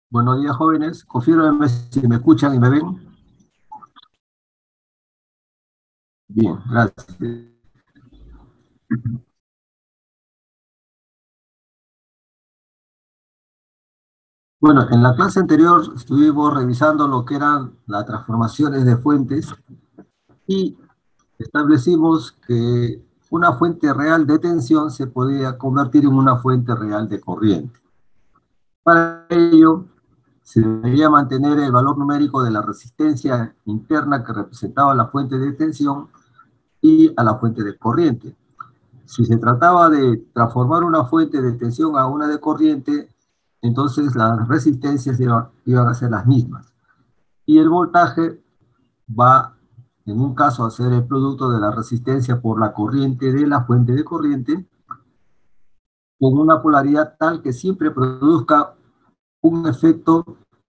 Buenos días, jóvenes. Confírmenme si me escuchan y me ven. Bien, gracias. Bueno, en la clase anterior estuvimos revisando lo que eran las transformaciones de fuentes y establecimos que una fuente real de tensión se podía convertir en una fuente real de corriente. Para ello, se debería mantener el valor numérico de la resistencia interna que representaba la fuente de tensión y a la fuente de corriente. Si se trataba de transformar una fuente de tensión a una de corriente, entonces las resistencias iban a ser las mismas. Y el voltaje va, en un caso, a ser el producto de la resistencia por la corriente de la fuente de corriente, con una polaridad tal que siempre produzca un efecto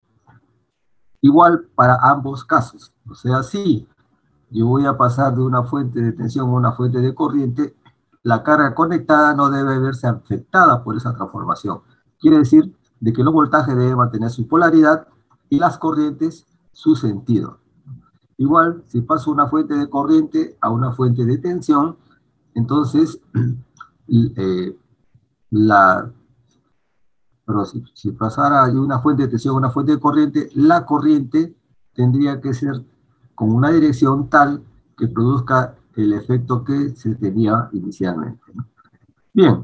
igual para ambos casos. O sea, si yo voy a pasar de una fuente de tensión a una fuente de corriente, la carga conectada no debe verse afectada por esa transformación. Quiere decir de que los voltajes deben mantener su polaridad y las corrientes su sentido. Igual, si paso una fuente de corriente a una fuente de tensión, entonces eh, la, pero si pasara de una fuente de tensión a una fuente de corriente, la corriente tendría que ser con una dirección tal que produzca el efecto que se tenía inicialmente, ¿no? Bien,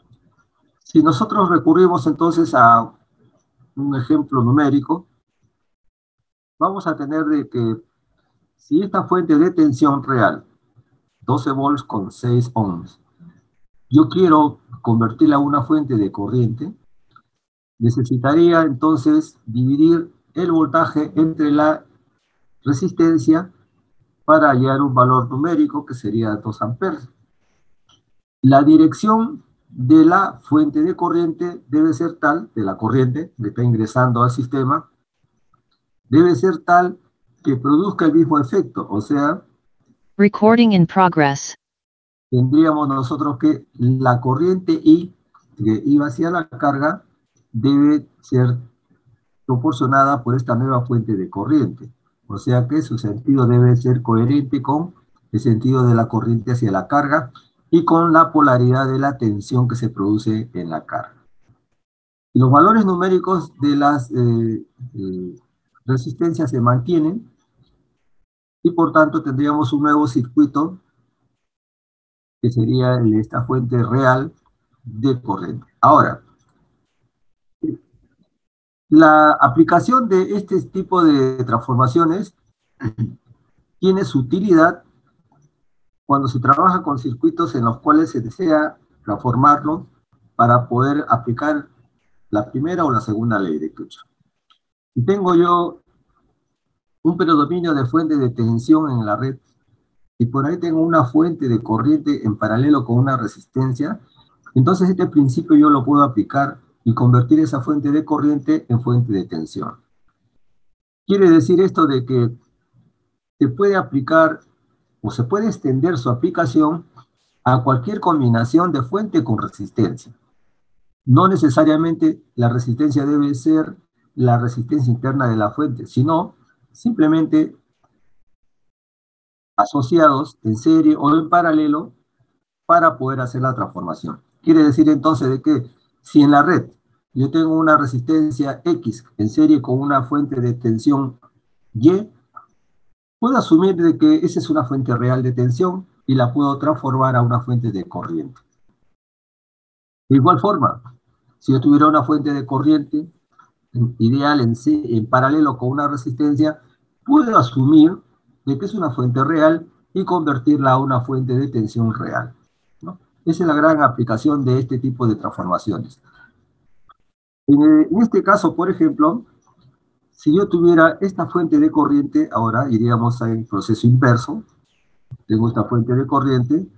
si nosotros recurrimos entonces a un ejemplo numérico, vamos a tener de que si esta fuente de tensión real, 12 volts con 6 ohms, yo quiero convertirla a una fuente de corriente, necesitaría entonces dividir el voltaje entre la resistencia para hallar un valor numérico que sería 2 amperes. La dirección de la fuente de corriente debe ser tal, de la corriente que está ingresando al sistema, debe ser tal que produzca el mismo efecto, o sea, Recording in progress. tendríamos nosotros que la corriente I que iba hacia la carga debe ser proporcionada por esta nueva fuente de corriente. O sea que su sentido debe ser coherente con el sentido de la corriente hacia la carga y con la polaridad de la tensión que se produce en la carga. Los valores numéricos de las resistencias se mantienen y por tanto tendríamos un nuevo circuito que sería el de esta fuente real de corriente. Ahora, la aplicación de este tipo de transformaciones tiene su utilidad cuando se trabaja con circuitos en los cuales se desea transformarlos para poder aplicar la primera o la segunda ley de Kirchhoff. Si tengo yo un predominio de fuente de tensión en la red y por ahí tengo una fuente de corriente en paralelo con una resistencia, entonces este principio yo lo puedo aplicar y convertir esa fuente de corriente en fuente de tensión. Quiere decir esto de que se puede aplicar o se puede extender su aplicación a cualquier combinación de fuente con resistencia. No necesariamente la resistencia debe ser la resistencia interna de la fuente, sino simplemente asociados en serie o en paralelo para poder hacer la transformación. Quiere decir entonces de que si en la red yo tengo una resistencia X en serie con una fuente de tensión Y, puedo asumir de que esa es una fuente real de tensión y la puedo transformar a una fuente de corriente. De igual forma, si yo tuviera una fuente de corriente ideal en paralelo con una resistencia, puedo asumir de que es una fuente real y convertirla a una fuente de tensión real, ¿no? Esa es la gran aplicación de este tipo de transformaciones. En este caso, por ejemplo, si yo tuviera esta fuente de corriente, ahora iríamos al proceso inverso. Tengo esta fuente de corriente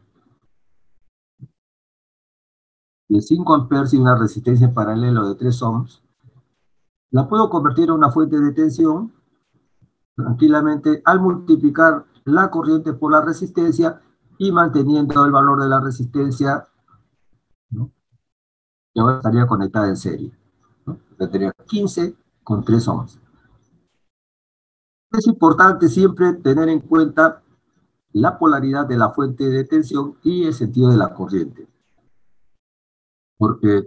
de 5 amperes y una resistencia en paralelo de 3 ohms. La puedo convertir a una fuente de tensión tranquilamente al multiplicar la corriente por la resistencia y manteniendo el valor de la resistencia, ¿no? Y ahora estaría conectada en serie, ¿no? Tendría 15 con 3 ohms. Es importante siempre tener en cuenta la polaridad de la fuente de tensión y el sentido de la corriente. Porque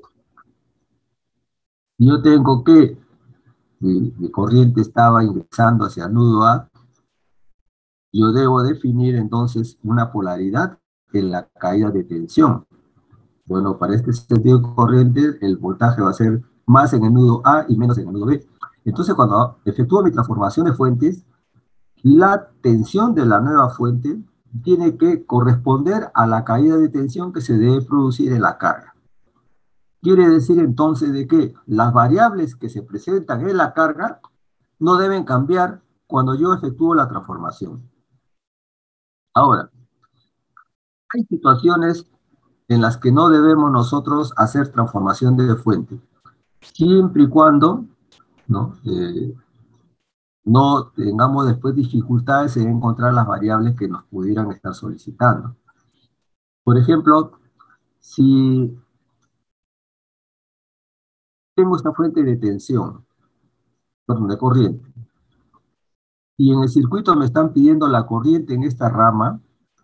yo tengo que mi corriente estaba ingresando hacia el nodo A, yo debo definir entonces una polaridad en la caída de tensión. Bueno, para este sentido de corriente, el voltaje va a ser más en el nodo A y menos en el nodo B. Entonces, cuando efectúo mi transformación de fuentes, la tensión de la nueva fuente tiene que corresponder a la caída de tensión que se debe producir en la carga. Quiere decir entonces de que las variables que se presentan en la carga no deben cambiar cuando yo efectúo la transformación. Ahora, hay situaciones en las que no debemos nosotros hacer transformación de fuente, siempre y cuando no, no tengamos después dificultades en encontrar las variables que nos pudieran estar solicitando. Por ejemplo, si tengo esta fuente de tensión, perdón, de corriente, y en el circuito me están pidiendo la corriente en esta rama,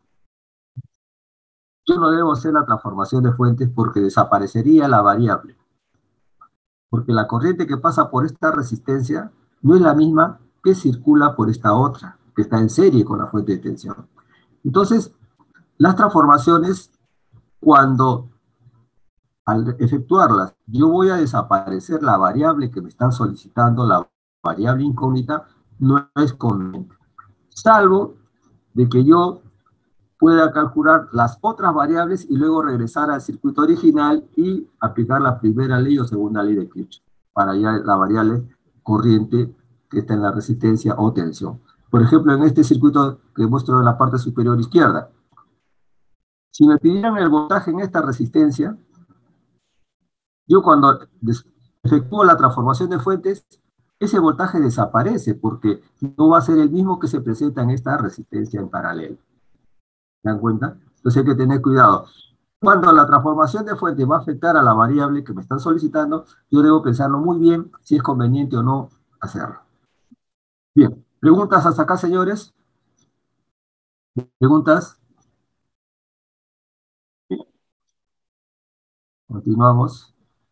yo no debo hacer la transformación de fuentes porque desaparecería la variable. Porque la corriente que pasa por esta resistencia no es la misma que circula por esta otra, que está en serie con la fuente de tensión. Entonces, las transformaciones, cuando al efectuarlas, yo voy a desaparecer la variable que me están solicitando, la variable incógnita, no es conveniente. Salvo de que yo pueda calcular las otras variables y luego regresar al circuito original y aplicar la primera ley o segunda ley de Kirchhoff para hallar la variable corriente que está en la resistencia o tensión. Por ejemplo, en este circuito que muestro en la parte superior izquierda, si me pidieran el voltaje en esta resistencia, yo cuando efectúo la transformación de fuentes, ese voltaje desaparece porque no va a ser el mismo que se presenta en esta resistencia en paralelo. ¿Se dan cuenta? Entonces hay que tener cuidado. Cuando la transformación de fuente va a afectar a la variable que me están solicitando, yo debo pensarlo muy bien si es conveniente o no hacerlo. Bien, ¿preguntas hasta acá, señores? ¿Preguntas? Bien. Continuamos.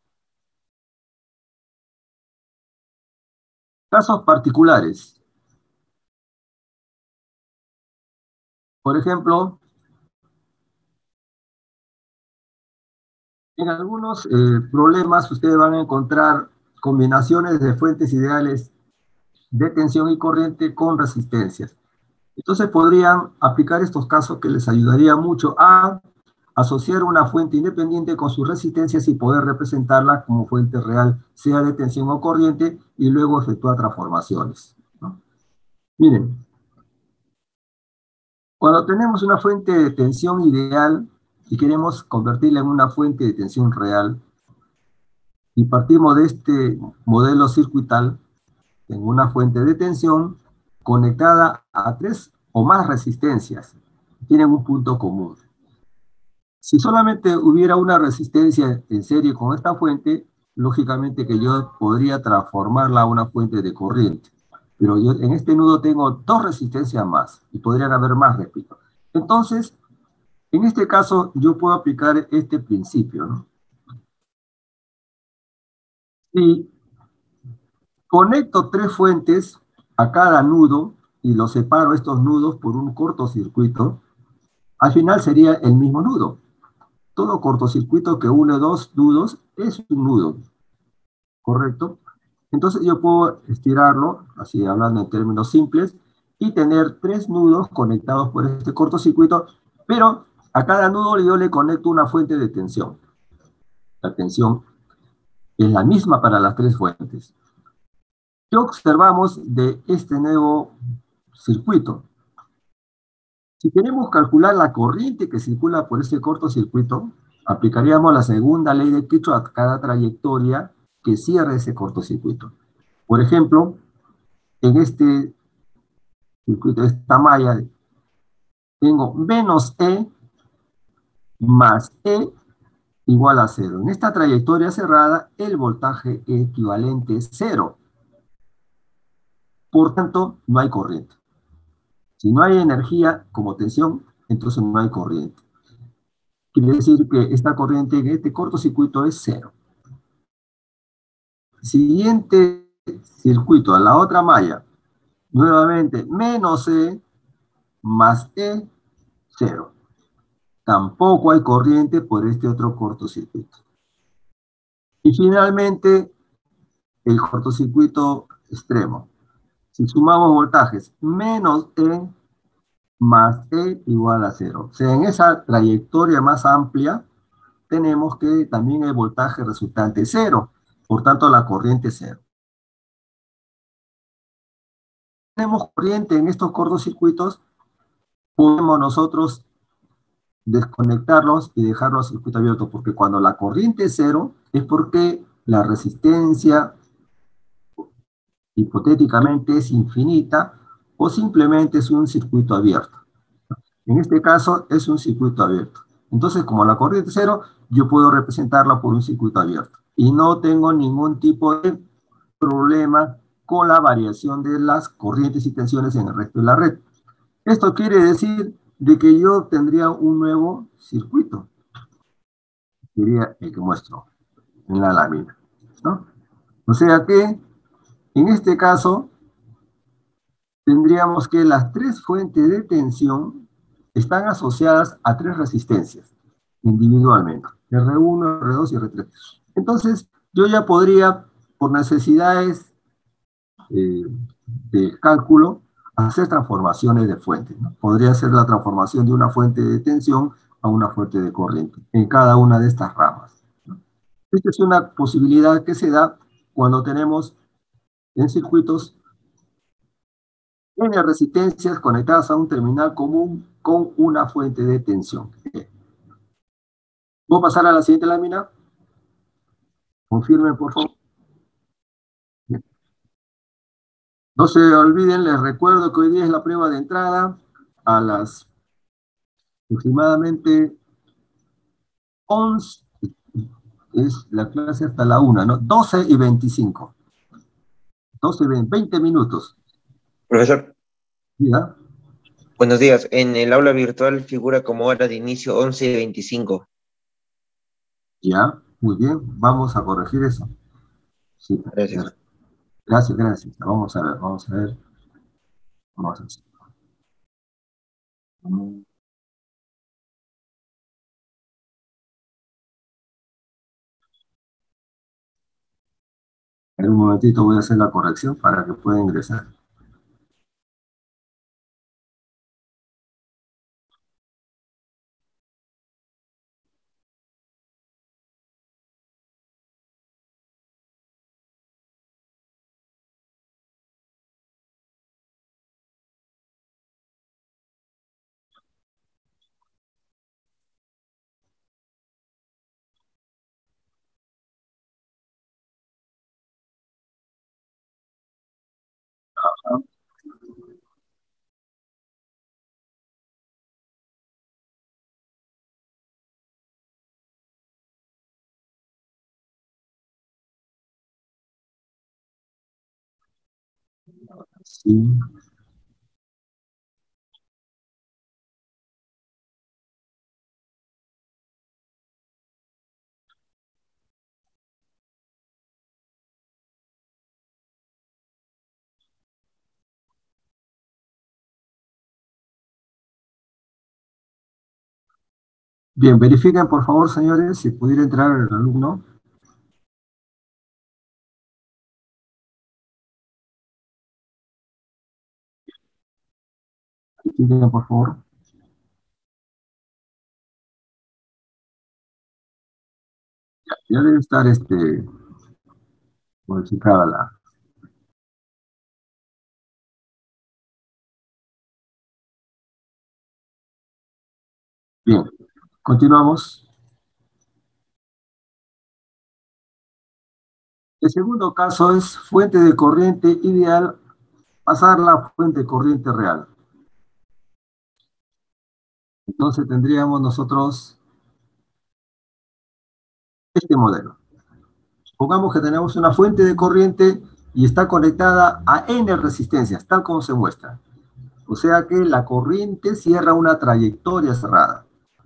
Casos particulares. Por ejemplo, en algunos problemas ustedes van a encontrar combinaciones de fuentes ideales de tensión y corriente con resistencias. Entonces podrían aplicar estos casos que les ayudaría mucho a asociar una fuente independiente con sus resistencias y poder representarla como fuente real, sea de tensión o corriente, y luego efectuar transformaciones, ¿no? Miren, cuando tenemos una fuente de tensión ideal y queremos convertirla en una fuente de tensión real, y partimos de este modelo circuital en una fuente de tensión conectada a 3 o más resistencias, tienen un punto común. Si solamente hubiera una resistencia en serie con esta fuente, lógicamente que yo podría transformarla a una fuente de corriente. Pero yo en este nudo tengo 2 resistencias más, y podrían haber más, repito. Entonces, en este caso, yo puedo aplicar este principio, ¿no? Si conecto 3 fuentes a cada nudo, y los separo estos nudos por un cortocircuito, al final sería el mismo nudo. Todo cortocircuito que une 2 nudos es un nudo, ¿correcto? Entonces yo puedo estirarlo, así hablando en términos simples, y tener 3 nudos conectados por este cortocircuito, pero a cada nudo yo le conecto una fuente de tensión. La tensión es la misma para las 3 fuentes. ¿Qué observamos de este nuevo circuito? Si queremos calcular la corriente que circula por este cortocircuito, aplicaríamos la segunda ley de Kirchhoff a cada trayectoria que cierre ese cortocircuito. Por ejemplo, en este circuito, esta malla, tengo menos E más E igual a 0. En esta trayectoria cerrada, el voltaje equivalente es 0. por tanto, no hay corriente. Si no hay energía como tensión, entonces no hay corriente. Quiere decir que esta corriente en este cortocircuito es cero. Siguiente circuito, a la otra malla, nuevamente menos E más E, cero. Tampoco hay corriente por este otro cortocircuito. Y finalmente, el cortocircuito extremo. Si sumamos voltajes, menos E más E igual a cero. O sea, en esa trayectoria más amplia, tenemos que también el voltaje resultante es cero. Por tanto, la corriente es cero. Tenemos corriente en estos cortocircuitos, podemos nosotros desconectarlos y dejarlos circuito abierto, porque cuando la corriente es cero, es porque la resistencia hipotéticamente es infinita o simplemente es un circuito abierto. En este caso es un circuito abierto. Entonces, como la corriente es cero, yo puedo representarla por un circuito abierto. Y no tengo ningún tipo de problema con la variación de las corrientes y tensiones en el resto de la red. Esto quiere decir de que yo tendría un nuevo circuito. Sería el que muestro en la lámina, ¿no? O sea que, en este caso, tendríamos que las tres fuentes de tensión están asociadas a tres resistencias individualmente, R1, R2 y R3. Entonces, yo ya podría, por necesidades de cálculo, hacer transformaciones de fuentes, ¿no? Podría ser la transformación de una fuente de tensión a una fuente de corriente en cada una de estas ramas, ¿no? Esta es una posibilidad que se da cuando tenemos en circuitos N resistencias conectadas a un terminal común con una fuente de tensión. ¿Puedo pasar a la siguiente lámina? Confirmen, por favor. No se olviden, les recuerdo que hoy día es la prueba de entrada a las aproximadamente 11, es la clase hasta la 1, ¿no? 12:25. 20 minutos. Profesor, ¿Ya? buenos días. En el aula virtual figura como hora de inicio 11:25. ¿Ya? Muy bien, vamos a corregir eso. Sí, Gracias. gracias, gracias. Vamos a ver, vamos a ver. Vamos a ver. En un momentito voy a hacer la corrección para que pueda ingresar. Sí. Bien, verifiquen por favor, señores, si pudiera entrar el alumno. Verifiquen por favor. Ya debe estar modificada la. Bien, continuamos. El segundo caso es fuente de corriente ideal, pasar la fuente de corriente real. Entonces tendríamos nosotros este modelo. Supongamos que tenemos una fuente de corriente y está conectada a N resistencias, tal como se muestra. O sea que la corriente cierra una trayectoria cerrada.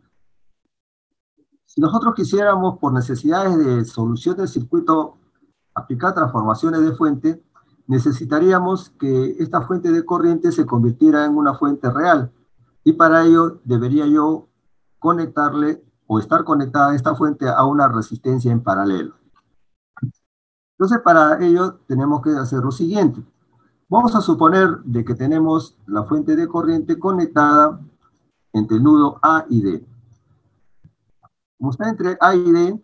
Si nosotros quisiéramos, por necesidades de solución del circuito, aplicar transformaciones de fuente, necesitaríamos que esta fuente de corriente se convirtiera en una fuente real. Y para ello debería yo conectarle o estar conectada esta fuente a una resistencia en paralelo. Entonces, para ello tenemos que hacer lo siguiente. Vamos a suponer de que tenemos la fuente de corriente conectada entre el nudo A y D. Como está entre A y D,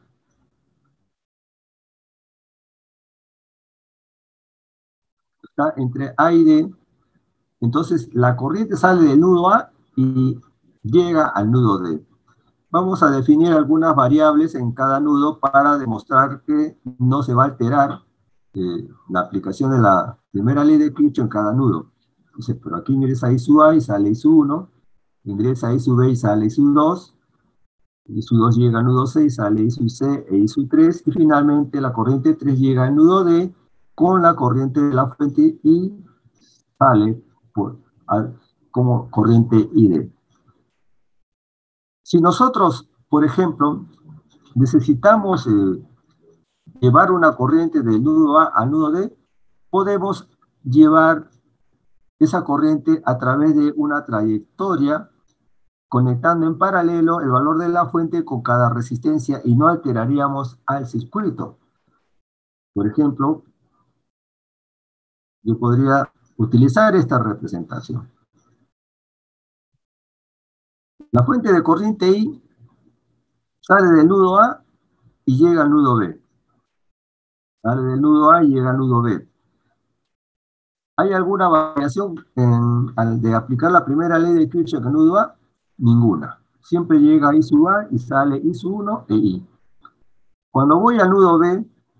entonces la corriente sale del nudo A y llega al nudo D. Vamos a definir algunas variables en cada nudo para demostrar que no se va a alterar la aplicación de la primera ley de Kirchhoff en cada nudo. Entonces, pero aquí ingresa I sub A y sale I sub 1, ingresa I sub B y sale I sub 2, I sub 2 llega al nudo C y sale I sub C e I sub 3, y finalmente la corriente 3 llega al nudo D con la corriente de la fuente y sale como corriente ID. Si nosotros, por ejemplo, necesitamos llevar una corriente del nudo A al nudo D, podemos llevar esa corriente a través de una trayectoria conectando en paralelo el valor de la fuente con cada resistencia y no alteraríamos al circuito. Por ejemplo, yo podría utilizar esta representación. La fuente de corriente I sale del nudo A y llega al nudo B. Sale del nudo A y llega al nudo B. ¿Hay alguna variación de aplicar la primera ley de Kirchhoff en el nudo A? Ninguna. Siempre llega I sub A y sale I sub 1 e I. Cuando voy al nudo B,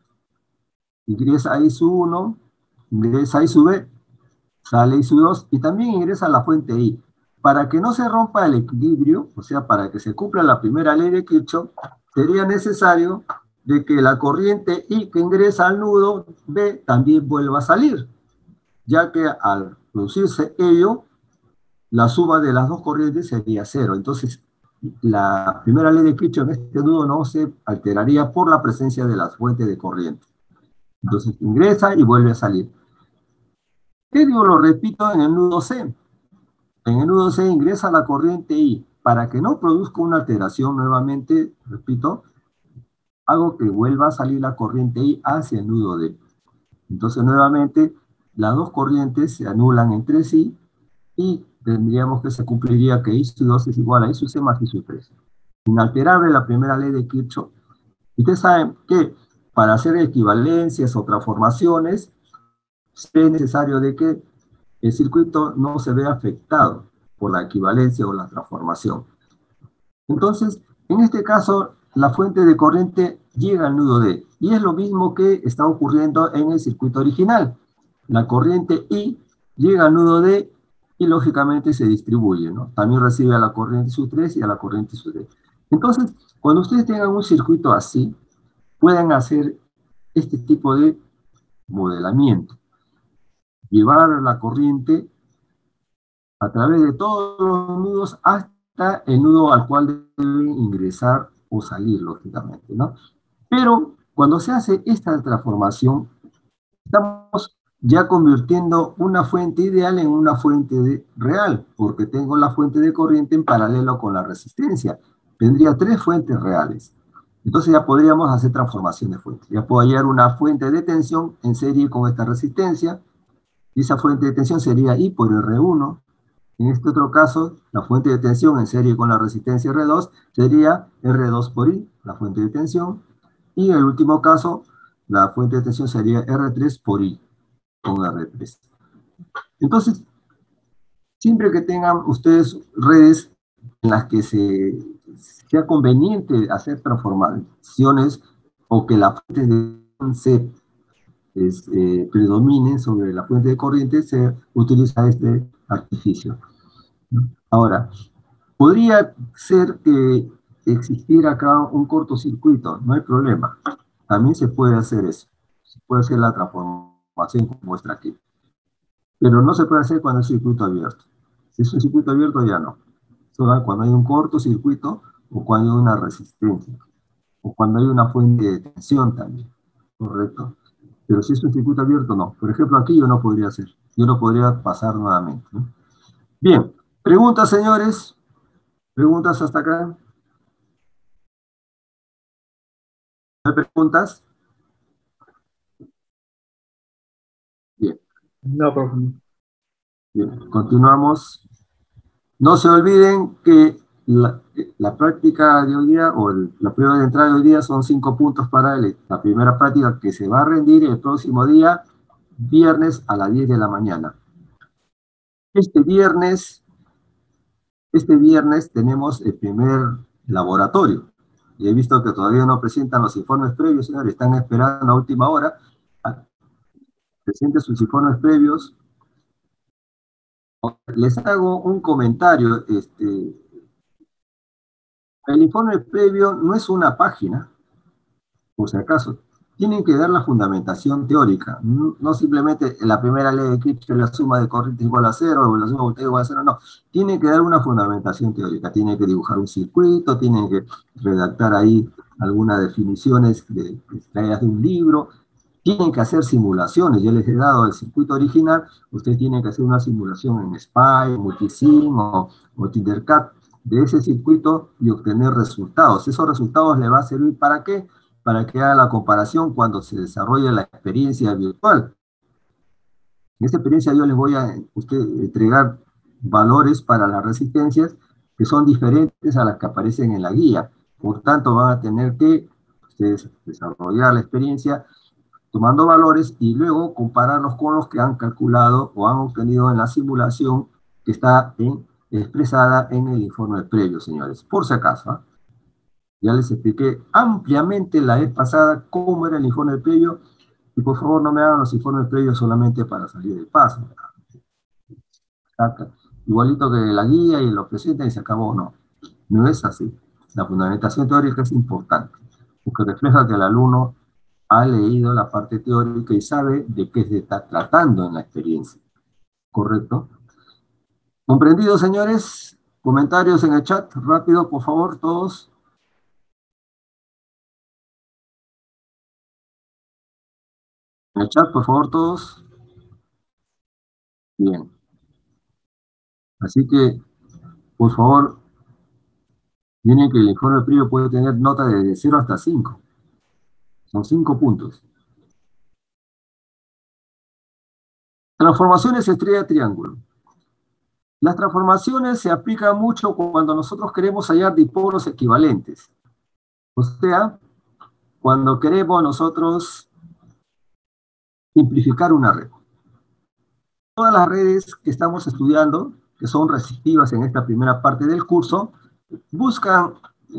ingresa I sub 1, ingresa I sub B, sale I sub 2 y también ingresa la fuente I. Para que no se rompa el equilibrio, o sea, para que se cumpla la primera ley de Kirchhoff, sería necesario de que la corriente I que ingresa al nudo B también vuelva a salir, ya que al producirse ello, la suma de las dos corrientes sería cero. Entonces, la primera ley de Kirchhoff en este nudo no se alteraría por la presencia de las fuentes de corriente. Entonces, ingresa y vuelve a salir. ¿Qué digo? Lo repito en el nudo C. En el nudo C ingresa la corriente I. Para que no produzca una alteración nuevamente, repito, hago que vuelva a salir la corriente I hacia el nudo D. Entonces, nuevamente, las dos corrientes se anulan entre sí y tendríamos que se cumpliría que I sub 2 es igual a I sub C más I sub 3. Inalterable la primera ley de Kirchhoff. Ustedes saben que para hacer equivalencias o transformaciones es necesario de que el circuito no se vea afectado por la equivalencia o la transformación. Entonces, en este caso, la fuente de corriente llega al nudo D, y es lo mismo que está ocurriendo en el circuito original. La corriente I llega al nudo D y lógicamente se distribuye, ¿no? También recibe a la corriente sub 3 y a la corriente sub D. Entonces, cuando ustedes tengan un circuito así, pueden hacer este tipo de modelamiento. Llevar la corriente a través de todos los nudos hasta el nudo al cual deben ingresar o salir, lógicamente, ¿no? Pero cuando se hace esta transformación, estamos ya convirtiendo una fuente ideal en una fuente real, porque tengo la fuente de corriente en paralelo con la resistencia. Tendría tres fuentes reales. Entonces ya podríamos hacer transformación de fuentes. Ya puedo hallar una fuente de tensión en serie con esta resistencia, y esa fuente de tensión sería I por R1. En este otro caso, la fuente de tensión en serie con la resistencia R2 sería R2 por I, la fuente de tensión. Y en el último caso, la fuente de tensión sería R3 por I, con R3. Entonces, siempre que tengan ustedes redes en las que sea conveniente hacer transformaciones o que la fuente de tensión predominen sobre la fuente de corriente, se utiliza este artificio. Ahora, podría ser que existiera acá un cortocircuito, no hay problema. También se puede hacer eso. Se puede hacer la transformación información como muestra aquí. Pero no se puede hacer cuando es circuito abierto. Si es un circuito abierto, ya no. Solo cuando hay un cortocircuito o cuando hay una resistencia, o cuando hay una fuente de tensión también, ¿correcto? Pero si es un circuito abierto, no. Por ejemplo, aquí yo no podría hacer. Yo no podría pasar nuevamente, ¿no? Bien, preguntas, señores. ¿Preguntas hasta acá? ¿No hay preguntas? Bien, No, profe. bien. Continuamos. No se olviden que la práctica de hoy día, o la prueba de entrada de hoy día, son 5 puntos para la primera práctica que se va a rendir el próximo día, viernes a las 10 de la mañana. Este viernes tenemos el primer laboratorio. Y he visto que todavía no presentan los informes previos, señores, están esperando a última hora. Presenten sus informes previos. Les hago un comentario. El informe previo no es una página, por si acaso. Tienen que dar la fundamentación teórica, no simplemente la primera ley de Kirchhoff, la suma de corriente es igual a cero, o la suma de voltaje igual a cero, no. Tienen que dar una fundamentación teórica, tienen que dibujar un circuito, tienen que redactar ahí algunas definiciones extraídas de un libro, tienen que hacer simulaciones. Yo les he dado el circuito original, ustedes tienen que hacer una simulación en SPI, Multisim o Tinkercad de ese circuito y obtener resultados. Esos resultados les va a servir ¿para qué? Para que haga la comparación cuando se desarrolle la experiencia virtual. En esta experiencia yo les voy a entregar valores para las resistencias que son diferentes a las que aparecen en la guía. Por tanto, van a tener que ustedes desarrollar la experiencia tomando valores y luego compararlos con los que han calculado o han obtenido en la simulación que está expresada en el informe previo, señores. Por si acaso, ¿eh? Ya les expliqué ampliamente la vez pasada cómo era el informe previo, y por favor no me hagan los informes previos solamente para salir del paso. Igualito que la guía y lo presentan y se acabó, no. No es así. La fundamentación teórica es importante, porque refleja que el alumno ha leído la parte teórica y sabe de qué se está tratando en la experiencia. ¿Correcto? ¿Comprendido, señores? Comentarios en el chat, rápido, por favor, todos. En el chat, por favor, todos. Bien. Así que, por favor, miren que el informe previo puede tener nota de 0 hasta 5. Son 5 puntos. Transformaciones estrella-triángulo. Las transformaciones se aplican mucho cuando nosotros queremos hallar dipolos equivalentes. O sea, cuando queremos nosotros simplificar una red. Todas las redes que estamos estudiando, que son resistivas en esta primera parte del curso, buscan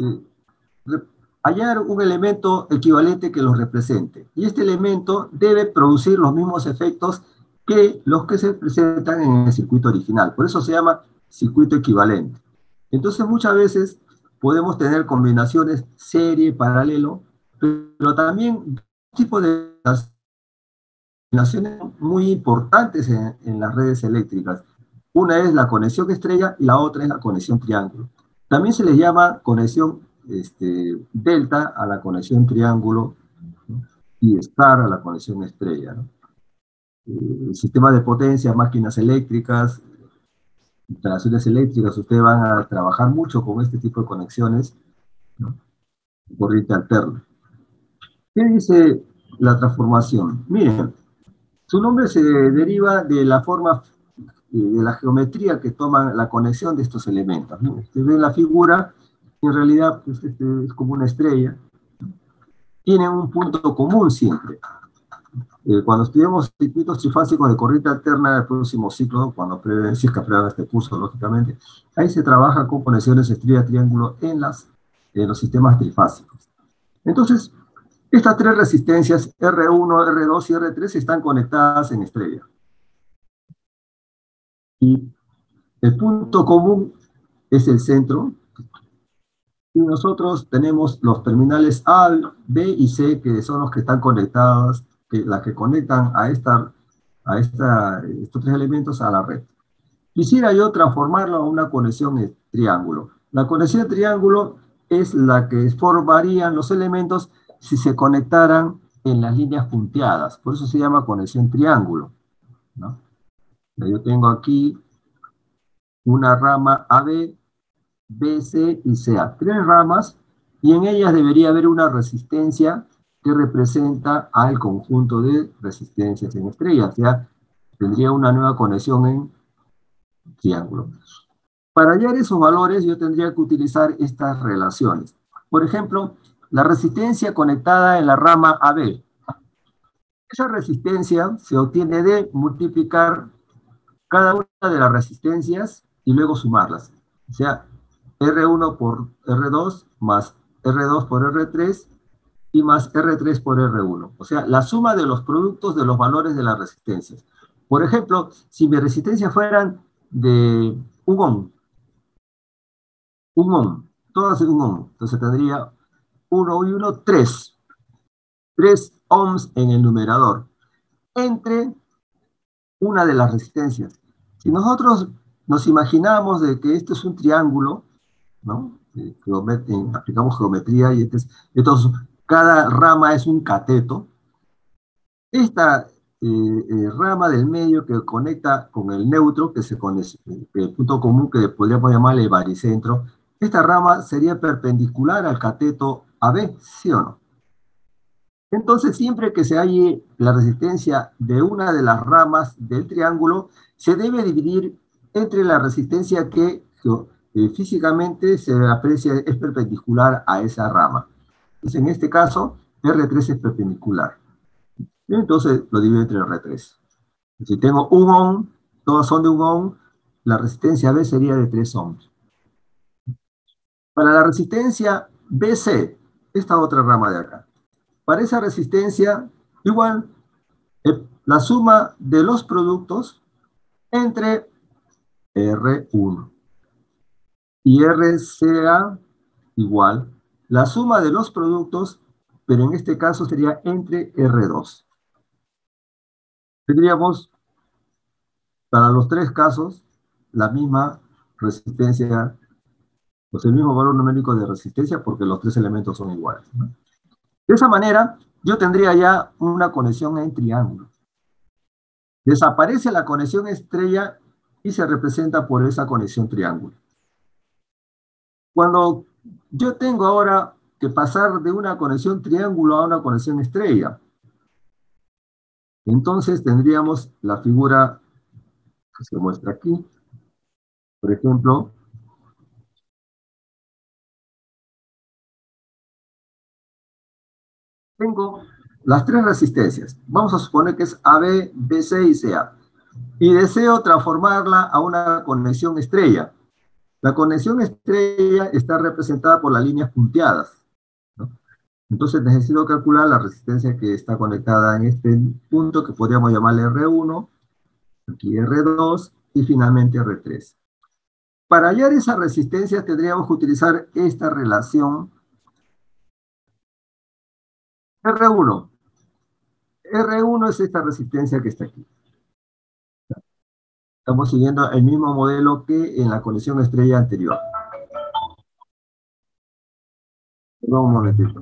hallar un elemento equivalente que los represente. Y este elemento debe producir los mismos efectos que los que se presentan en el circuito original. Por eso se llama circuito equivalente. Entonces muchas veces podemos tener combinaciones serie, paralelo, pero también tipo de combinaciones muy importantes en las redes eléctricas. Una es la conexión estrella y la otra es la conexión triángulo. También se les llama conexión delta a la conexión triángulo, ¿no? Y star a la conexión estrella, ¿no? Sistemas de potencia, máquinas eléctricas, instalaciones eléctricas, ustedes van a trabajar mucho con este tipo de conexiones, ¿no? Corriente alterna. ¿Qué dice la transformación? Miren, su nombre se deriva de la forma, de la geometría que toma la conexión de estos elementos, ¿no? Ustedes ven la figura, en realidad pues, es como una estrella, tienen un punto común siempre. Cuando estudiamos circuitos trifásicos de corriente alterna, el próximo ciclo, cuando si es que aprueban este curso, lógicamente, ahí se trabaja con conexiones estrella-triángulo en los sistemas trifásicos. Entonces, estas tres resistencias, R1, R2 y R3, están conectadas en estrella. Y el punto común es el centro, y nosotros tenemos los terminales A, B y C, que son los que están conectados las que conectan estos tres elementos a la red. Quisiera yo transformarlo a una conexión de triángulo. La conexión de triángulo es la que formarían los elementos si se conectaran en las líneas punteadas. Por eso se llama conexión triángulo, ¿no? Yo tengo aquí una rama AB, BC y CA. Tres ramas, y en ellas debería haber una resistencia que representa al conjunto de resistencias en estrella. O sea, tendría una nueva conexión en triángulo. Para hallar esos valores yo tendría que utilizar estas relaciones. Por ejemplo, la resistencia conectada en la rama AB. Esa resistencia se obtiene de multiplicar cada una de las resistencias y luego sumarlas. O sea, R1 por R2 más R2 por R3 y más R3 por R1. O sea, la suma de los productos de los valores de las resistencias. Por ejemplo, si mis resistencias fueran de un ohm, todas en un ohm, entonces tendría 1 y 1, 3. 3 ohms en el numerador, entre una de las resistencias. Si nosotros nos imaginamos de que esto es un triángulo, ¿no? Aplicamos geometría y entonces cada rama es un cateto. Esta rama del medio que conecta con el neutro, el punto común que podríamos llamarle baricentro, esta rama sería perpendicular al cateto AB, ¿sí o no? Entonces, siempre que se halle la resistencia de una de las ramas del triángulo, se debe dividir entre la resistencia que físicamente se aprecia es perpendicular a esa rama. Entonces, en este caso, R3 es perpendicular. Entonces, lo divido entre R3. Si tengo un ohm, todas son de un ohm, la resistencia B sería de 3 ohms. Para la resistencia BC, esta otra rama de acá, para esa resistencia, igual, la suma de los productos entre R1 y RCA igual, la suma de los productos, pero en este caso sería entre R2. Tendríamos, para los tres casos, la misma resistencia, pues el mismo valor numérico de resistencia, porque los tres elementos son iguales, ¿no? De esa manera, yo tendría ya una conexión en triángulo. Desaparece la conexión estrella y se representa por esa conexión triángulo. Cuando yo tengo ahora que pasar de una conexión triángulo a una conexión estrella, entonces tendríamos la figura que se muestra aquí. Por ejemplo, tengo las tres resistencias. Vamos a suponer que es AB, BC y CA. Y deseo transformarla a una conexión estrella. La conexión estrella está representada por las líneas punteadas, ¿no? Entonces necesito calcular la resistencia que está conectada en este punto, que podríamos llamarle R1, aquí R2 y finalmente R3. Para hallar esa resistencia tendríamos que utilizar esta relación R1. R1 es esta resistencia que está aquí. Estamos siguiendo el mismo modelo que en la conexión estrella anterior. Perdón, un momentito.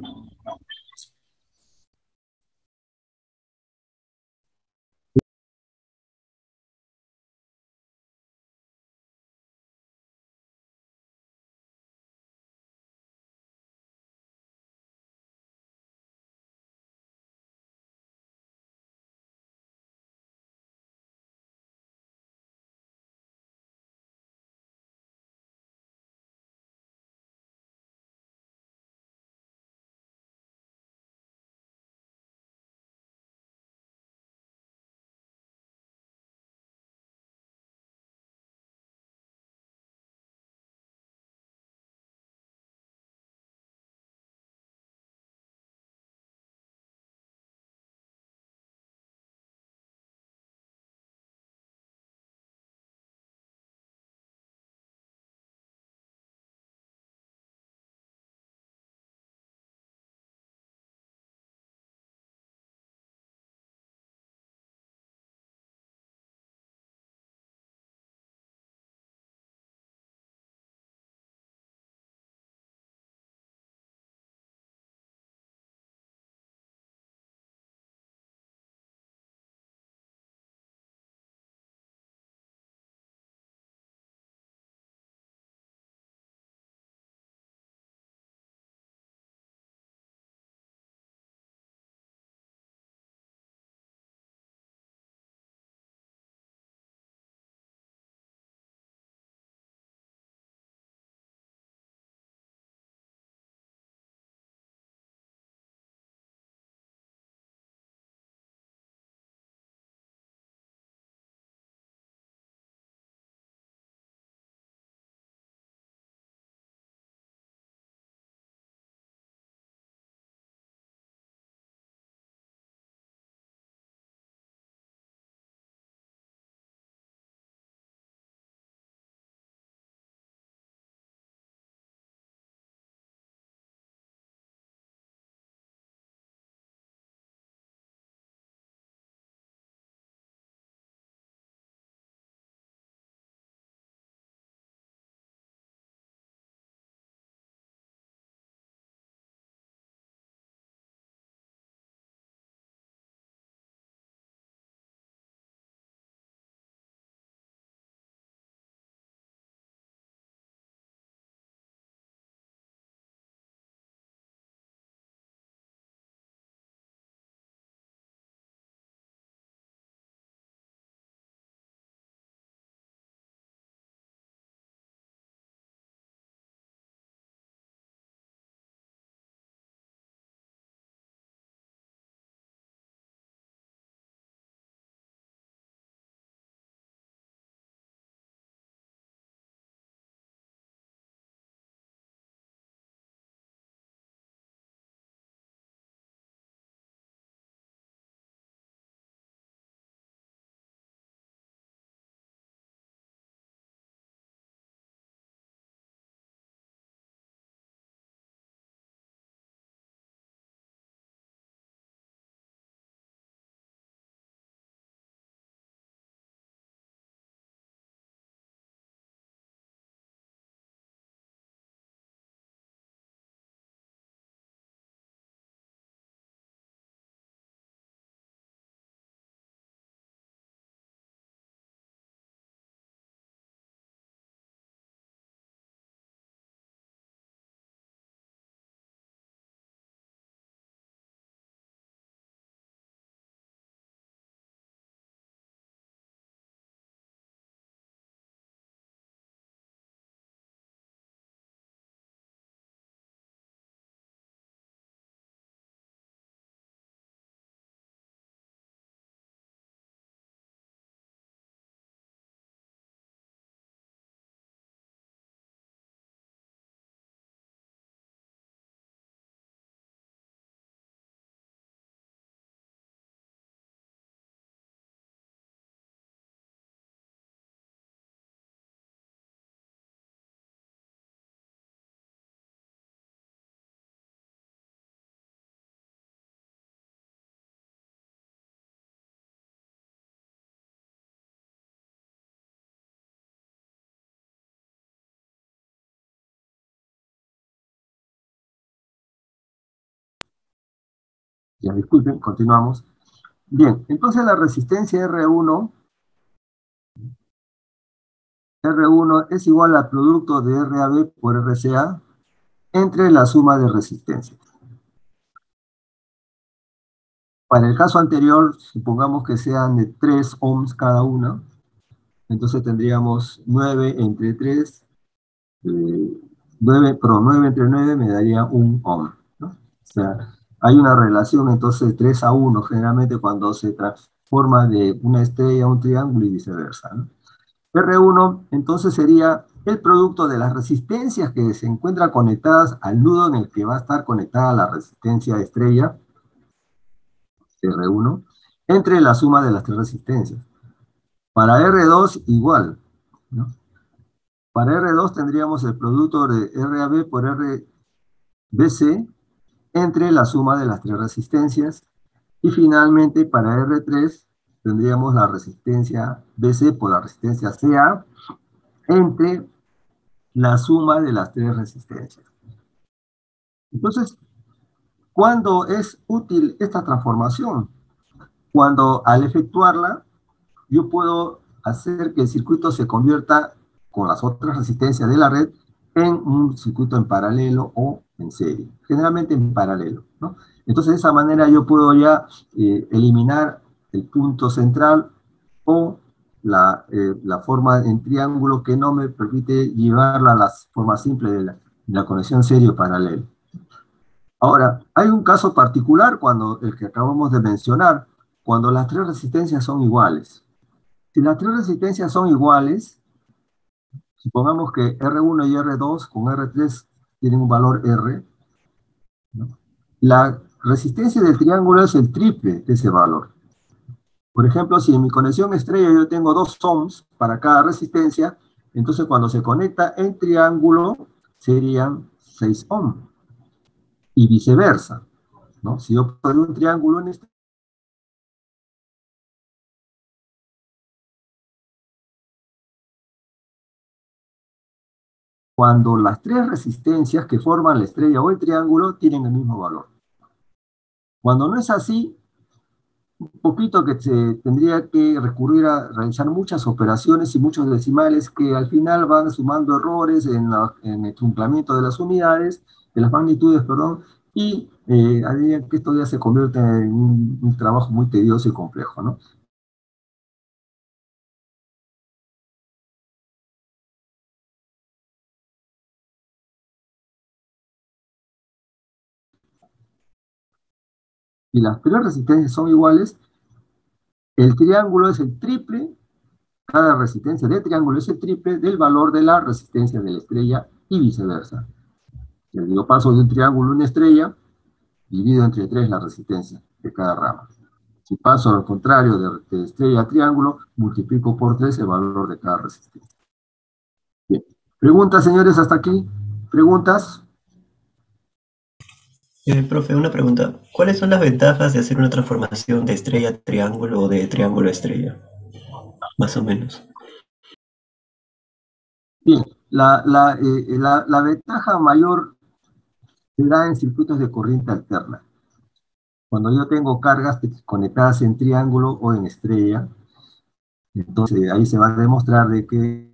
Ya disculpen, continuamos. Bien, entonces la resistencia R1 es igual al producto de RAB por RCA entre la suma de resistencias. Para el caso anterior, supongamos que sean de 3 ohms cada una, entonces tendríamos 9 entre 3, 9 entre 9 me daría 1 ohm, ¿no? O sea, hay una relación entonces de 3 a 1 generalmente cuando se transforma de una estrella a un triángulo y viceversa, ¿no? R1 entonces sería el producto de las resistencias que se encuentran conectadas al nudo en el que va a estar conectada la resistencia estrella, R1, entre la suma de las tres resistencias. Para R2 igual, ¿no? Para R2 tendríamos el producto de RAB por RBC entre la suma de las tres resistencias. Y finalmente para R3 tendríamos la resistencia BC por la resistencia CA entre la suma de las tres resistencias. Entonces, ¿cuándo es útil esta transformación? Cuando al efectuarla, yo puedo hacer que el circuito se convierta con las otras resistencias de la red en un circuito en paralelo o en serie, generalmente en paralelo, ¿no? Entonces de esa manera yo puedo ya eliminar el punto central o la forma en triángulo que no me permite llevarla a la forma simple de la conexión serie o paralelo. Ahora, hay un caso particular cuando el que acabamos de mencionar, cuando las tres resistencias son iguales. Si las tres resistencias son iguales, supongamos que R1 y R2 con R3 tienen un valor R, ¿no? La resistencia del triángulo es el triple de ese valor. Por ejemplo, si en mi conexión estrella yo tengo 2 ohms para cada resistencia, entonces cuando se conecta en triángulo serían 6 ohms. Y viceversa, ¿no? Si yo pongo un triángulo en este, cuando las tres resistencias que forman la estrella o el triángulo tienen el mismo valor. Cuando no es así, un poquito que se tendría que recurrir a realizar muchas operaciones y muchos decimales que al final van sumando errores en el truncamiento de las unidades, de las magnitudes, perdón, y haría que esto ya se convierte en un trabajo muy tedioso y complejo, ¿no? Si las tres resistencias son iguales, el triángulo es el triple, cada resistencia del triángulo es el triple del valor de la resistencia de la estrella y viceversa. Si yo paso de un triángulo a una estrella, divido entre 3 la resistencia de cada rama. Si paso al contrario de estrella a triángulo, multiplico por 3 el valor de cada resistencia. Bien. ¿Preguntas, señores, hasta aquí? ¿Preguntas? Profe, una pregunta. ¿Cuáles son las ventajas de hacer una transformación de estrella a triángulo o de triángulo a estrella? Más o menos. Bien, la ventaja mayor se da en circuitos de corriente alterna. Cuando yo tengo cargas conectadas en triángulo o en estrella, entonces ahí se va a demostrar de que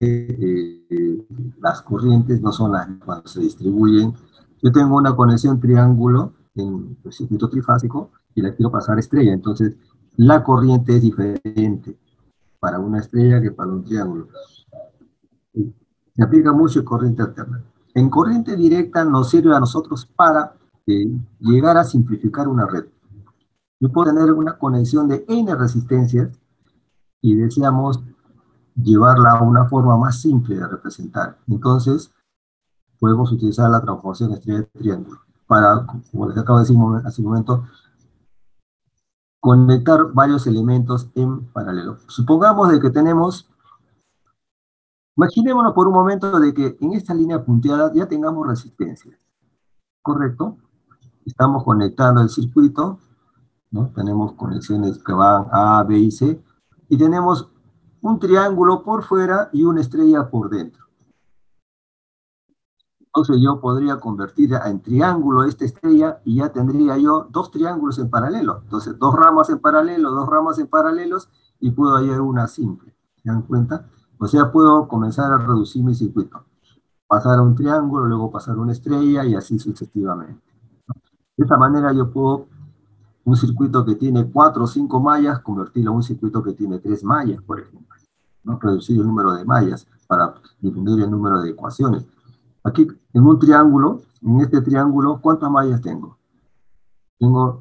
las corrientes no son las mismas cuando se distribuyen. Yo tengo una conexión triángulo en el circuito trifásico y la quiero pasar a estrella, entonces la corriente es diferente para una estrella que para un triángulo. Se aplica mucho en corriente alterna. En corriente directa nos sirve a nosotros para llegar a simplificar una red. Yo puedo tener una conexión de N resistencias y deseamos llevarla a una forma más simple de representar. Entonces, podemos utilizar la transformación estrella-triángulo para, como les acabo de decir hace un momento, conectar varios elementos en paralelo. Supongamos de que tenemos, imaginémonos por un momento de que en esta línea punteada ya tengamos resistencia, ¿correcto? Estamos conectando el circuito, ¿no? Tenemos conexiones que van A, B y C, y tenemos un triángulo por fuera y una estrella por dentro. Entonces yo podría convertir en triángulo esta estrella y ya tendría yo dos triángulos en paralelo. Entonces, dos ramas en paralelo, dos ramas en paralelos, y puedo hallar una simple. ¿Se dan cuenta? O sea, puedo comenzar a reducir mi circuito. Pasar a un triángulo, luego pasar a una estrella y así sucesivamente. De esta manera yo puedo un circuito que tiene 4 o 5 mallas, convertirlo a un circuito que tiene 3 mallas, por ejemplo, ¿no? Reducir el número de mallas para disminuir el número de ecuaciones. Aquí, en un triángulo, en este triángulo, ¿cuántas mallas tengo? Tengo,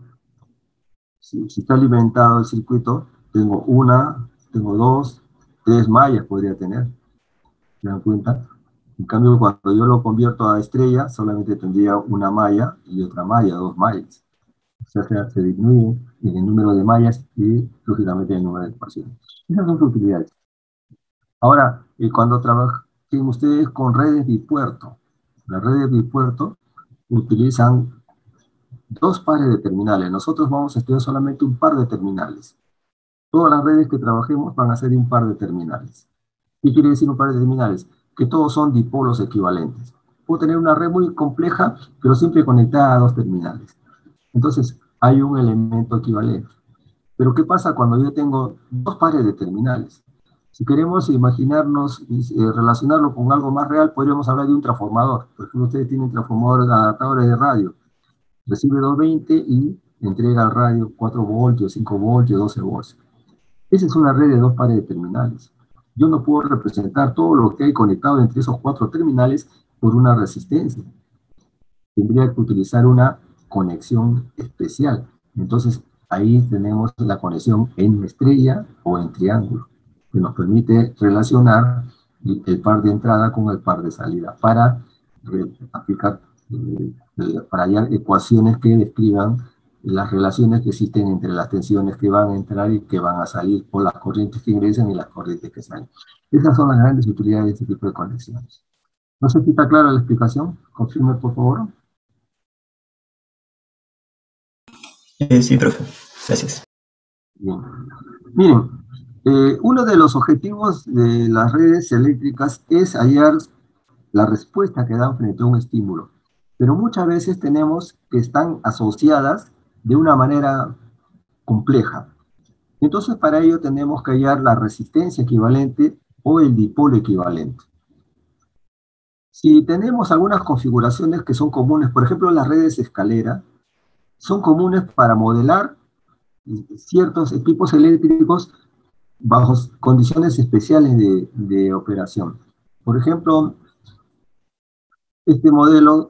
si está alimentado el circuito, tengo una, tengo dos, tres mallas podría tener, ¿se dan cuenta? En cambio, cuando yo lo convierto a estrella, solamente tendría una malla y otra malla, dos mallas. O sea, se disminuye en el número de mallas y, lógicamente, el número de ecuaciones. Esas son sus utilidades. Ahora, cuando trabajen ustedes con redes bipuerto, las redes bipuerto utilizan dos pares de terminales. Nosotros vamos a estudiar solamente un par de terminales. Todas las redes que trabajemos van a ser de un par de terminales. ¿Qué quiere decir un par de terminales? Que todos son dipolos equivalentes. Puedo tener una red muy compleja, pero siempre conectada a dos terminales. Entonces, hay un elemento equivalente. Pero ¿qué pasa cuando yo tengo dos pares de terminales? Si queremos imaginarnos y relacionarlo con algo más real, podríamos hablar de un transformador. Por ejemplo, ustedes tienen transformadores, adaptadores de radio. Recibe 220 y entrega al radio 4 voltios, 5 voltios, 12 voltios. Esa es una red de dos pares de terminales. Yo no puedo representar todo lo que hay conectado entre esos cuatro terminales por una resistencia. Tendría que utilizar una conexión especial. Entonces, ahí tenemos la conexión en estrella o en triángulo, que nos permite relacionar el par de entrada con el par de salida para aplicar, para hallar ecuaciones que describan las relaciones que existen entre las tensiones que van a entrar y que van a salir, o las corrientes que ingresan y las corrientes que salen. Esas son las grandes utilidades de este tipo de conexiones. No sé si está clara la explicación. Confirme, por favor. Sí, profe. Gracias. Bien. Miren, uno de los objetivos de las redes eléctricas es hallar la respuesta que dan frente a un estímulo. Pero muchas veces tenemos que están asociadas de una manera compleja. Entonces, para ello tenemos que hallar la resistencia equivalente o el dipolo equivalente. Si tenemos algunas configuraciones que son comunes, por ejemplo, las redes escalera, son comunes para modelar ciertos equipos eléctricos bajo condiciones especiales de operación. Por ejemplo, este modelo,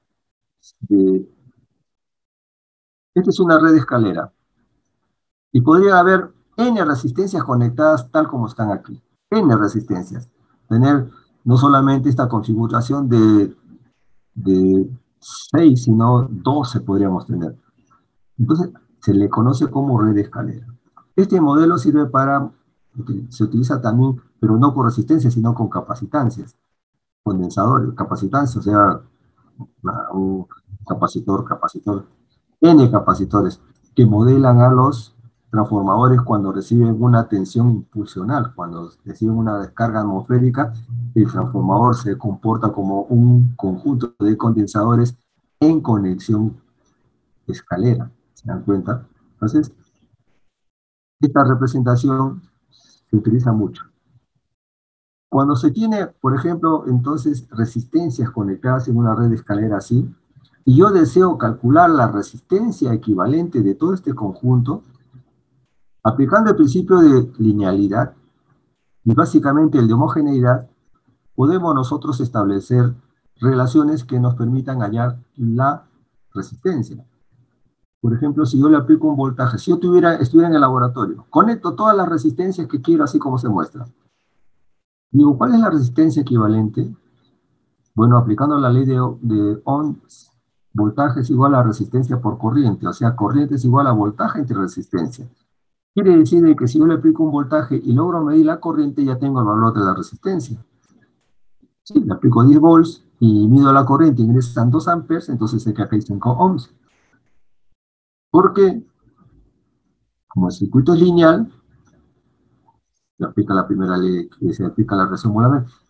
esta es una red escalera, y podría haber N resistencias conectadas tal como están aquí. N resistencias. Tener no solamente esta configuración de 6, sino 12 podríamos tener. Entonces, se le conoce como red escalera. Este modelo sirve para, se utiliza también, pero no con resistencia, sino con capacitancias, condensadores, capacitancias, o sea, un capacitor, N capacitores, que modelan a los transformadores cuando reciben una tensión impulsional, cuando reciben una descarga atmosférica, el transformador se comporta como un conjunto de condensadores en conexión escalera, ¿se dan cuenta? Entonces, esta representación se utiliza mucho. Cuando se tiene, por ejemplo, entonces resistencias conectadas en una red de escalera así, y yo deseo calcular la resistencia equivalente de todo este conjunto, aplicando el principio de linealidad y básicamente el de homogeneidad, podemos nosotros establecer relaciones que nos permitan hallar la resistencia. Por ejemplo, si yo le aplico un voltaje, si yo estuviera en el laboratorio, conecto todas las resistencias que quiero así como se muestra. Digo, ¿cuál es la resistencia equivalente? Bueno, aplicando la ley de Ohms, voltaje es igual a resistencia por corriente, o sea, corriente es igual a voltaje entre resistencia. Quiere decir que si yo le aplico un voltaje y logro medir la corriente, ya tengo el valor de la resistencia. Si le aplico 10 volts y mido la corriente, ingresan 2 amperes, entonces sé que acá hay 5 ohms. Porque, como el circuito es lineal, se aplica la primera ley, que se aplica la reacción molar,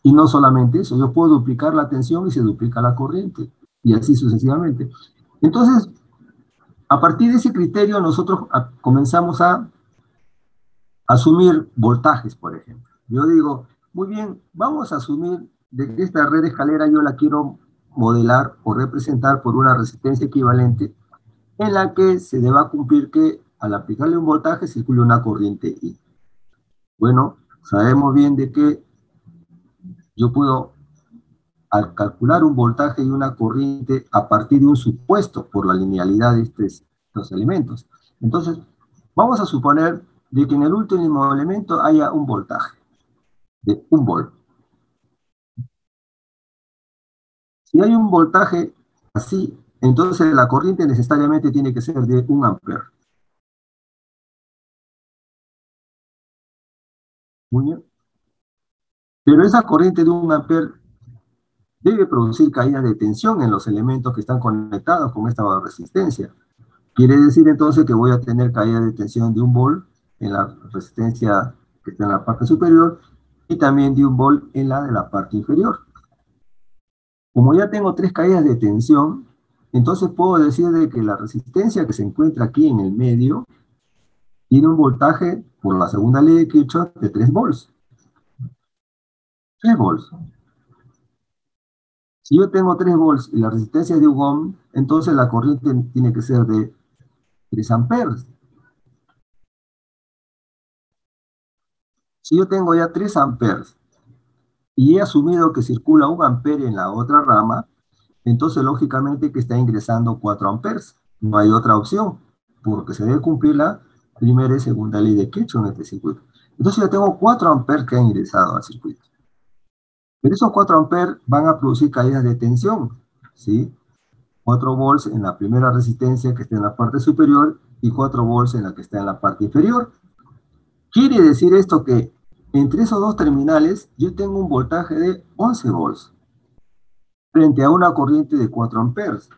Y no solamente eso, yo puedo duplicar la tensión y se duplica la corriente, y así sucesivamente. Entonces, a partir de ese criterio, nosotros comenzamos a asumir voltajes, por ejemplo. Yo digo, muy bien, vamos a asumir de que esta red escalera yo la quiero modelar o representar por una resistencia equivalente en la que se deba cumplir que al aplicarle un voltaje circule una corriente I. Bueno, sabemos bien de que yo puedo, al calcular un voltaje y una corriente a partir de un supuesto por la linealidad de estos elementos. Entonces, vamos a suponer de que en el último elemento haya un voltaje de 1 volt. Si hay un voltaje así, entonces la corriente necesariamente tiene que ser de 1 ampere. Muy bien. Pero esa corriente de 1 ampere debe producir caída de tensión en los elementos que están conectados con esta resistencia. Quiere decir entonces que voy a tener caída de tensión de 1 volt en la resistencia que está en la parte superior y también de 1 volt en la de la parte inferior. Como ya tengo 3 caídas de tensión, entonces puedo decir de que la resistencia que se encuentra aquí en el medio tiene un voltaje, por la segunda ley de Kirchhoff, de 3 volts. 3 volts. Si yo tengo 3 volts y la resistencia es de 1 ohm, entonces la corriente tiene que ser de 3 amperes. Si yo tengo ya 3 amperes y he asumido que circula 1 ampere en la otra rama, entonces lógicamente que está ingresando 4 amperes. No hay otra opción, porque se debe cumplir la primera y segunda ley de Kirchhoff en este circuito. Entonces yo tengo 4 amperes que han ingresado al circuito. Pero esos 4 amperes van a producir caídas de tensión, ¿sí? 4 volts en la primera resistencia que está en la parte superior y 4 volts en la que está en la parte inferior. Quiere decir esto que entre esos dos terminales yo tengo un voltaje de 11 volts frente a una corriente de 4 amperes.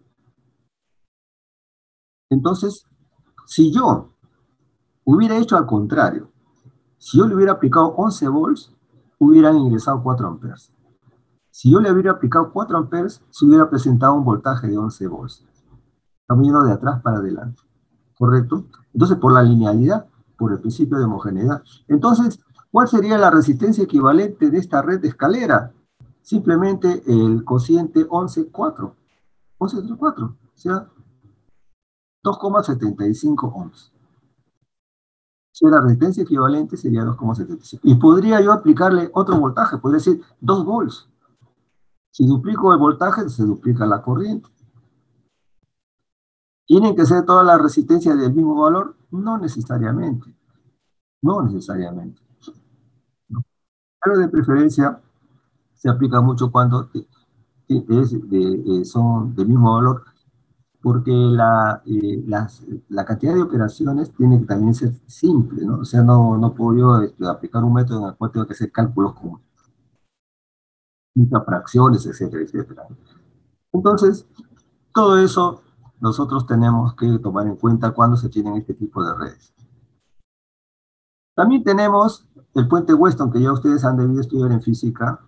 Entonces, si yo hubiera hecho al contrario, si yo le hubiera aplicado 11 volts, hubieran ingresado 4 amperes. Si yo le hubiera aplicado 4 amperes, se hubiera presentado un voltaje de 11 volts. Estamos yendo de atrás para adelante, ¿correcto? Entonces, por la linealidad, por el principio de homogeneidad. Entonces, ¿cuál sería la resistencia equivalente de esta red de escalera? Simplemente el cociente 11,4. 11,4, o sea, 2,75 ohms. Si la resistencia equivalente sería 2,75. Y podría yo aplicarle otro voltaje, podría decir 2 volts. Si duplico el voltaje, se duplica la corriente. ¿Tienen que ser todas las resistencias del mismo valor? No necesariamente. No necesariamente. Pero de preferencia se aplica mucho cuando son del mismo valor, porque la cantidad de operaciones tiene que también ser simple, ¿no? O sea, no puedo yo aplicar un método en el cual tengo que hacer cálculos con muchas fracciones, etcétera, etcétera. Entonces, todo eso nosotros tenemos que tomar en cuenta cuando se tienen este tipo de redes. También tenemos el puente Weston, que ya ustedes han debido estudiar en física.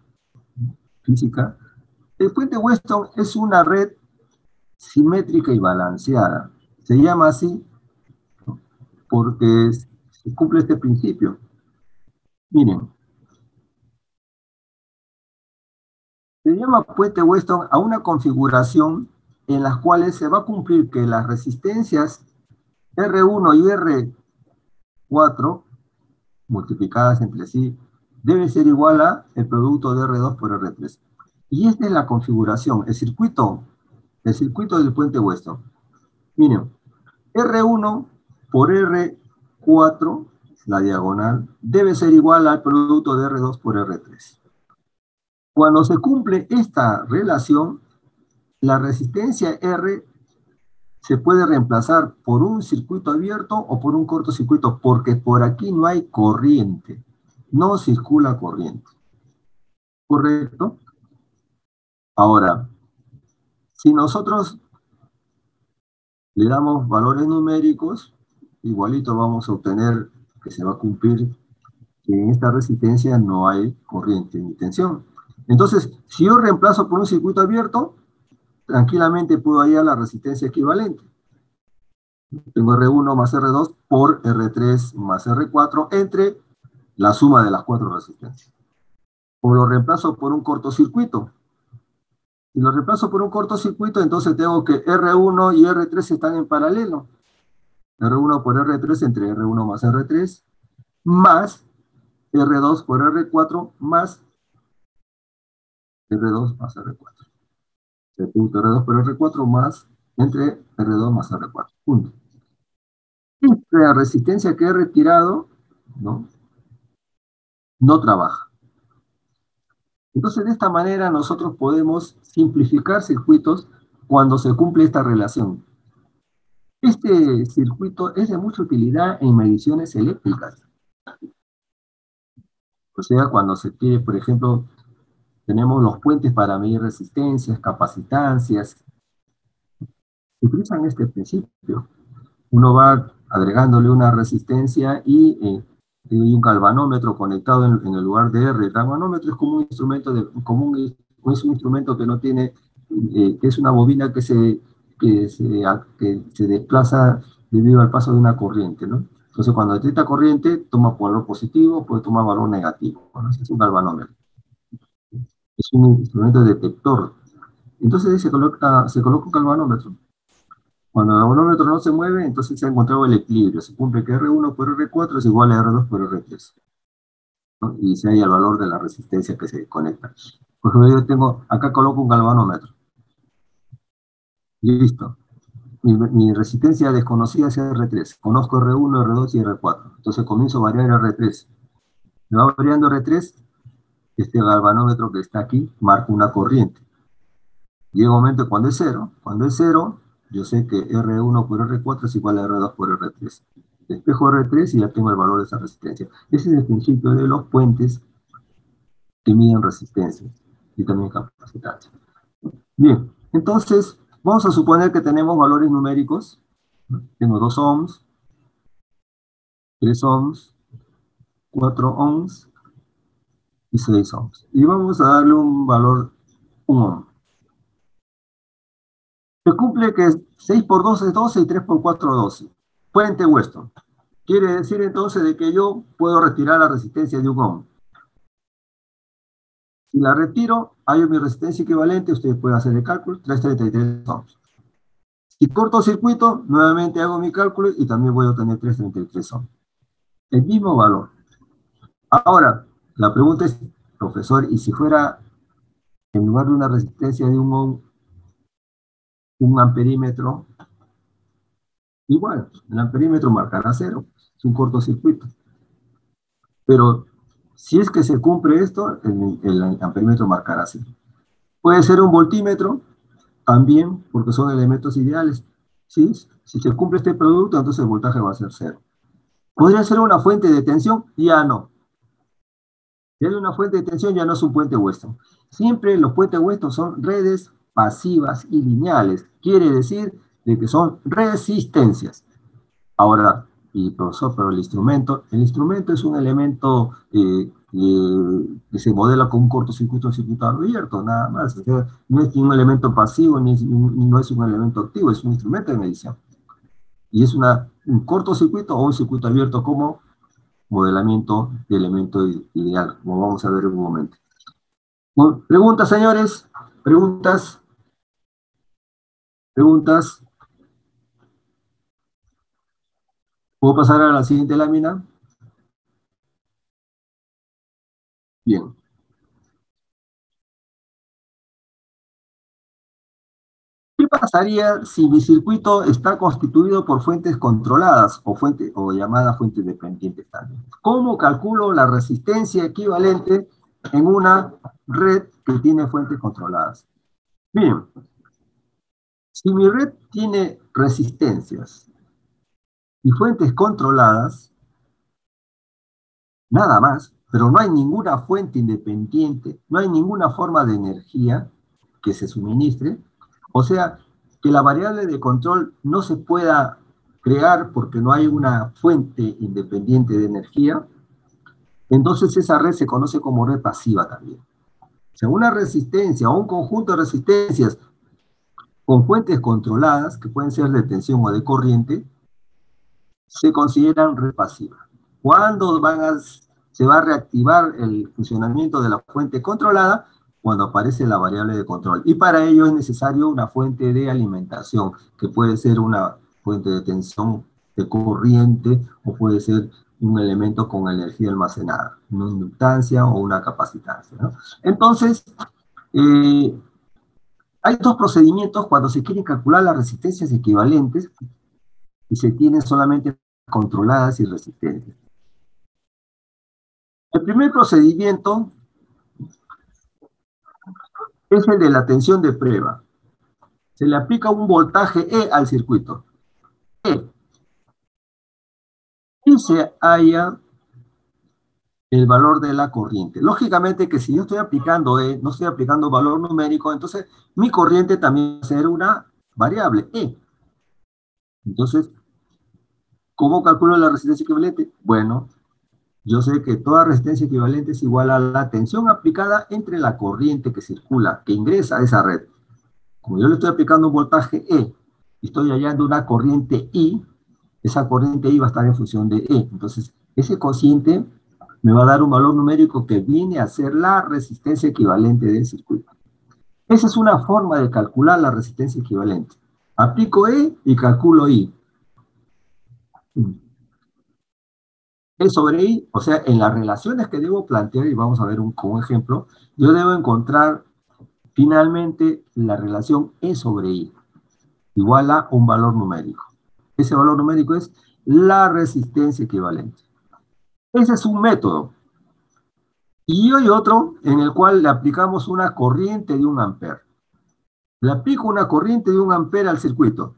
El puente Weston es una red simétrica y balanceada. Se llama así porque se cumple este principio. Miren, se llama puente Weston a una configuración en las cuales se va a cumplir que las resistencias R1 y R4 multiplicadas entre sí debe ser igual a el producto de R2 por R3. Y esta es la configuración, el circuito del puente Weston. Miren, R1 por R4, la diagonal, debe ser igual al producto de R2 por R3. Cuando se cumple esta relación, la resistencia R se puede reemplazar por un circuito abierto o por un cortocircuito, porque por aquí no hay corriente, no circula corriente. ¿Correcto? Ahora, si nosotros le damos valores numéricos, igualito vamos a obtener que se va a cumplir que en esta resistencia no hay corriente ni tensión. Entonces, si yo reemplazo por un circuito abierto, tranquilamente puedo hallar la resistencia equivalente. Tengo R1 más R2 por R3 más R4 entre la suma de las cuatro resistencias. O lo reemplazo por un cortocircuito. Si lo reemplazo por un cortocircuito, entonces tengo que R1 y R3 están en paralelo. R1 por R3 entre R1 más R3, más R2 por R4 más R2 más R4. El punto R2 por R4 más entre R2 más R4. Punto. La resistencia que he retirado, ¿no? No trabaja. Entonces, de esta manera nosotros podemos simplificar circuitos cuando se cumple esta relación. Este circuito es de mucha utilidad en mediciones eléctricas. O sea, cuando se quiere, por ejemplo, tenemos los puentes para medir resistencias, capacitancias, utilizan este principio. Uno va agregándole una resistencia y un galvanómetro conectado en el lugar de R. El galvanómetro es como un instrumento, es un instrumento que no tiene, que es una bobina que se desplaza debido al paso de una corriente, ¿no? Entonces, cuando detecta corriente, toma valor positivo, puede tomar valor negativo, ¿no? Es un galvanómetro. Es un instrumento detector. Entonces se coloca un galvanómetro. Cuando el galvanómetro no se mueve, entonces se ha encontrado el equilibrio. Se cumple que R1 por R4 es igual a R2 por R3, ¿no? Y se halla el valor de la resistencia que se conecta. Por ejemplo, acá coloco un galvanómetro. Listo. Mi resistencia desconocida es R3. Conozco R1, R2 y R4. Entonces comienzo a variar R3. Me va variando R3, este galvanómetro que está aquí marca una corriente. Llega un momento cuando es cero, yo sé que R1 por R4 es igual a R2 por R3. Despejo R3 y ya tengo el valor de esa resistencia. Ese es el principio de los puentes que miden resistencia y también capacitancia. Bien, entonces vamos a suponer que tenemos valores numéricos. Tengo 2 ohms, 3 ohms, 4 ohms y 6 ohms. Y vamos a darle un valor 1 ohm. Se cumple que 6 por 2 es 12 y 3 por 4 es 12. Puente Weston. Quiere decir entonces de que yo puedo retirar la resistencia de 1 ohm. Si la retiro, hallo mi resistencia equivalente, ustedes pueden hacer el cálculo, 333 ohms. Si cortocircuito, nuevamente hago mi cálculo y también voy a obtener 333 ohms. El mismo valor. Ahora, la pregunta es, profesor, ¿y si fuera en lugar de una resistencia de 1 ohm, un amperímetro? Igual, el amperímetro marcará 0, es un cortocircuito. Pero si es que se cumple esto, el amperímetro marcará 0. Puede ser un voltímetro, también, porque son elementos ideales. ¿Sí? Si se cumple este producto, entonces el voltaje va a ser 0. ¿Podría ser una fuente de tensión? Ya no. Si hay una fuente de tensión, ya no es un puente Weston. Siempre los puentes Weston son redes pasivas y lineales. Quiere decir de que son resistencias. Ahora, y profesor, pero el instrumento es un elemento que se modela con un cortocircuito o circuito abierto, nada más. O sea, no es un elemento pasivo, ni no es un elemento activo, es un instrumento de medición. Y es un cortocircuito o un circuito abierto como modelamiento de elemento ideal, como vamos a ver en un momento. Bueno, preguntas, señores, preguntas. ¿Puedo pasar a la siguiente lámina? Bien. ¿Qué pasaría si mi circuito está constituido por fuentes controladas o llamadas fuentes dependientes también? ¿Cómo calculo la resistencia equivalente en una red que tiene fuentes controladas? Bien, si mi red tiene resistencias y fuentes controladas, nada más, pero no hay ninguna fuente independiente, no hay ninguna forma de energía que se suministre, o sea, que la variable de control no se pueda crear porque no hay una fuente independiente de energía, entonces esa red se conoce como red pasiva también. O sea, una resistencia o un conjunto de resistencias con fuentes controladas, que pueden ser de tensión o de corriente, se consideran red pasiva. ¿Cuándo se va a reactivar el funcionamiento de la fuente controlada? Cuando aparece la variable de control. Y para ello es necesario una fuente de alimentación, que puede ser una fuente de tensión de corriente, o puede ser un elemento con energía almacenada, una inductancia o una capacitancia, ¿no? Entonces, hay dos procedimientos cuando se quieren calcular las resistencias equivalentes y se tienen solamente controladas y resistentes. El primer procedimiento es el de la tensión de prueba. Se le aplica un voltaje E al circuito. E. Y se halla el valor de la corriente. Lógicamente que si yo estoy aplicando E, no estoy aplicando valor numérico, entonces mi corriente también va a ser una variable, E. Entonces, ¿cómo calculo la resistencia equivalente? Bueno, yo sé que toda resistencia equivalente es igual a la tensión aplicada entre la corriente que circula, que ingresa a esa red. Como yo le estoy aplicando un voltaje E y estoy hallando una corriente I, esa corriente I va a estar en función de E. Entonces, ese cociente me va a dar un valor numérico que viene a ser la resistencia equivalente del circuito. Esa es una forma de calcular la resistencia equivalente. Aplico E y calculo I. E sobre I, o sea, en las relaciones que debo plantear, y vamos a ver con un ejemplo, yo debo encontrar finalmente la relación E sobre I, igual a un valor numérico. Ese valor numérico es la resistencia equivalente. Ese es un método. Y hay otro en el cual le aplicamos una corriente de 1 ampere. Le aplico una corriente de 1 ampere al circuito.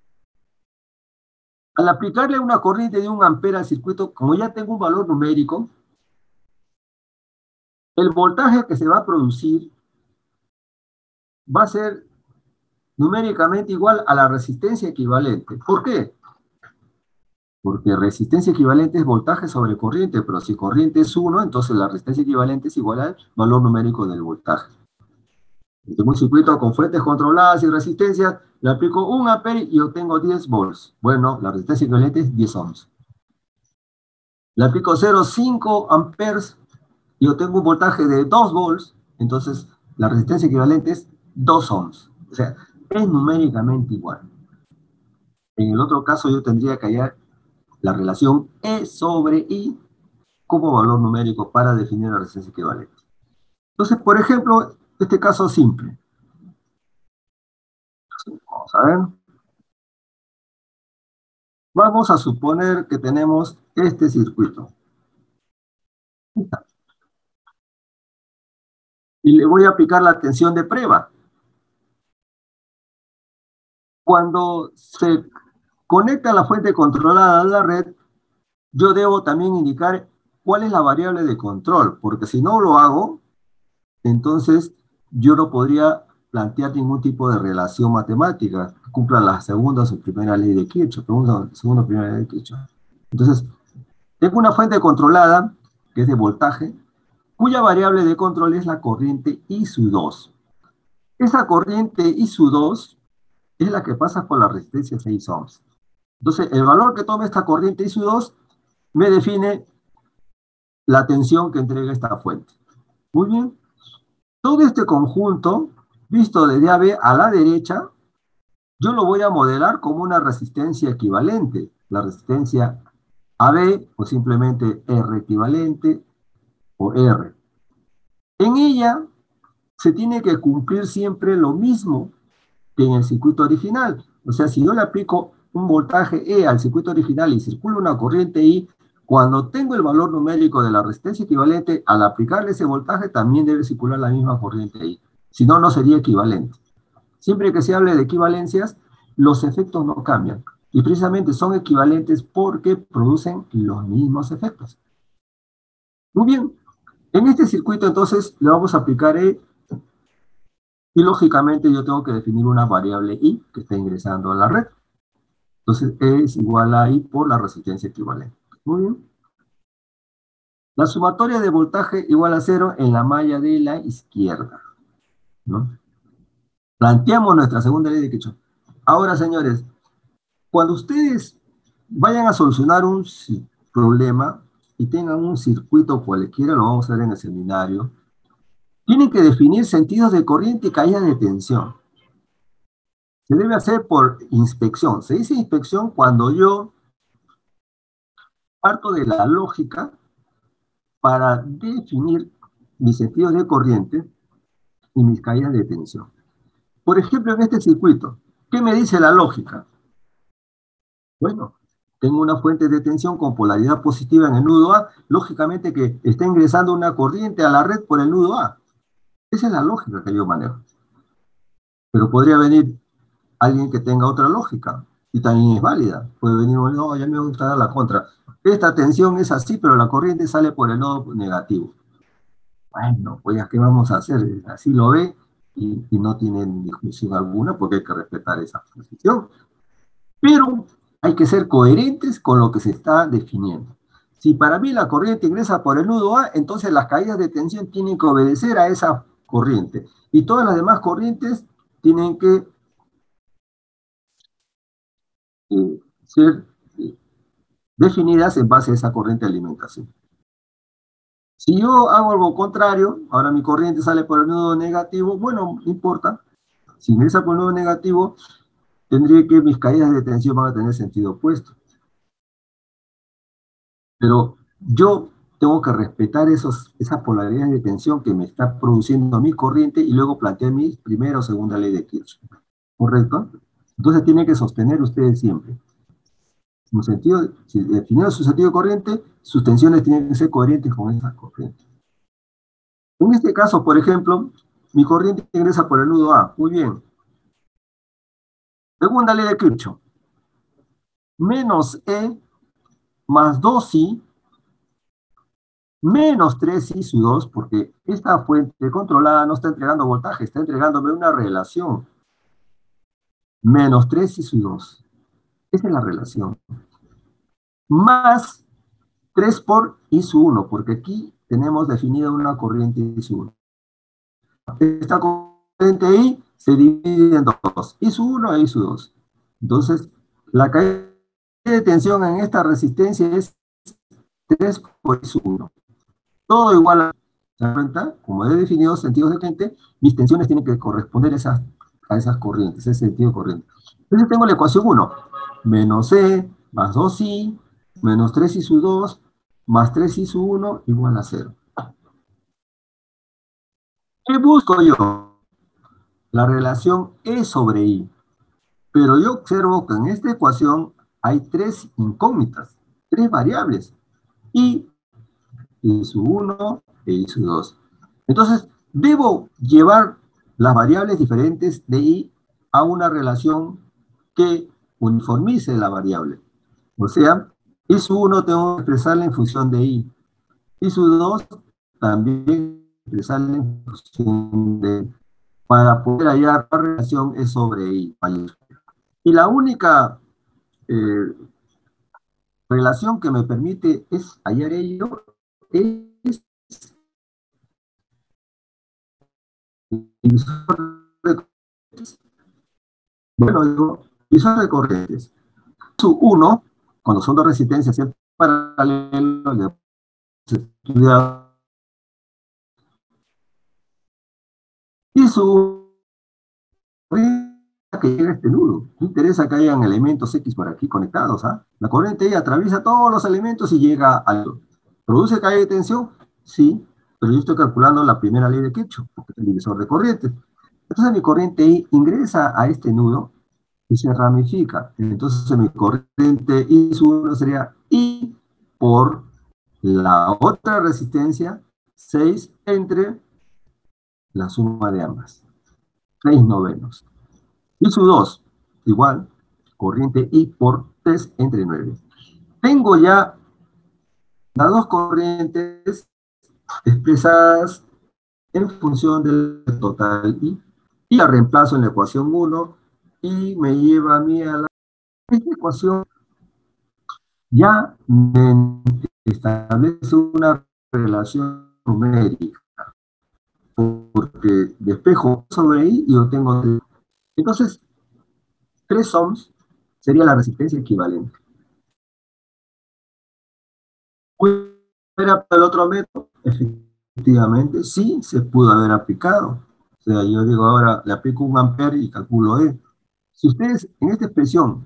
Al aplicarle una corriente de 1 ampere al circuito, como ya tengo un valor numérico, el voltaje que se va a producir va a ser numéricamente igual a la resistencia equivalente. ¿Por qué? Porque resistencia equivalente es voltaje sobre corriente, pero si corriente es 1, entonces la resistencia equivalente es igual al valor numérico del voltaje. Si tengo un circuito con fuentes controladas y resistencias, le aplico 1 ampere y obtengo 10 volts. Bueno, la resistencia equivalente es 10 ohms. Le aplico 0,5 amperes y obtengo un voltaje de 2 volts, entonces la resistencia equivalente es 2 ohms. O sea, es numéricamente igual. En el otro caso yo tendría que hallar la relación E sobre I como valor numérico para definir la resistencia equivalente. Entonces, por ejemplo, este caso simple. Vamos a ver. Vamos a suponer que tenemos este circuito. Y le voy a aplicar la tensión de prueba. Cuando se conecta la fuente controlada a la red, yo debo también indicar cuál es la variable de control, porque si no lo hago, entonces yo no podría plantear ningún tipo de relación matemática que cumpla la segunda o primera ley de Kirchhoff, segunda o primera ley de Kirchhoff. Entonces, tengo una fuente controlada, que es de voltaje, cuya variable de control es la corriente I sub 2. Esa corriente I sub 2 es la que pasa por la resistencia 6 ohms. Entonces, el valor que tome esta corriente I sub 2 me define la tensión que entrega esta fuente. Muy bien. Todo este conjunto, visto desde AB a la derecha, yo lo voy a modelar como una resistencia equivalente. La resistencia AB, o simplemente R equivalente, o R. En ella se tiene que cumplir siempre lo mismo que en el circuito original. O sea, si yo le aplico un voltaje E al circuito original y circula una corriente I, cuando tengo el valor numérico de la resistencia equivalente, al aplicarle ese voltaje también debe circular la misma corriente I. Si no, no sería equivalente. Siempre que se hable de equivalencias, los efectos no cambian. Y precisamente son equivalentes porque producen los mismos efectos. Muy bien. En este circuito, entonces, le vamos a aplicar E. Y lógicamente yo tengo que definir una variable I que está ingresando a la red. Entonces E es igual a I por la resistencia equivalente. Muy bien. La sumatoria de voltaje igual a 0 en la malla de la izquierda, ¿no? Planteamos nuestra segunda ley de Kirchhoff. Ahora, señores, cuando ustedes vayan a solucionar un problema y tengan un circuito cualquiera, lo vamos a ver en el seminario, tienen que definir sentidos de corriente y caída de tensión. Se debe hacer por inspección. Se dice inspección cuando yo parto de la lógica para definir mis sentidos de corriente y mis caídas de tensión. Por ejemplo, en este circuito, ¿qué me dice la lógica? Bueno, tengo una fuente de tensión con polaridad positiva en el nudo A, lógicamente que está ingresando una corriente a la red por el nudo A. Esa es la lógica que yo manejo. Pero podría venir alguien que tenga otra lógica, y también es válida. Puede venir, no, ya me gusta dar la contra. Esta tensión es así, pero la corriente sale por el nodo negativo. Bueno, pues ¿qué vamos a hacer? Así lo ve y no tienen discusión alguna porque hay que respetar esa posición. Pero hay que ser coherentes con lo que se está definiendo. Si para mí la corriente ingresa por el nudo A, entonces las caídas de tensión tienen que obedecer a esa corriente. Y todas las demás corrientes tienen que ser definidas en base a esa corriente de alimentación. Si yo hago algo contrario, ahora mi corriente sale por el nudo negativo, bueno, no importa. Si ingresa por el nudo negativo, tendría que mis caídas de tensión van a tener sentido opuesto. Pero yo tengo que respetar esas polaridades de tensión que me está produciendo mi corriente y luego plantear mi primera o segunda ley de Kirchhoff. ¿Correcto? Entonces tienen que sostener ustedes siempre. Si definieron su sentido de corriente, sus tensiones tienen que ser coherentes con esas corrientes. En este caso, por ejemplo, mi corriente ingresa por el nudo A. Muy bien. Segunda ley de Kirchhoff. Menos E más 2i menos 3i su 2, porque esta fuente controlada no está entregando voltaje, está entregándome una relación. Menos 3i su 2. Esa es la relación. Más 3 por i su 1, porque aquí tenemos definida una corriente i su 1. Esta corriente I se divide en dos, I su 1 e I su 2. Entonces, la caída de tensión en esta resistencia es 3 por I su 1. Todo igual a... ¿Se dan cuenta? Como he definido sentidos de corriente, mis tensiones tienen que corresponder a esas corrientes, ese sentido de corriente. Entonces tengo la ecuación 1, menos E más 2i, menos 3i su 2, más 3i su 1, igual a 0. ¿Qué busco yo? La relación E sobre I. Pero yo observo que en esta ecuación hay tres incógnitas, tres variables. I su 1 e I su 2. Entonces, debo llevar las variables diferentes de I a una relación que uniformice la variable. O sea, I su 1 tengo que expresarla en función de I. I su 2 también expresarla en función de I. Para poder hallar la relación E sobre I. Y la única relación que me permite es hallar ello es divisor de corrientes. Bueno, digo, divisor de corrientes. Su 1, cuando son dos resistencias en paralelo, le estudiado. Y su que llega a este nudo. Me interesa que hayan elementos X por aquí conectados. ¿Ah? La corriente I atraviesa todos los elementos y llega al nudo. ¿Produce caída de tensión? Sí, pero yo estoy calculando la primera ley de Kirchhoff, porque es el divisor de corrientes. Entonces mi corriente I ingresa a este nudo y se ramifica. Entonces mi corriente I su 1 sería I por la otra resistencia, 6 entre la suma de ambas. 6 novenos. I su 2, igual, corriente I por 3 entre 9. Tengo ya las dos corrientes expresadas en función del total I, y la reemplazo en la ecuación 1, y me lleva a mí a la... Esta ecuación ya me establece una relación numérica, porque despejo sobre ahí y obtengo 3. Entonces, 3 ohms sería la resistencia equivalente. ¿Puede haber aplicado el otro método? Efectivamente, sí, se pudo haber aplicado. O sea, yo digo ahora, le aplico 1 ampere y calculo E. Si ustedes en esta expresión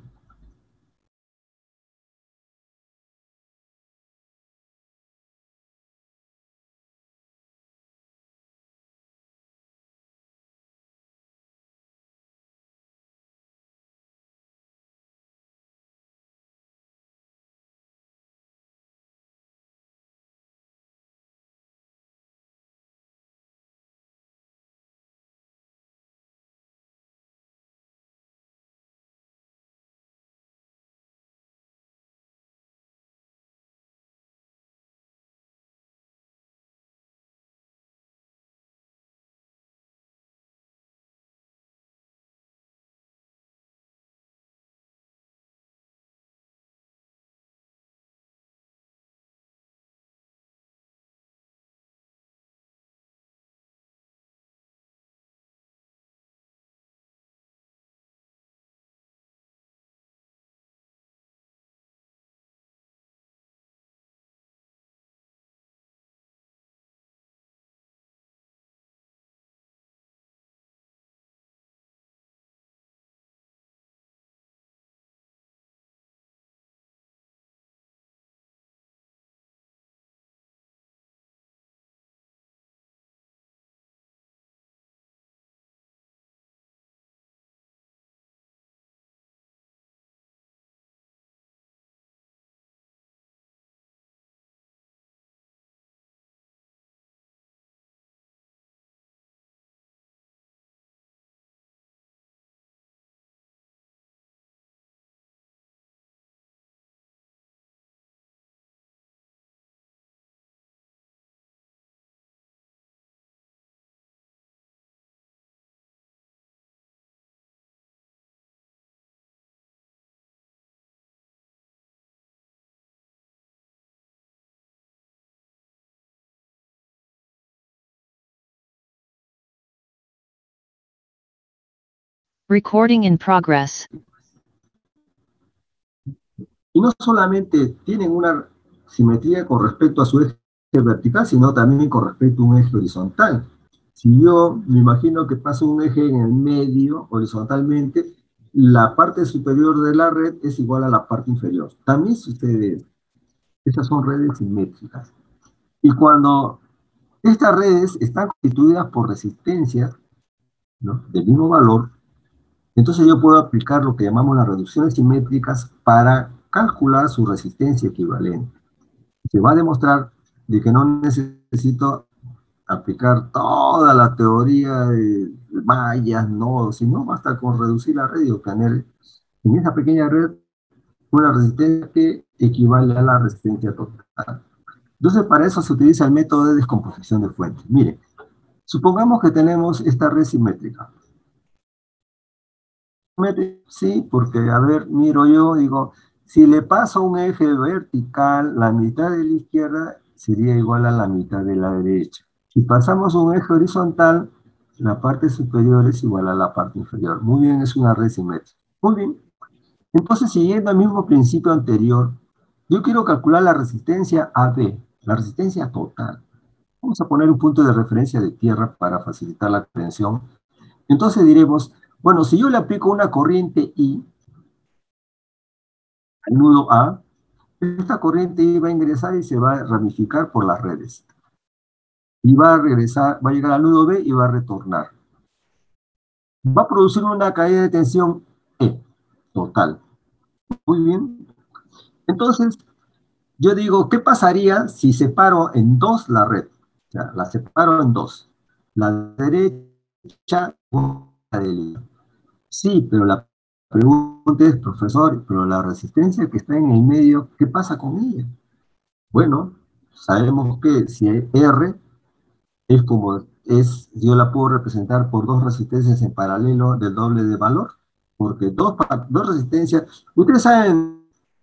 Recording in progress. y no solamente tienen una simetría con respecto a su eje vertical, sino también con respecto a un eje horizontal. Si yo me imagino que paso un eje en el medio, horizontalmente, la parte superior de la red es igual a la parte inferior. También sucede esto. Estas son redes simétricas. Y cuando estas redes están constituidas por resistencias, ¿no?, del mismo valor, entonces yo puedo aplicar lo que llamamos las reducciones simétricas para calcular su resistencia equivalente. Se va a demostrar de que no necesito aplicar toda la teoría de mallas, nodos, sino basta con reducir la red y obtener en esa pequeña red una resistencia que equivale a la resistencia total. Entonces, para eso se utiliza el método de descomposición de fuentes. Mire, supongamos que tenemos esta red simétrica. Sí, porque, a ver, miro yo, digo, si le paso un eje vertical, la mitad de la izquierda sería igual a la mitad de la derecha. Si pasamos un eje horizontal, la parte superior es igual a la parte inferior. Muy bien, es una red simétrica. Muy bien. Entonces, siguiendo el mismo principio anterior, yo quiero calcular la resistencia AB, la resistencia total. Vamos a poner un punto de referencia de tierra para facilitar la comprensión. Entonces diremos, bueno, si yo le aplico una corriente I al nudo A, esta corriente I va a ingresar y se va a ramificar por las redes. Y va a regresar, va a llegar al nudo B y va a retornar. Va a producir una caída de tensión E, total. Muy bien. Entonces, yo digo, ¿qué pasaría si separo en dos la red? O sea, la separo en dos. La derecha con la derecha. Sí, pero la pregunta es, profesor, pero la resistencia que está en el medio, ¿qué pasa con ella? Bueno, sabemos que si R es como es, yo la puedo representar por dos resistencias en paralelo del doble de valor, porque dos resistencias, ustedes saben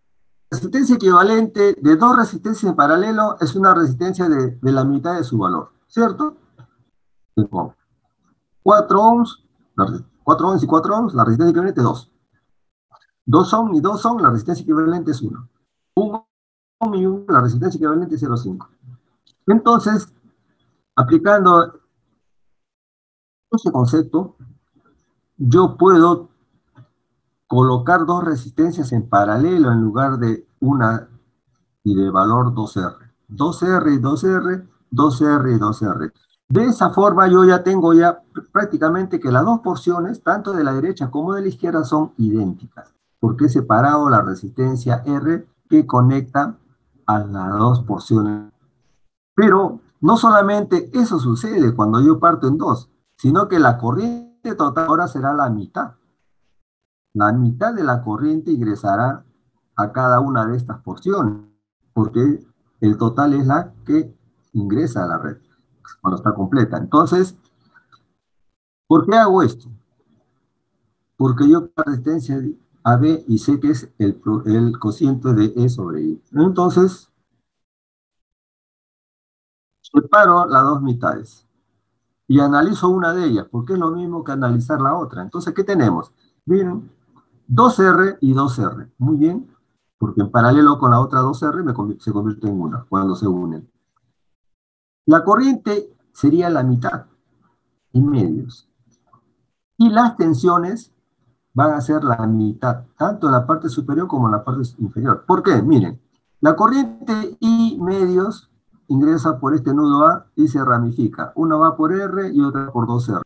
resistencia equivalente de dos resistencias en paralelo es una resistencia de la mitad de su valor, ¿cierto? Tengo 4 ohms, 4 ohms y 4 ohms, la resistencia equivalente es 2. 2 ohms y 2 ohms, la resistencia equivalente es 1. 1 ohm y 1, la resistencia equivalente es 0,5. Entonces, aplicando ese concepto, yo puedo colocar dos resistencias en paralelo en lugar de una y de valor 2R. 2R y 2R, 2R y 2R. De esa forma yo ya tengo prácticamente que las dos porciones, tanto de la derecha como de la izquierda, son idénticas, porque he separado la resistencia R que conecta a las dos porciones. Pero no solamente eso sucede cuando yo parto en dos, sino que la corriente total ahora será la mitad. La mitad de la corriente ingresará a cada una de estas porciones, porque el total es la que ingresa a la red cuando está completa. Entonces, ¿por qué hago esto? Porque yo la resistencia a B y sé que es el cociente de E sobre I. Entonces, separo las dos mitades y analizo una de ellas, porque es lo mismo que analizar la otra. Entonces, ¿qué tenemos? Miren, 2R y 2R. Muy bien, porque en paralelo con la otra 2R se convierte en una cuando se unen. La corriente sería la mitad, en medios. Y las tensiones van a ser la mitad, tanto en la parte superior como en la parte inferior. ¿Por qué? Miren, la corriente I medios ingresa por este nudo A y se ramifica. Una va por R y otra por 2R.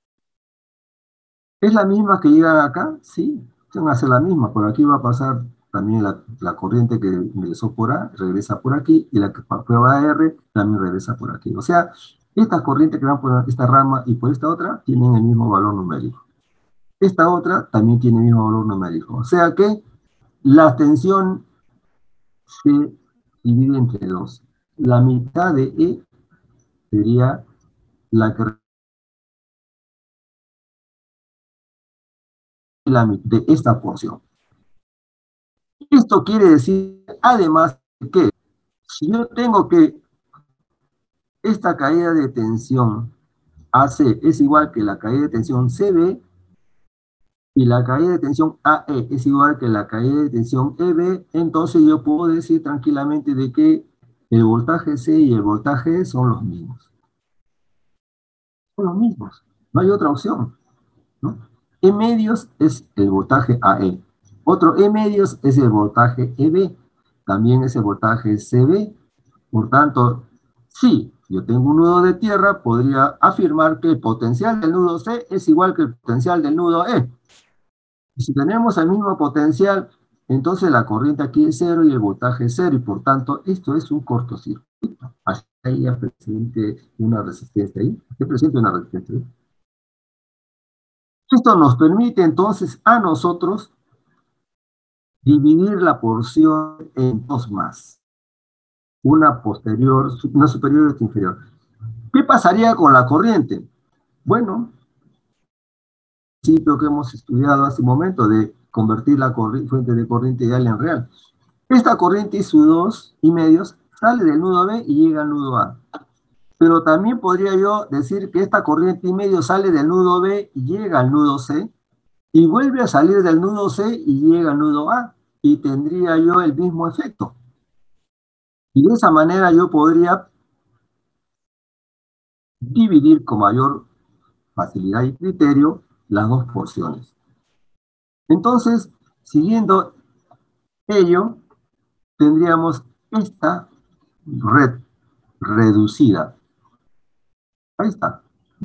¿Es la misma que llega acá? Sí, van a ser la misma. Por aquí va a pasar también la corriente que ingresó por A, regresa por aquí, y la que fue a R también regresa por aquí. O sea, estas corrientes que van por esta rama y por esta otra tienen el mismo valor numérico. Esta otra también tiene el mismo valor numérico. O sea que la tensión se divide entre dos. La mitad de E sería la que de esta porción. Esto quiere decir, además, que si yo tengo que esta caída de tensión AC es igual que la caída de tensión CB, y la caída de tensión AE es igual que la caída de tensión EB, entonces yo puedo decir tranquilamente de que el voltaje C y el voltaje E son los mismos. Son los mismos, no hay otra opción, ¿no? E medios es el voltaje AE. Otro E medios es el voltaje EB. También es el voltaje CB. Por tanto, si yo tengo un nudo de tierra, podría afirmar que el potencial del nudo C es igual que el potencial del nudo E. Y si tenemos el mismo potencial, entonces la corriente aquí es cero y el voltaje es cero, y por tanto, esto es un cortocircuito. Así ahí ya presente una resistencia ahí. ¿Qué presente una resistencia ahí? Esto nos permite entonces a nosotros dividir la porción en dos más. Una posterior, una superior y otra inferior. ¿Qué pasaría con la corriente? Bueno, el principio que hemos estudiado hace un momento de convertir la fuente de corriente ideal en real. Esta corriente y sus 2,5 sale del nudo B y llega al nudo A. Pero también podría yo decir que esta corriente y medio sale del nudo B y llega al nudo C, y vuelve a salir del nudo C y llega al nudo A, y tendría yo el mismo efecto. Y de esa manera yo podría dividir con mayor facilidad y criterio las dos porciones. Entonces, siguiendo ello, tendríamos esta red reducida. Ahí está.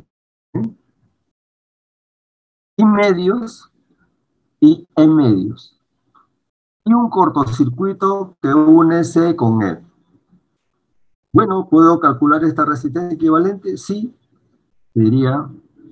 Y medios y en medios. Y un cortocircuito que une C con E. Bueno, ¿puedo calcular esta resistencia equivalente? Sí, sería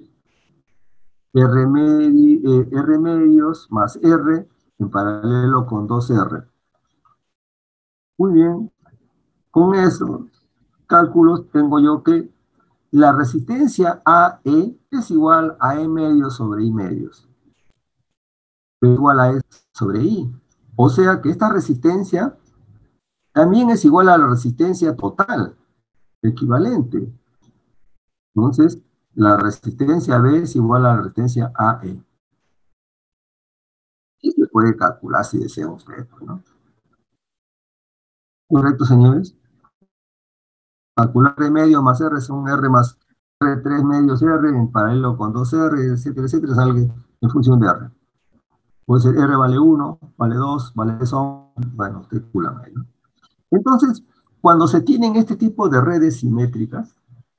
R medios más R en paralelo con 2R. Muy bien, con esos cálculos tengo yo que la resistencia AE es igual a E medios sobre I medios, es igual a E sobre I. O sea que esta resistencia también es igual a la resistencia total, equivalente. Entonces, la resistencia B es igual a la resistencia AE. Y se puede calcular si desean ustedes, ¿no? ¿Correcto, señores? Calcular R medio más R son R más R3 medios R en paralelo con 2R, etcétera, salga en función de R. Puede ser R vale 1, vale 2, vale 3, bueno, ustedes calculan ahí, ¿no? Entonces, cuando se tienen este tipo de redes simétricas,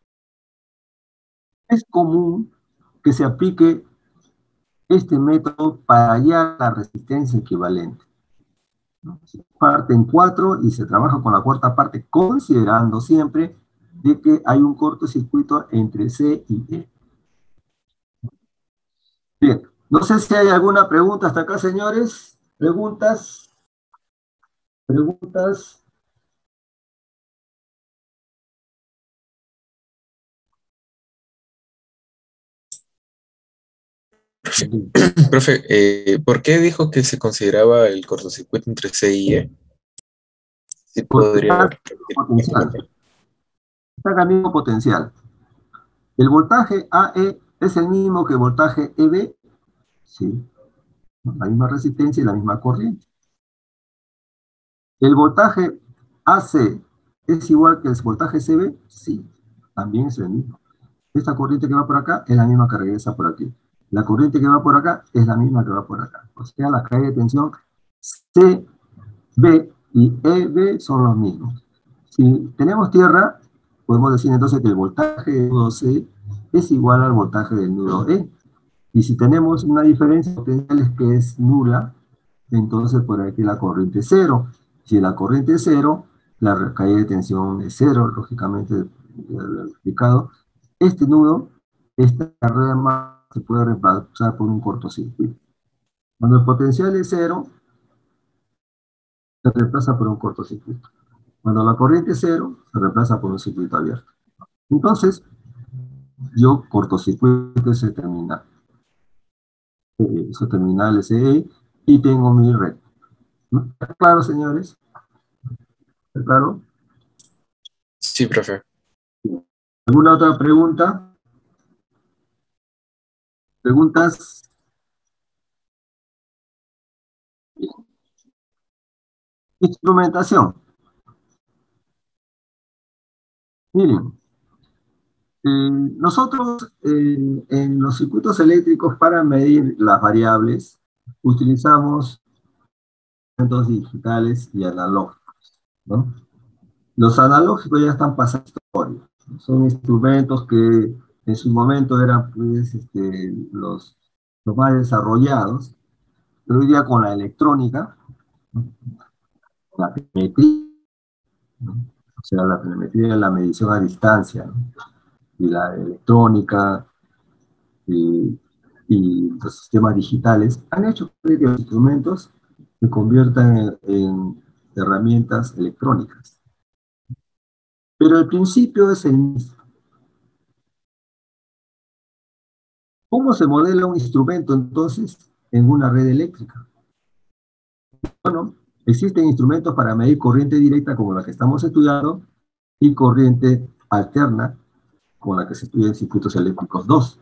es común que se aplique este método para hallar la resistencia equivalente, ¿no? Se parte en 4 y se trabaja con la cuarta parte, considerando siempre de que hay un cortocircuito entre C y E. Bien, no sé si hay alguna pregunta hasta acá, señores. ¿Preguntas? ¿Preguntas? Profe, ¿por qué dijo que se consideraba el cortocircuito entre C y E? Sí, Porque podría está repetir. potencial. Está el mismo potencial. El voltaje AE es el mismo que el voltaje EB, sí, la misma resistencia y la misma corriente. ¿El voltaje AC es igual que el voltaje CB? Sí, también es el mismo. Esta corriente que va por acá es la misma que regresa por aquí. La corriente que va por acá es la misma que va por acá. O sea, la caída de tensión CB y EB son los mismos. Si tenemos tierra, podemos decir entonces que el voltaje del nudo C es igual al voltaje del nudo E. Y si tenemos una diferencia de potenciales que es nula, entonces por aquí la corriente es cero. Si la corriente es cero, la caída de tensión es cero, lógicamente, ya lo he explicado. Este nudo, esta rama se puede reemplazar por un cortocircuito. Cuando el potencial es cero, se reemplaza por un cortocircuito. Cuando la corriente es cero, se reemplaza por un circuito abierto. Entonces, yo cortocircuito ese terminal. Ese terminal SE y tengo mi red. ¿Está claro, señores? ¿Está claro? Sí, profe. ¿Alguna otra pregunta? ¿Preguntas? Instrumentación. Miren, nosotros en los circuitos eléctricos para medir las variables utilizamos instrumentos digitales y analógicos, ¿no? Los analógicos ya están pasando historia. Son instrumentos que en su momento eran pues, los más desarrollados, pero hoy día con la electrónica, ¿no? La telemetría, ¿no? O sea, la telemetría es la medición a distancia, ¿no? Y la electrónica y los sistemas digitales han hecho que los instrumentos se conviertan en herramientas electrónicas. Pero el principio es el mismo. ¿Cómo se modela un instrumento entonces en una red eléctrica? Bueno, existen instrumentos para medir corriente directa como la que estamos estudiando y corriente alterna como la que se estudia en circuitos eléctricos 2,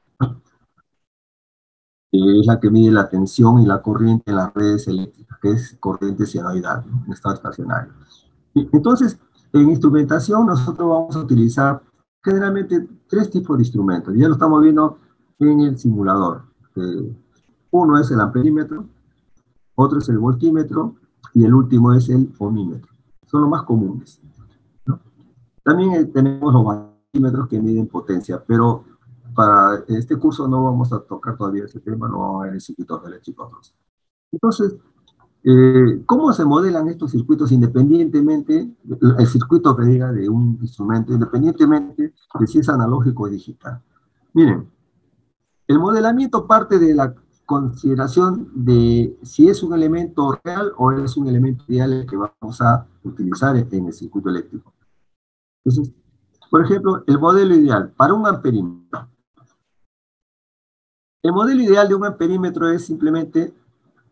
que es la que mide la tensión y la corriente en las redes eléctricas, que es corriente senoidal, ¿no? En estado estacionario. Y entonces, en instrumentación nosotros vamos a utilizar generalmente tres tipos de instrumentos. Ya lo estamos viendo en el simulador. Uno es el amperímetro, otro es el voltímetro y el último es el ohmímetro. Son los más comunes, ¿no? También tenemos los voltímetros que miden potencia, pero para este curso no vamos a tocar todavía ese tema, lo vamos a ver en circuitos eléctricos. Entonces, ¿cómo se modelan estos circuitos independientemente, el circuito que diga de un instrumento, independientemente de si es analógico o digital? Miren, el modelamiento parte de la consideración de si es un elemento real o es un elemento ideal el que vamos a utilizar en el circuito eléctrico. Entonces, por ejemplo, el modelo ideal para un amperímetro. El modelo ideal de un amperímetro es simplemente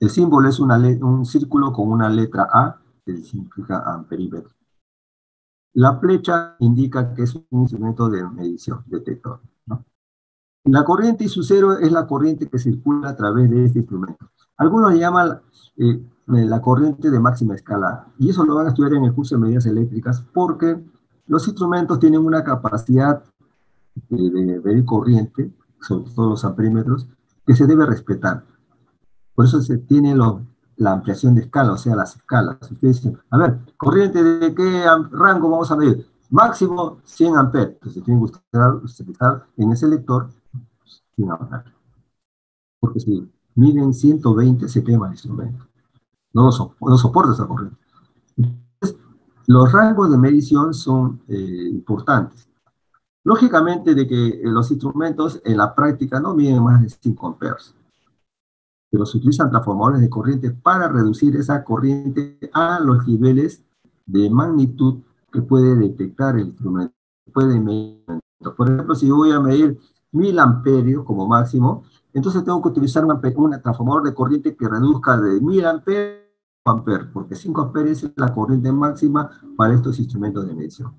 El símbolo es un círculo con una letra A, que significa amperímetro. La flecha indica que es un instrumento de medición, detector, ¿no? La corriente I0 es la corriente que circula a través de este instrumento. Algunos le llaman la corriente de máxima escala, y eso lo van a estudiar en el curso de medidas eléctricas, porque los instrumentos tienen una capacidad de medir corriente, sobre todo los amperímetros, que se debe respetar. Por eso se tiene la ampliación de escala, o sea, las escalas. Ustedes dicen, a ver, corriente de qué rango vamos a medir, máximo 100 amperes. Entonces tienen que utilizar en ese lector 100 amperes. Porque si miden 120 se quema el instrumento. No soporta esa corriente. Entonces, los rangos de medición son importantes. Lógicamente de que los instrumentos en la práctica no miden más de 5 amperes, pero se utilizan transformadores de corriente para reducir esa corriente a los niveles de magnitud que puede detectar el instrumento. Puede medir. Por ejemplo, si yo voy a medir 1000 amperios como máximo, entonces tengo que utilizar un transformador de corriente que reduzca de 1000 amperios a 5 amperes, porque 5 amperes es la corriente máxima para estos instrumentos de medición.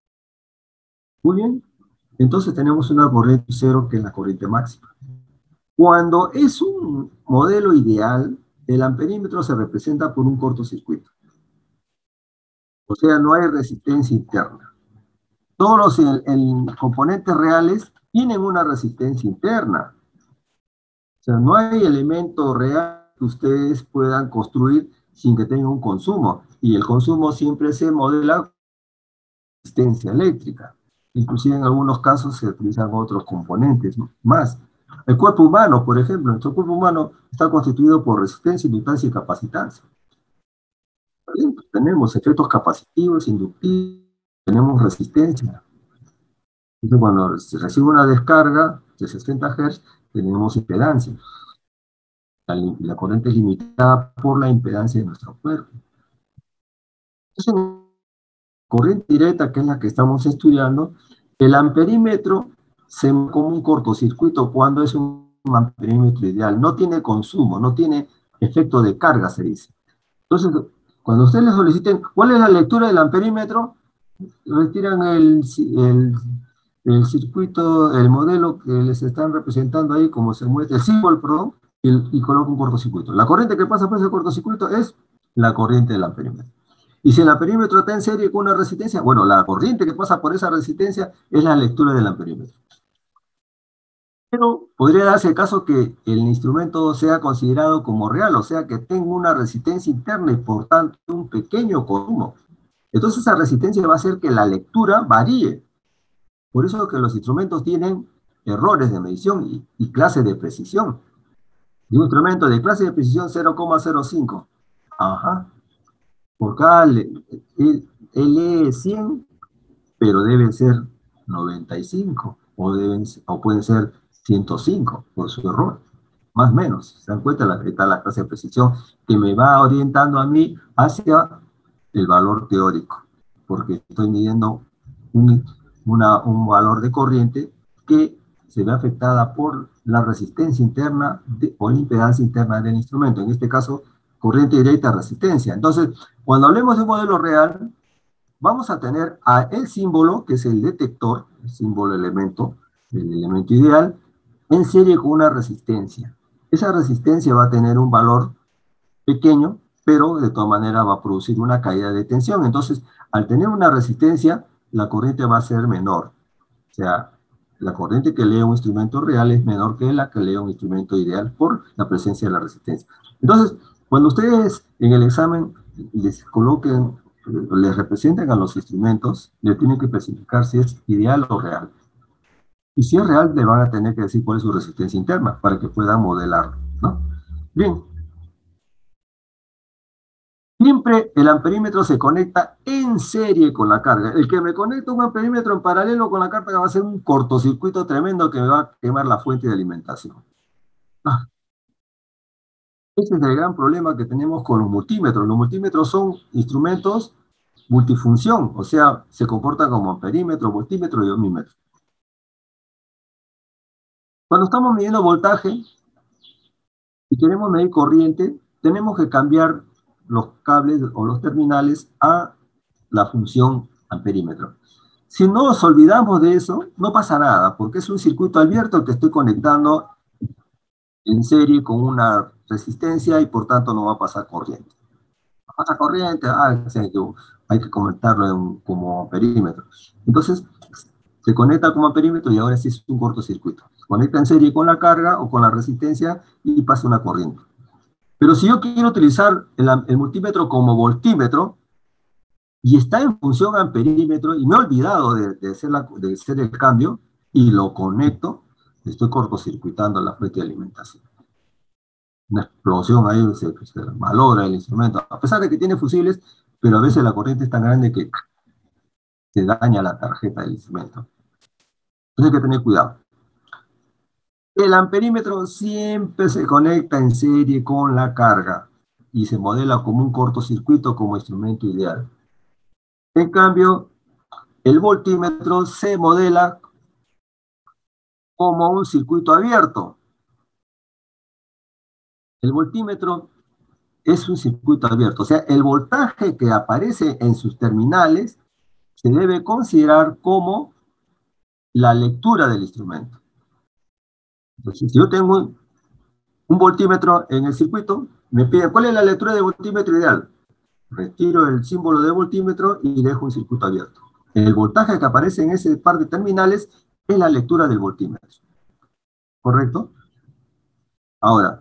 Muy bien, entonces tenemos una corriente cero que es la corriente máxima. Cuando es un modelo ideal, el amperímetro se representa por un cortocircuito. O sea, no hay resistencia interna. Todos los componentes reales tienen una resistencia interna. O sea, no hay elemento real que ustedes puedan construir sin que tenga un consumo. Y el consumo siempre se modela con resistencia eléctrica. Inclusive en algunos casos se utilizan otros componentes más. El cuerpo humano, por ejemplo, nuestro cuerpo humano está constituido por resistencia, inductancia y capacitancia. Tenemos efectos capacitivos, inductivos, tenemos resistencia. Entonces, cuando se recibe una descarga de 60 Hz, tenemos impedancia. La corriente es limitada por la impedancia de nuestro cuerpo. Entonces, en corriente directa, que es la que estamos estudiando, el amperímetro se mueve como un cortocircuito cuando es un amperímetro ideal. No tiene consumo, no tiene efecto de carga, se dice. Entonces, cuando ustedes le soliciten cuál es la lectura del amperímetro, retiran el circuito, el modelo que les están representando ahí, como se mueve, el símbolo, perdón, y colocan un cortocircuito. La corriente que pasa por ese cortocircuito es la corriente del amperímetro. Y si el amperímetro está en serie con una resistencia, bueno, la corriente que pasa por esa resistencia es la lectura del amperímetro. Pero podría darse el caso que el instrumento sea considerado como real, o sea que tenga una resistencia interna y por tanto un pequeño consumo. Entonces esa resistencia va a hacer que la lectura varíe. Por eso es que los instrumentos tienen errores de medición y clase de precisión. De un instrumento de clase de precisión 0,05. Ajá. Por cada LE 100, pero deben ser 95, o pueden ser 105 por su error, más o menos. ¿Se dan cuenta? Está la clase de precisión que me va orientando a mí hacia el valor teórico, porque estoy midiendo un valor de corriente que se ve afectada por la resistencia interna o la impedancia interna del instrumento. En este caso, corriente directa, resistencia. Entonces, cuando hablemos de un modelo real, vamos a tener el símbolo, que es el detector, el símbolo elemento, el elemento ideal, en serie con una resistencia. Esa resistencia va a tener un valor pequeño, pero de todas maneras va a producir una caída de tensión. Entonces, al tener una resistencia, la corriente va a ser menor. O sea, la corriente que lee un instrumento real es menor que la que lee un instrumento ideal por la presencia de la resistencia. Entonces, cuando ustedes en el examen les coloquen, les representen a los instrumentos, les tienen que especificar si es ideal o real. Y si es real, le van a tener que decir cuál es su resistencia interna para que puedan modelarlo, ¿no? Bien. Siempre el amperímetro se conecta en serie con la carga. El que me conecta un amperímetro en paralelo con la carga va a ser un cortocircuito tremendo que me va a quemar la fuente de alimentación. Ese es el gran problema que tenemos con los multímetros. Los multímetros son instrumentos multifunción, o sea, se comportan como amperímetro, voltímetro y ohmímetro. Cuando estamos midiendo voltaje y queremos medir corriente, tenemos que cambiar los cables o los terminales a la función amperímetro. Si no nos olvidamos de eso, no pasa nada, porque es un circuito abierto que estoy conectando en serie con una resistencia y por tanto no va a pasar corriente. No pasa corriente, hay que conectarlo como perímetro. Entonces, se conecta como perímetro y ahora sí es un cortocircuito. Se conecta en serie con la carga o con la resistencia y pasa una corriente. Pero si yo quiero utilizar el multímetro como voltímetro y está en función amperímetro y me he olvidado de hacer el cambio y lo conecto, estoy cortocircuitando la fuente de alimentación. Una explosión ahí, se malogra el instrumento, a pesar de que tiene fusibles, pero a veces la corriente es tan grande que se daña la tarjeta del instrumento. Entonces hay que tener cuidado. El amperímetro siempre se conecta en serie con la carga y se modela como un cortocircuito como instrumento ideal. En cambio, el voltímetro se modela como un circuito abierto. El voltímetro es un circuito abierto, o sea, el voltaje que aparece en sus terminales se debe considerar como la lectura del instrumento. Entonces, si yo tengo un voltímetro en el circuito, me pide, ¿cuál es la lectura del voltímetro ideal? Retiro el símbolo de voltímetro y dejo un circuito abierto. El voltaje que aparece en ese par de terminales es la lectura del voltímetro. ¿Correcto? Ahora,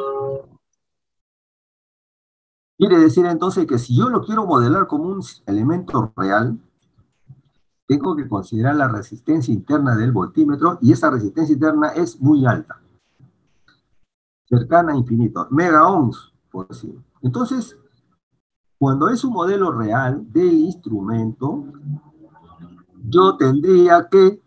quiere decir entonces que si yo lo quiero modelar como un elemento real, tengo que considerar la resistencia interna del voltímetro y esa resistencia interna es muy alta, cercana a infinito, megaohms, por decirlo. Entonces, cuando es un modelo real del instrumento, yo tendría que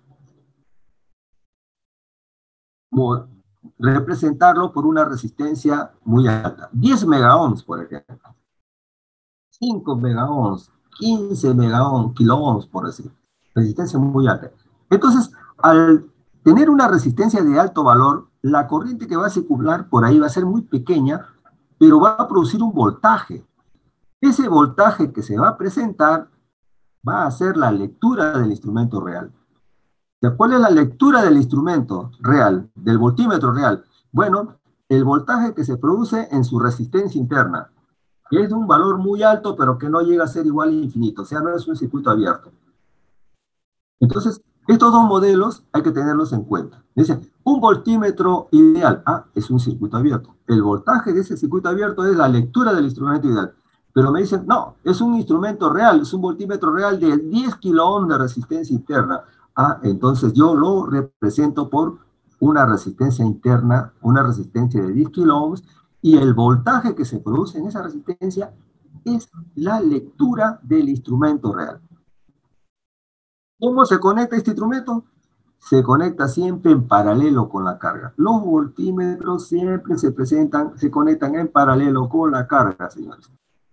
representarlo por una resistencia muy alta. 10 megaohms, por ejemplo. 5 megaohms, 15 megaohms, kiloohms, por decir. Resistencia muy alta. Entonces, al tener una resistencia de alto valor, la corriente que va a circular por ahí va a ser muy pequeña, pero va a producir un voltaje. Ese voltaje que se va a presentar va a ser la lectura del instrumento real. ¿Cuál es la lectura del instrumento real, del voltímetro real? Bueno, el voltaje que se produce en su resistencia interna, que es de un valor muy alto, pero que no llega a ser igual a infinito, o sea, no es un circuito abierto. Entonces, estos dos modelos hay que tenerlos en cuenta. Dice, un voltímetro ideal, es un circuito abierto. El voltaje de ese circuito abierto es la lectura del instrumento ideal. Pero me dicen, no, es un instrumento real, es un voltímetro real de 10 kiloohms de resistencia interna. Entonces yo lo represento por una resistencia interna, una resistencia de 10 kiloohms, y el voltaje que se produce en esa resistencia es la lectura del instrumento real. ¿Cómo se conecta este instrumento? Se conecta siempre en paralelo con la carga. Los voltímetros siempre se conectan en paralelo con la carga, señores.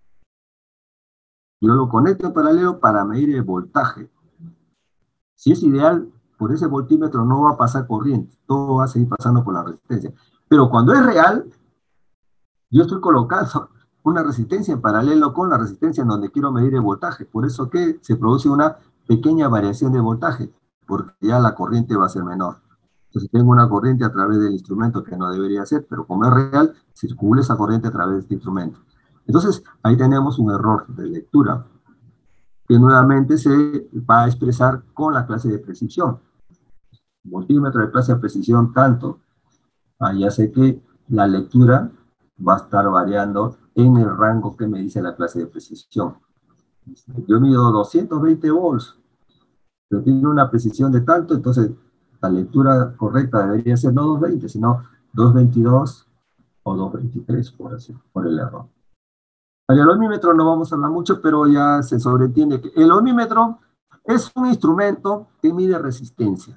Yo lo conecto en paralelo para medir el voltaje. Si es ideal, por ese voltímetro no va a pasar corriente, todo va a seguir pasando por la resistencia. Pero cuando es real, yo estoy colocando una resistencia en paralelo con la resistencia en donde quiero medir el voltaje. Por eso que se produce una pequeña variación de voltaje, porque ya la corriente va a ser menor. Entonces tengo una corriente a través del instrumento que no debería ser, pero como es real, circula esa corriente a través de este instrumento. Entonces ahí tenemos un error de lectura, que nuevamente se va a expresar con la clase de precisión. Voltímetro de clase de precisión tanto, ya sé que la lectura va a estar variando en el rango que me dice la clase de precisión. Yo mido 220 volts, pero tiene una precisión de tanto, entonces la lectura correcta debería ser no 220, sino 222 o 223, por el error. El ohmímetro no vamos a hablar mucho, pero ya se sobreentiende que el ohmímetro es un instrumento que mide resistencia.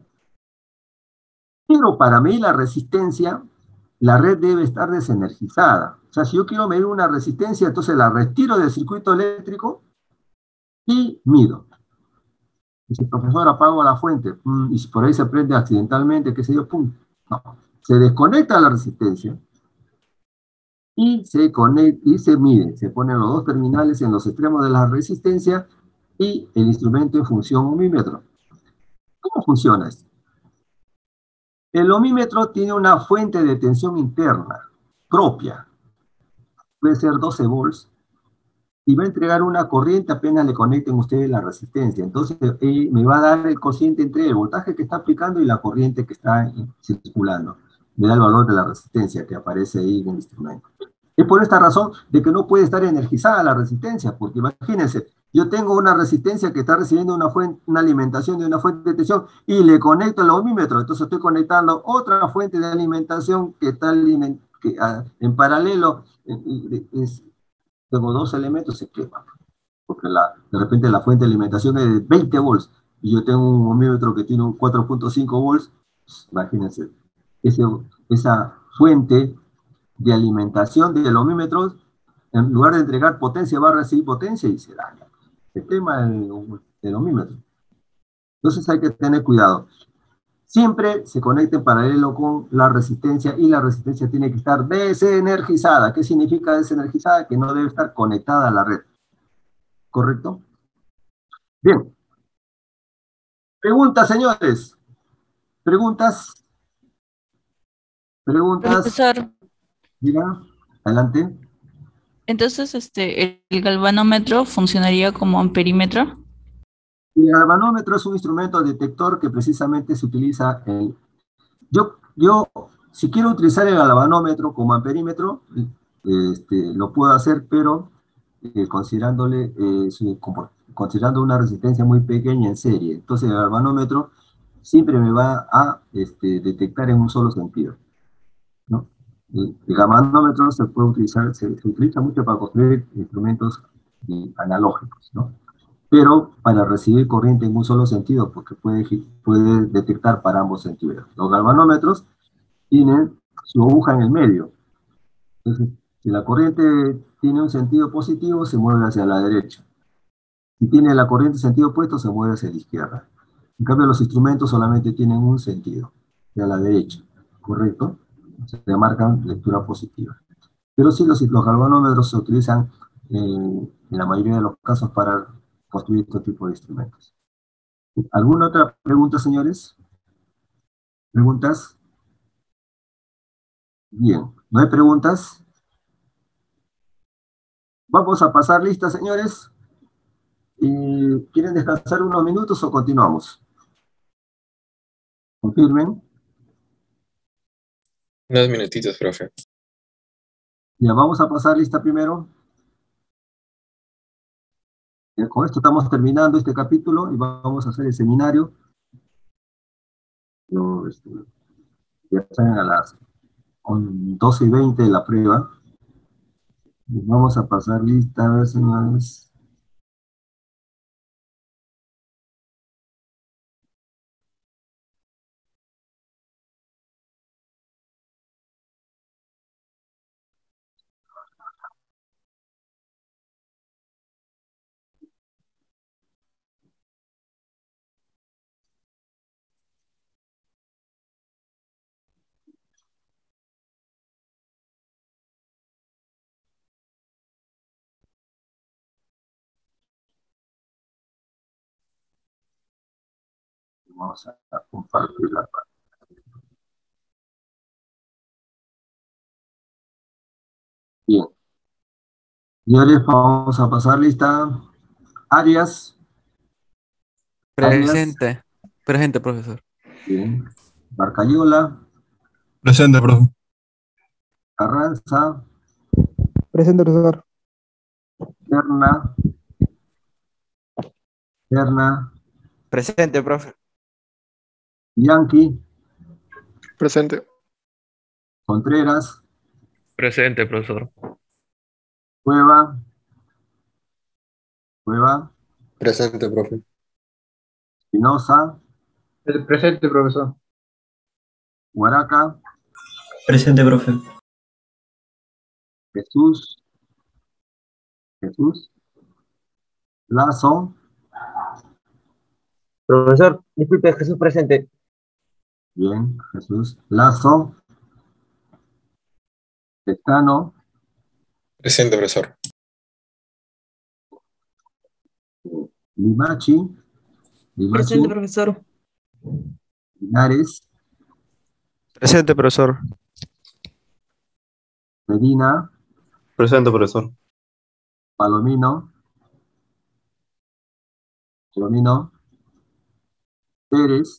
Pero para medir la resistencia, la red debe estar desenergizada. O sea, si yo quiero medir una resistencia, entonces la retiro del circuito eléctrico y mido. Dice, profesor, apago la fuente. Y si por ahí se prende accidentalmente, qué sé yo, pum. No. Se desconecta la resistencia. y se conecta, y se mide, se ponen los dos terminales en los extremos de la resistencia y el instrumento en función ohmímetro. ¿Cómo funciona esto? El ohmímetro tiene una fuente de tensión interna propia, puede ser 12 volts, y va a entregar una corriente apenas le conecten ustedes la resistencia. Entonces, me va a dar el cociente entre el voltaje que está aplicando y la corriente que está circulando. Me da el valor de la resistencia que aparece ahí en el instrumento. Es por esta razón de que no puede estar energizada la resistencia, porque imagínense, yo tengo una resistencia que está recibiendo una alimentación de una fuente de tensión y le conecto el ohmímetro, entonces estoy conectando otra fuente de alimentación que está en paralelo, tengo dos elementos, se queman, porque de repente la fuente de alimentación es de 20 volts y yo tengo un ohmímetro que tiene un 4.5 volts, pues, imagínense, ese, esa fuente de alimentación del ohmímetro, en lugar de entregar potencia, va a recibir potencia y se daña. Se quema el ohmímetro. Entonces hay que tener cuidado. Siempre se conecta en paralelo con la resistencia y la resistencia tiene que estar desenergizada. ¿Qué significa desenergizada? Que no debe estar conectada a la red. ¿Correcto? Bien. Preguntas, señores. Preguntas. Preguntas. Profesor, Diga. Adelante. entonces el galvanómetro funcionaría como amperímetro. El galvanómetro es un instrumento detector que precisamente se utiliza en... Yo, si quiero utilizar el galvanómetro como amperímetro, lo puedo hacer, pero considerándole, considerando una resistencia muy pequeña en serie. Entonces el galvanómetro siempre me va a detectar en un solo sentido, ¿no? El galvanómetro se puede utilizar, se utiliza mucho para construir instrumentos analógicos, ¿no? Pero para recibir corriente en un solo sentido, porque puede detectar para ambos sentidos. Los galvanómetros tienen su aguja en el medio. Entonces, si la corriente tiene un sentido positivo, se mueve hacia la derecha. Si tiene la corriente en sentido opuesto, se mueve hacia la izquierda. En cambio, los instrumentos solamente tienen un sentido, hacia la derecha, ¿correcto? Se marcan lectura positiva. Pero sí, los galvanómetros se utilizan en la mayoría de los casos para construir este tipo de instrumentos. ¿Alguna otra pregunta, señores? ¿Preguntas? Bien, ¿no hay preguntas? Vamos a pasar lista, señores. ¿Quieren descansar unos minutos o continuamos? Confirmen. Unos minutitos, profe. Ya, vamos a pasar lista primero. Con esto estamos terminando este capítulo y vamos a hacer el seminario. Ya saben, a las 12:20 de la prueba. Y vamos a pasar lista, a ver, señores. Vamos a compartir la pantalla. Bien. Señores, vamos a pasar lista. Arias. Arias. Presente. Presente, profesor. Bien. Barcayola. Presente, profe. Carranza. Presente, profesor. Serna. Serna. Presente, profe. Yankee. Presente. Contreras. Presente, profesor. Cueva. Cueva. Presente, profe. Espinosa. Presente, profesor. Huaraca. Presente, profe. Jesús. Jesús. Lazo. Profesor, disculpe, Jesús presente. Bien, Jesús. Lazo. Lescano. Presente, profesor. Limachi, Presente, profesor. Linares, Presente, profesor. Medina, Presente, profesor. Palomino, Pérez,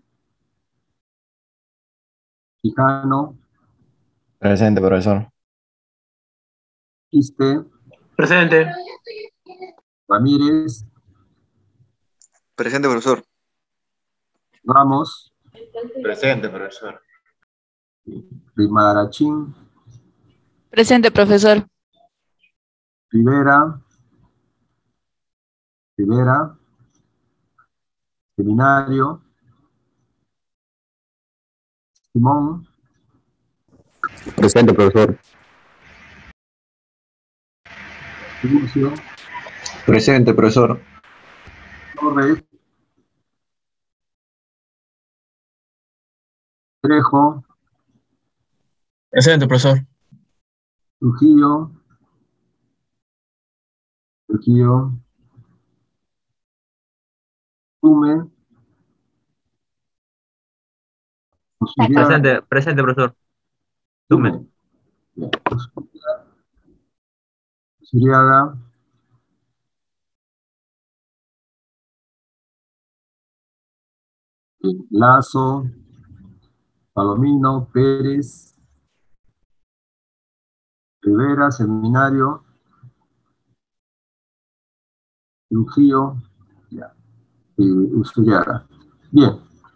Quijano, Presente, profesor. Quiste, Presente. Ramírez, Presente, profesor. Ramos, Presente, profesor. Rimarachín, Presente, profesor. Rivera, Seminario, Simón, Presente, profesor. Tiburcio, Presente, profesor. Torres, Trejo, Presente, profesor. Trujillo, Tume, Usuriaga, Presente, profesor. Tume, Usuriaga, Lazo, Palomino, Pérez, Rivera, Seminario, Trujillo, y Usuriaga. Bien,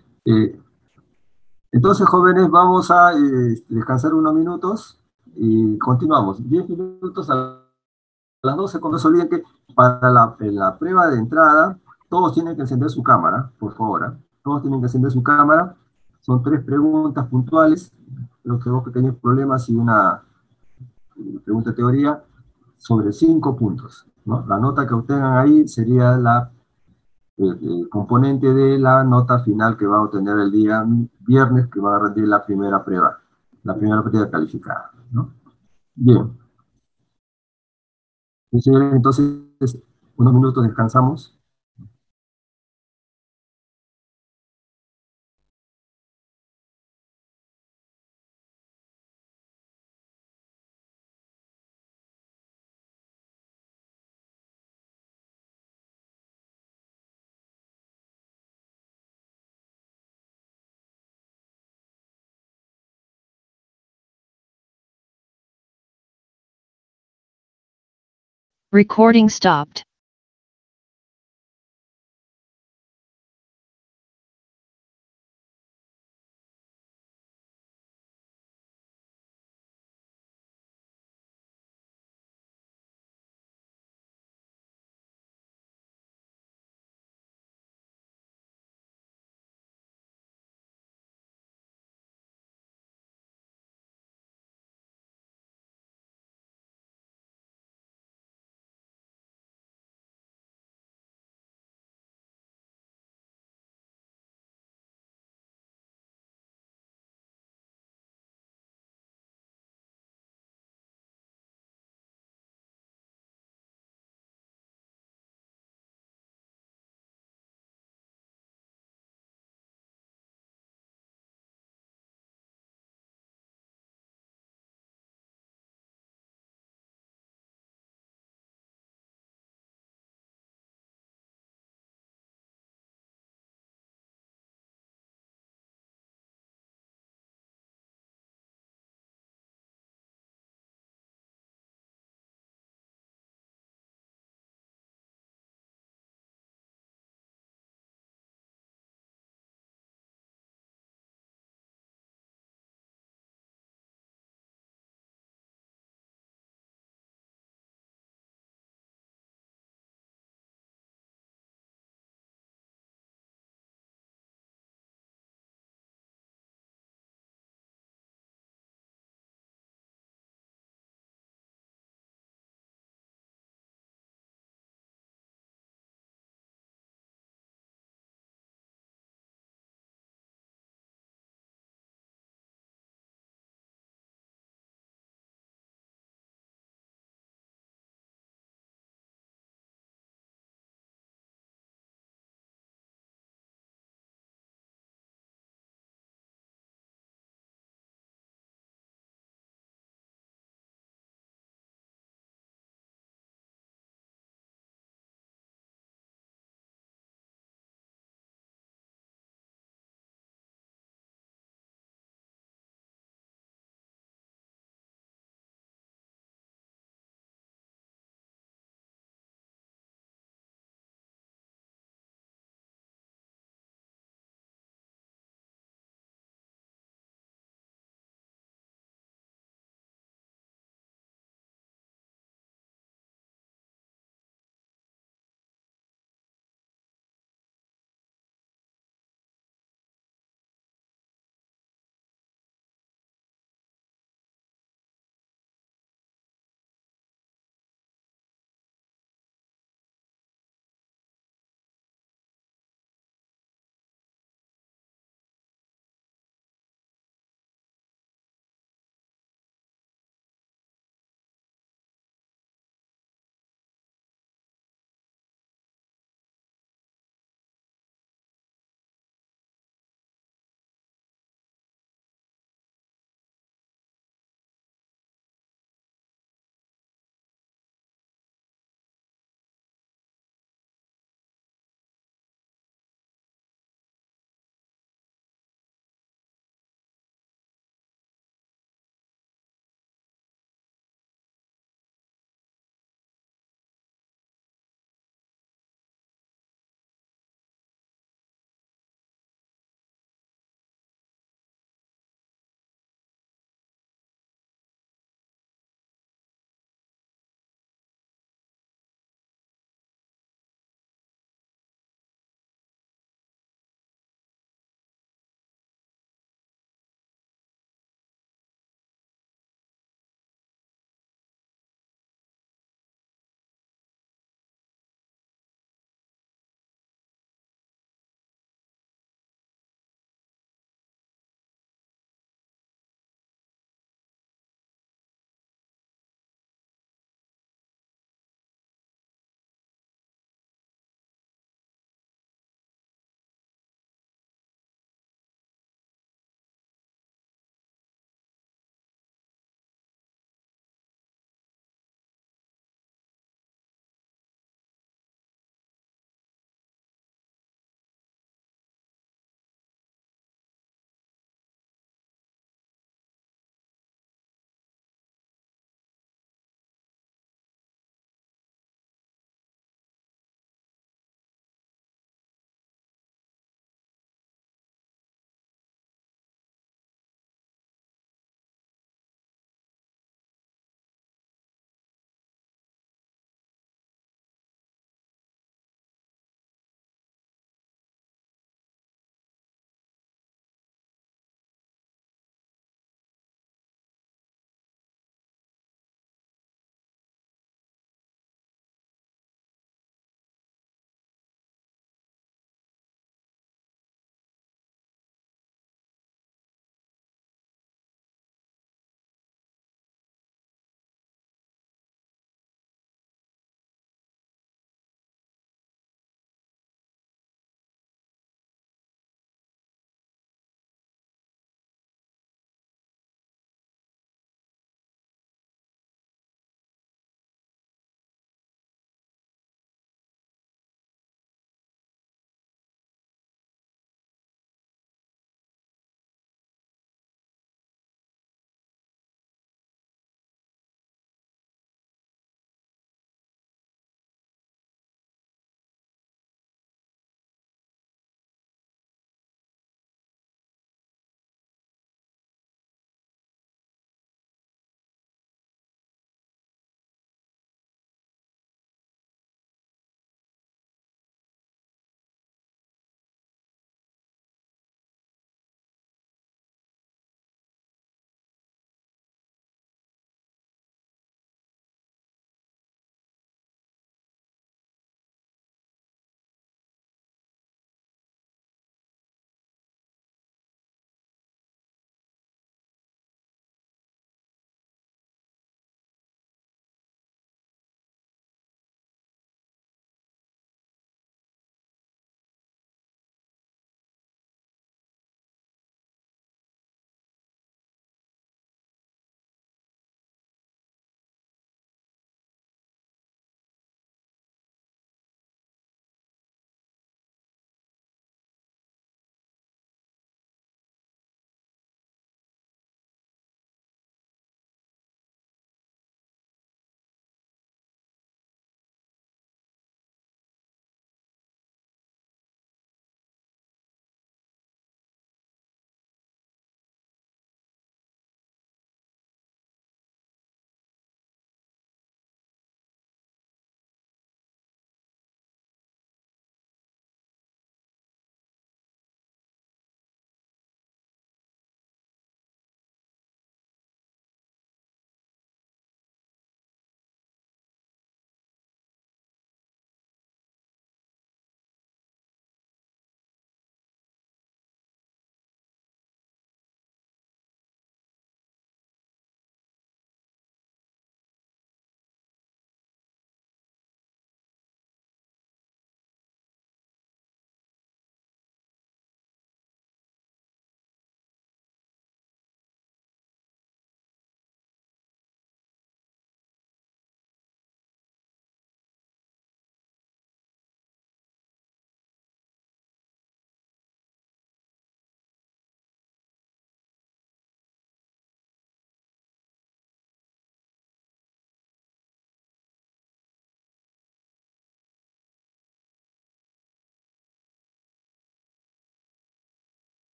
entonces jóvenes, vamos a descansar unos minutos y continuamos. 10 minutos a las 12, cuando se olviden que para la prueba de entrada, todos tienen que encender su cámara, por favor. Todos tienen que encender su cámara. Son 3 preguntas puntuales. Creo que 2 pequeños problemas y una pregunta de teoría sobre 5 puntos, ¿no? La nota que obtengan ahí sería el componente de la nota final que va a obtener el día viernes, que va a rendir la primera prueba calificada, ¿no? Bien. Entonces, unos minutos descansamos. Recording stopped.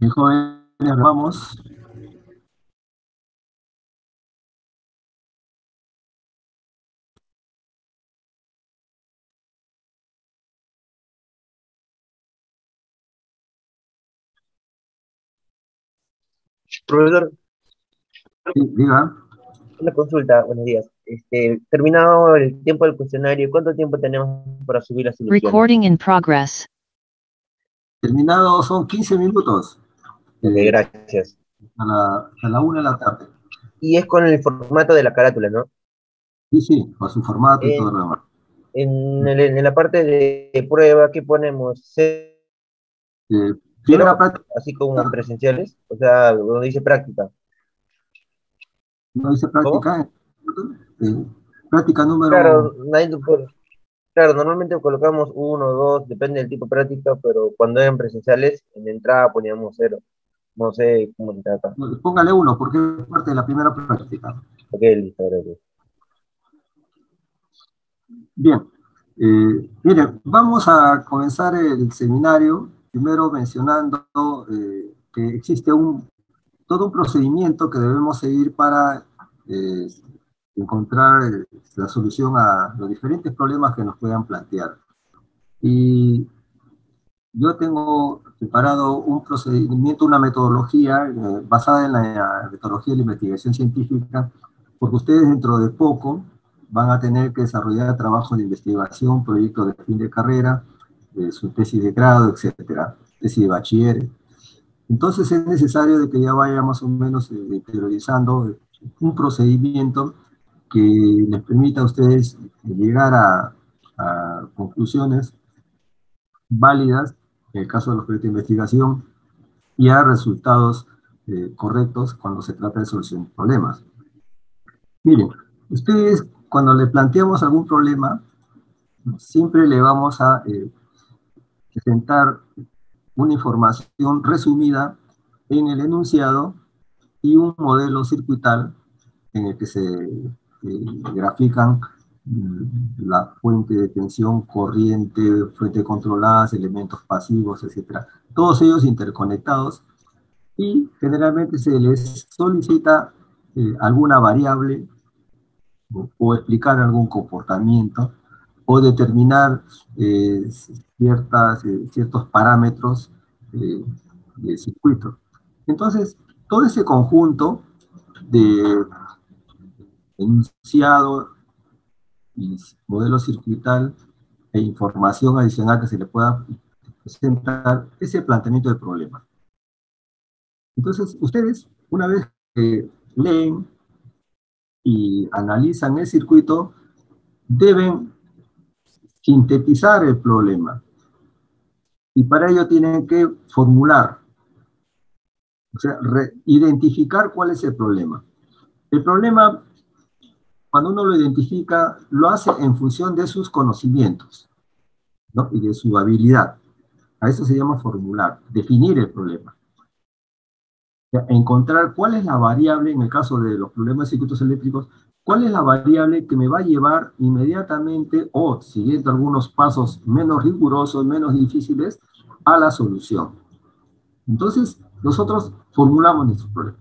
Jóvenes, vamos. Profesor, Sí, diga. una consulta, buenos días. Terminado el tiempo del cuestionario, ¿cuánto tiempo tenemos para subir la solución? Recording in progress. Terminado, son 15 minutos. Ok, gracias. A la 1 de la tarde. Y es con el formato de la carátula, ¿no? Sí, sí, con su formato y todo lo demás. En la parte de prueba, ¿qué ponemos? Primera práctica. Así como en presenciales, o sea, donde dice práctica. No dice práctica. Práctica número. Claro, claro, normalmente colocamos 1, 2, depende del tipo de práctica, pero cuando eran presenciales, en la entrada poníamos 0. No sé cómo se trata. Póngale 1, porque es parte de la primera práctica. Ok, listo, gracias. Bien. Miren, vamos a comenzar el seminario, primero mencionando que existe todo un procedimiento que debemos seguir para encontrar la solución a los diferentes problemas que nos puedan plantear. Y yo tengo preparado un procedimiento, una metodología basada en la metodología de la investigación científica, porque ustedes dentro de poco van a tener que desarrollar trabajos de investigación, proyectos de fin de carrera, su tesis de grado, etcétera, tesis de bachiller. Entonces es necesario de que ya vaya más o menos interiorizando un procedimiento que les permita a ustedes llegar a conclusiones válidas, en el caso de los proyectos de investigación, y a resultados correctos cuando se trata de solucionar problemas. Miren, ustedes cuando le planteamos algún problema, siempre le vamos a presentar una información resumida en el enunciado y un modelo circuital en el que se grafican la fuente de tensión, corriente, fuente controlada, elementos pasivos, etc. Todos ellos interconectados, y generalmente se les solicita alguna variable o explicar algún comportamiento o determinar ciertos parámetros de circuito. Entonces, todo ese conjunto de enunciado y modelo circuital e información adicional que se le pueda presentar ese planteamiento del problema. Entonces, ustedes, una vez que leen y analizan el circuito, deben sintetizar el problema. Y para ello tienen que formular, o sea, identificar cuál es el problema. El problema, cuando uno lo identifica, lo hace en función de sus conocimientos, ¿no? Y de su habilidad. A eso se llama formular, definir el problema. O sea, encontrar cuál es la variable, en el caso de los problemas de circuitos eléctricos, cuál es la variable que me va a llevar inmediatamente, o siguiendo algunos pasos menos rigurosos, menos difíciles, a la solución. Entonces, nosotros formulamos nuestro problema.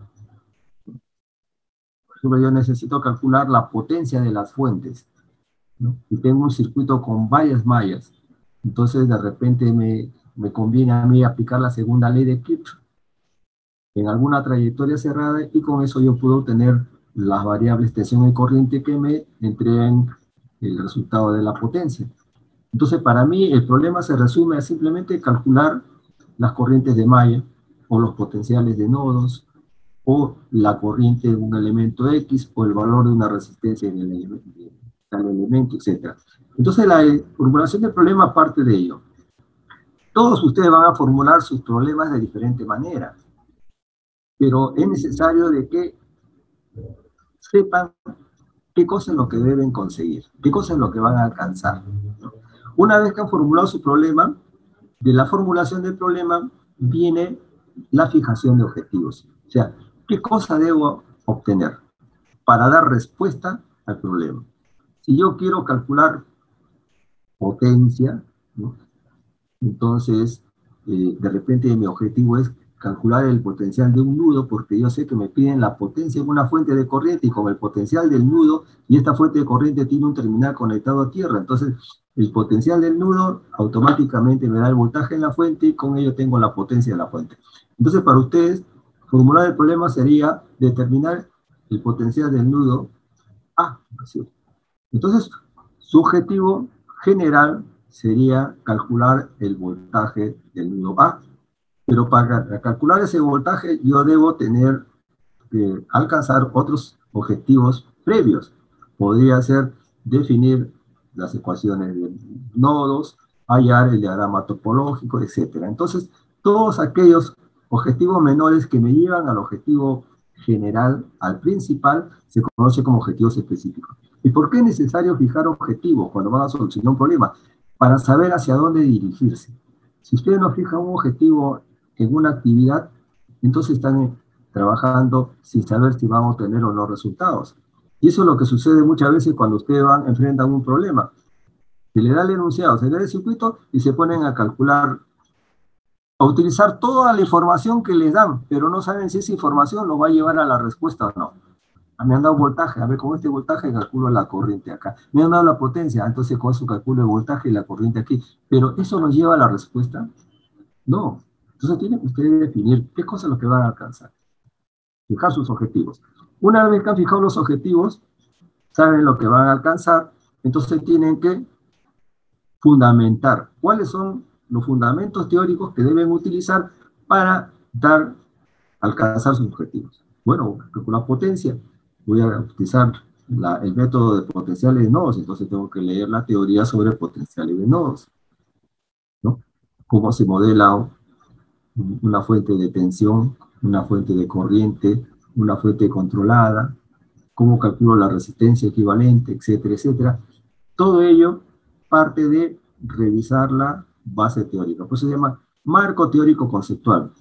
Por ejemplo, yo necesito calcular la potencia de las fuentes, ¿no? Y tengo un circuito con varias mallas. Entonces, de repente me conviene a mí aplicar la segunda ley de Kirchhoff en alguna trayectoria cerrada, y con eso yo puedo obtener las variables tensión y corriente que me entreguen el resultado de la potencia. Entonces, para mí, el problema se resume a simplemente calcular las corrientes de malla, o los potenciales de nodos, o la corriente de un elemento X, o el valor de una resistencia en el elemento, etc. Entonces, la formulación del problema parte de ello. Todos ustedes van a formular sus problemas de diferente manera, pero es necesario de que sepan qué cosa es lo que deben conseguir, qué cosa es lo que van a alcanzar, ¿no? Una vez que han formulado su problema, de la formulación del problema viene la fijación de objetivos. O sea, ¿qué cosa debo obtener para dar respuesta al problema? Si yo quiero calcular potencia, ¿no? Entonces, de repente mi objetivo es calcular el potencial de un nudo, porque yo sé que me piden la potencia en una fuente de corriente y con el potencial del nudo, y esta fuente de corriente tiene un terminal conectado a tierra, entonces el potencial del nudo automáticamente me da el voltaje en la fuente y con ello tengo la potencia de la fuente. Entonces para ustedes, formular el problema sería determinar el potencial del nudo A. Entonces, su objetivo general sería calcular el voltaje del nudo A. Pero para calcular ese voltaje yo debo tener que alcanzar otros objetivos previos. Podría ser definir las ecuaciones de nodos, hallar el diagrama topológico, etc. Entonces, todos aquellos objetivos menores que me llevan al objetivo general, al principal, se conoce como objetivos específicos. ¿Y por qué es necesario fijar objetivos cuando van a solucionar un problema? Para saber hacia dónde dirigirse. Si ustedes no fijan un objetivo en una actividad, entonces están trabajando sin saber si van a obtener o no resultados. Y eso es lo que sucede muchas veces cuando ustedes enfrentan un problema. Se le da el enunciado, se le da el circuito y se ponen a calcular, a utilizar toda la información que les dan, pero no saben si esa información los va a llevar a la respuesta o no. Me han dado voltaje, a ver, con este voltaje calculo la corriente acá. Me han dado la potencia, entonces con eso calculo el voltaje y la corriente aquí. Pero ¿eso nos lleva a la respuesta? No. Entonces tienen que ustedes definir qué cosas es lo que van a alcanzar. Fijar sus objetivos. Una vez que han fijado los objetivos, saben lo que van a alcanzar, entonces tienen que fundamentar. ¿Cuáles son los fundamentos teóricos que deben utilizar para alcanzar sus objetivos? Bueno, calcular potencia. Voy a utilizar el método de potenciales de nodos, entonces tengo que leer la teoría sobre potenciales de nodos, ¿no? Cómo se modela una fuente de tensión, una fuente de corriente, una fuente controlada, cómo calculo la resistencia equivalente, etcétera, etcétera. Todo ello parte de revisar la base teórica. Por eso se llama marco teórico conceptual.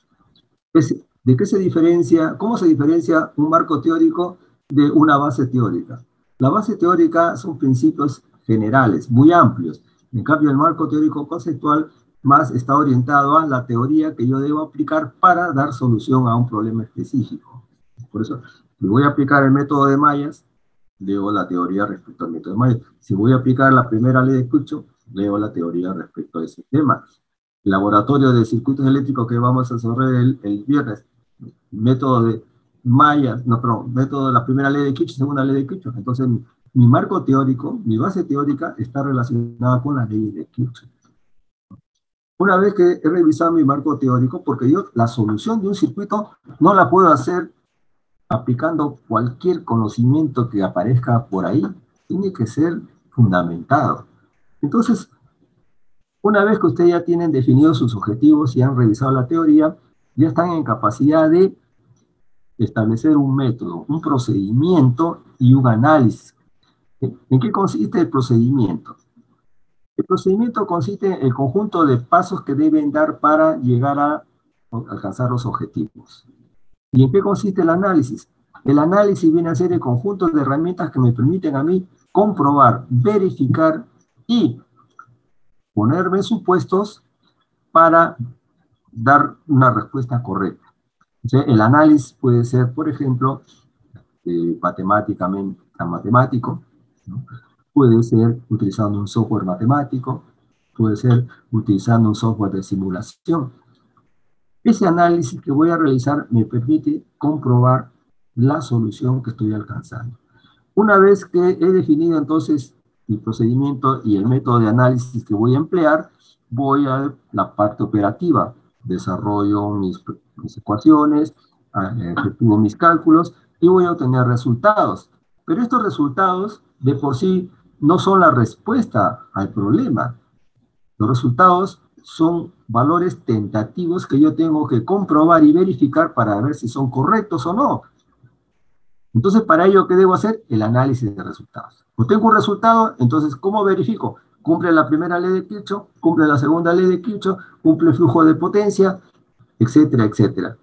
¿De qué se diferencia? ¿Cómo se diferencia un marco teórico de una base teórica? La base teórica son principios generales, muy amplios. En cambio, el marco teórico conceptual más está orientado a la teoría que yo debo aplicar para dar solución a un problema específico. Por eso, si voy a aplicar el método de mallas, leo la teoría respecto al método de mallas. Si voy a aplicar la primera ley de Kirchhoff, leo la teoría respecto a ese tema. El laboratorio de circuitos eléctricos que vamos a desarrollar el viernes, método de mallas, método de la primera ley de Kirchhoff, segunda ley de Kirchhoff. Entonces, mi marco teórico, mi base teórica está relacionada con la ley de Kirchhoff. Una vez que he revisado mi marco teórico, porque yo la solución de un circuito no la puedo hacer aplicando cualquier conocimiento que aparezca por ahí, tiene que ser fundamentado. Entonces, una vez que ustedes ya tienen definidos sus objetivos y han revisado la teoría, ya están en capacidad de establecer un método, un procedimiento y un análisis. ¿En qué consiste el procedimiento? El procedimiento consiste en el conjunto de pasos que deben dar para llegar a alcanzar los objetivos. ¿Y en qué consiste el análisis? El análisis viene a ser el conjunto de herramientas que me permiten a mí comprobar, verificar y ponerme supuestos para dar una respuesta correcta. O sea, el análisis puede ser, por ejemplo, matemático, ¿no? Puede ser utilizando un software matemático, puede ser utilizando un software de simulación. Ese análisis que voy a realizar me permite comprobar la solución que estoy alcanzando. Una vez que he definido entonces el procedimiento y el método de análisis que voy a emplear, voy a la parte operativa. Desarrollo mis ecuaciones, efectúo mis cálculos y voy a obtener resultados. Pero estos resultados de por sí no son la respuesta al problema. Los resultados son valores tentativos que yo tengo que comprobar y verificar para ver si son correctos o no. Entonces, para ello, ¿qué debo hacer? El análisis de resultados. Obtengo un resultado, entonces, ¿cómo verifico? Cumple la primera ley de Kirchhoff, cumple la segunda ley de Kirchhoff, cumple el flujo de potencia, etcétera, etcétera.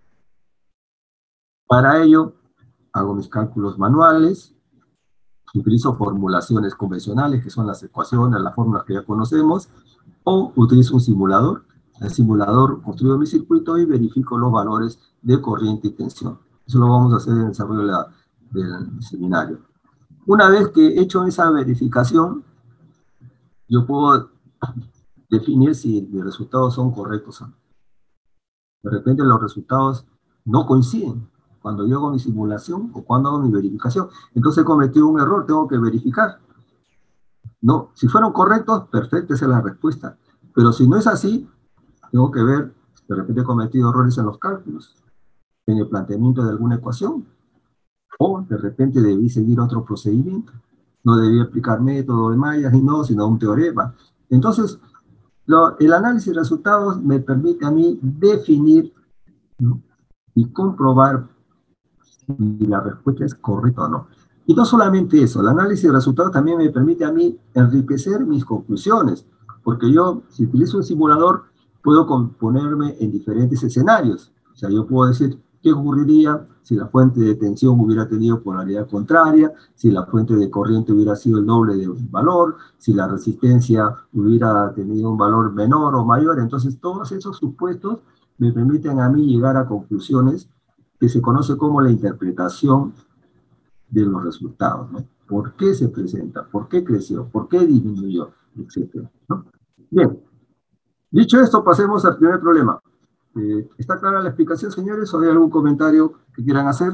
Para ello, hago mis cálculos manuales, utilizo formulaciones convencionales, que son las ecuaciones, las fórmulas que ya conocemos, o utilizo un simulador. el simulador, construyo mi circuito y verifico los valores de corriente y tensión. Eso lo vamos a hacer en el desarrollo del seminario. Una vez que he hecho esa verificación, yo puedo definir si mis resultados son correctos o no. De repente los resultados no coinciden cuando yo hago mi simulación o cuando hago mi verificación. Entonces he cometido un error, tengo que verificar. No, si fueron correctos, perfecto, esa es la respuesta. Pero si no es así, tengo que ver, de repente he cometido errores en los cálculos, en el planteamiento de alguna ecuación, o de repente debí seguir otro procedimiento. No debí aplicar método de Mayer y no, sino un teorema. Entonces, el análisis de resultados me permite a mí definir, ¿no?, y comprobar si la respuesta es correcta o no. Y no solamente eso, el análisis de resultados también me permite a mí enriquecer mis conclusiones, porque yo, si utilizo un simulador, puedo ponerme en diferentes escenarios. O sea, yo puedo decir qué ocurriría si la fuente de tensión hubiera tenido polaridad contraria, si la fuente de corriente hubiera sido el doble de un valor, si la resistencia hubiera tenido un valor menor o mayor. Entonces, todos esos supuestos me permiten a mí llegar a conclusiones que se conoce como la interpretación de los resultados, ¿no? ¿Por qué se presenta? ¿Por qué creció? ¿Por qué disminuyó? Etcétera, ¿no? Bien, dicho esto, pasemos al primer problema. ¿Está clara la explicación, señores? ¿O hay algún comentario que quieran hacer?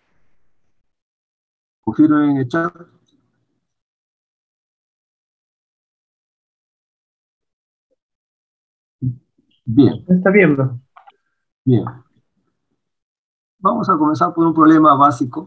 Confirmen en el chat. Bien. Está bien, ¿no? Bien. Vamos a comenzar por un problema básico.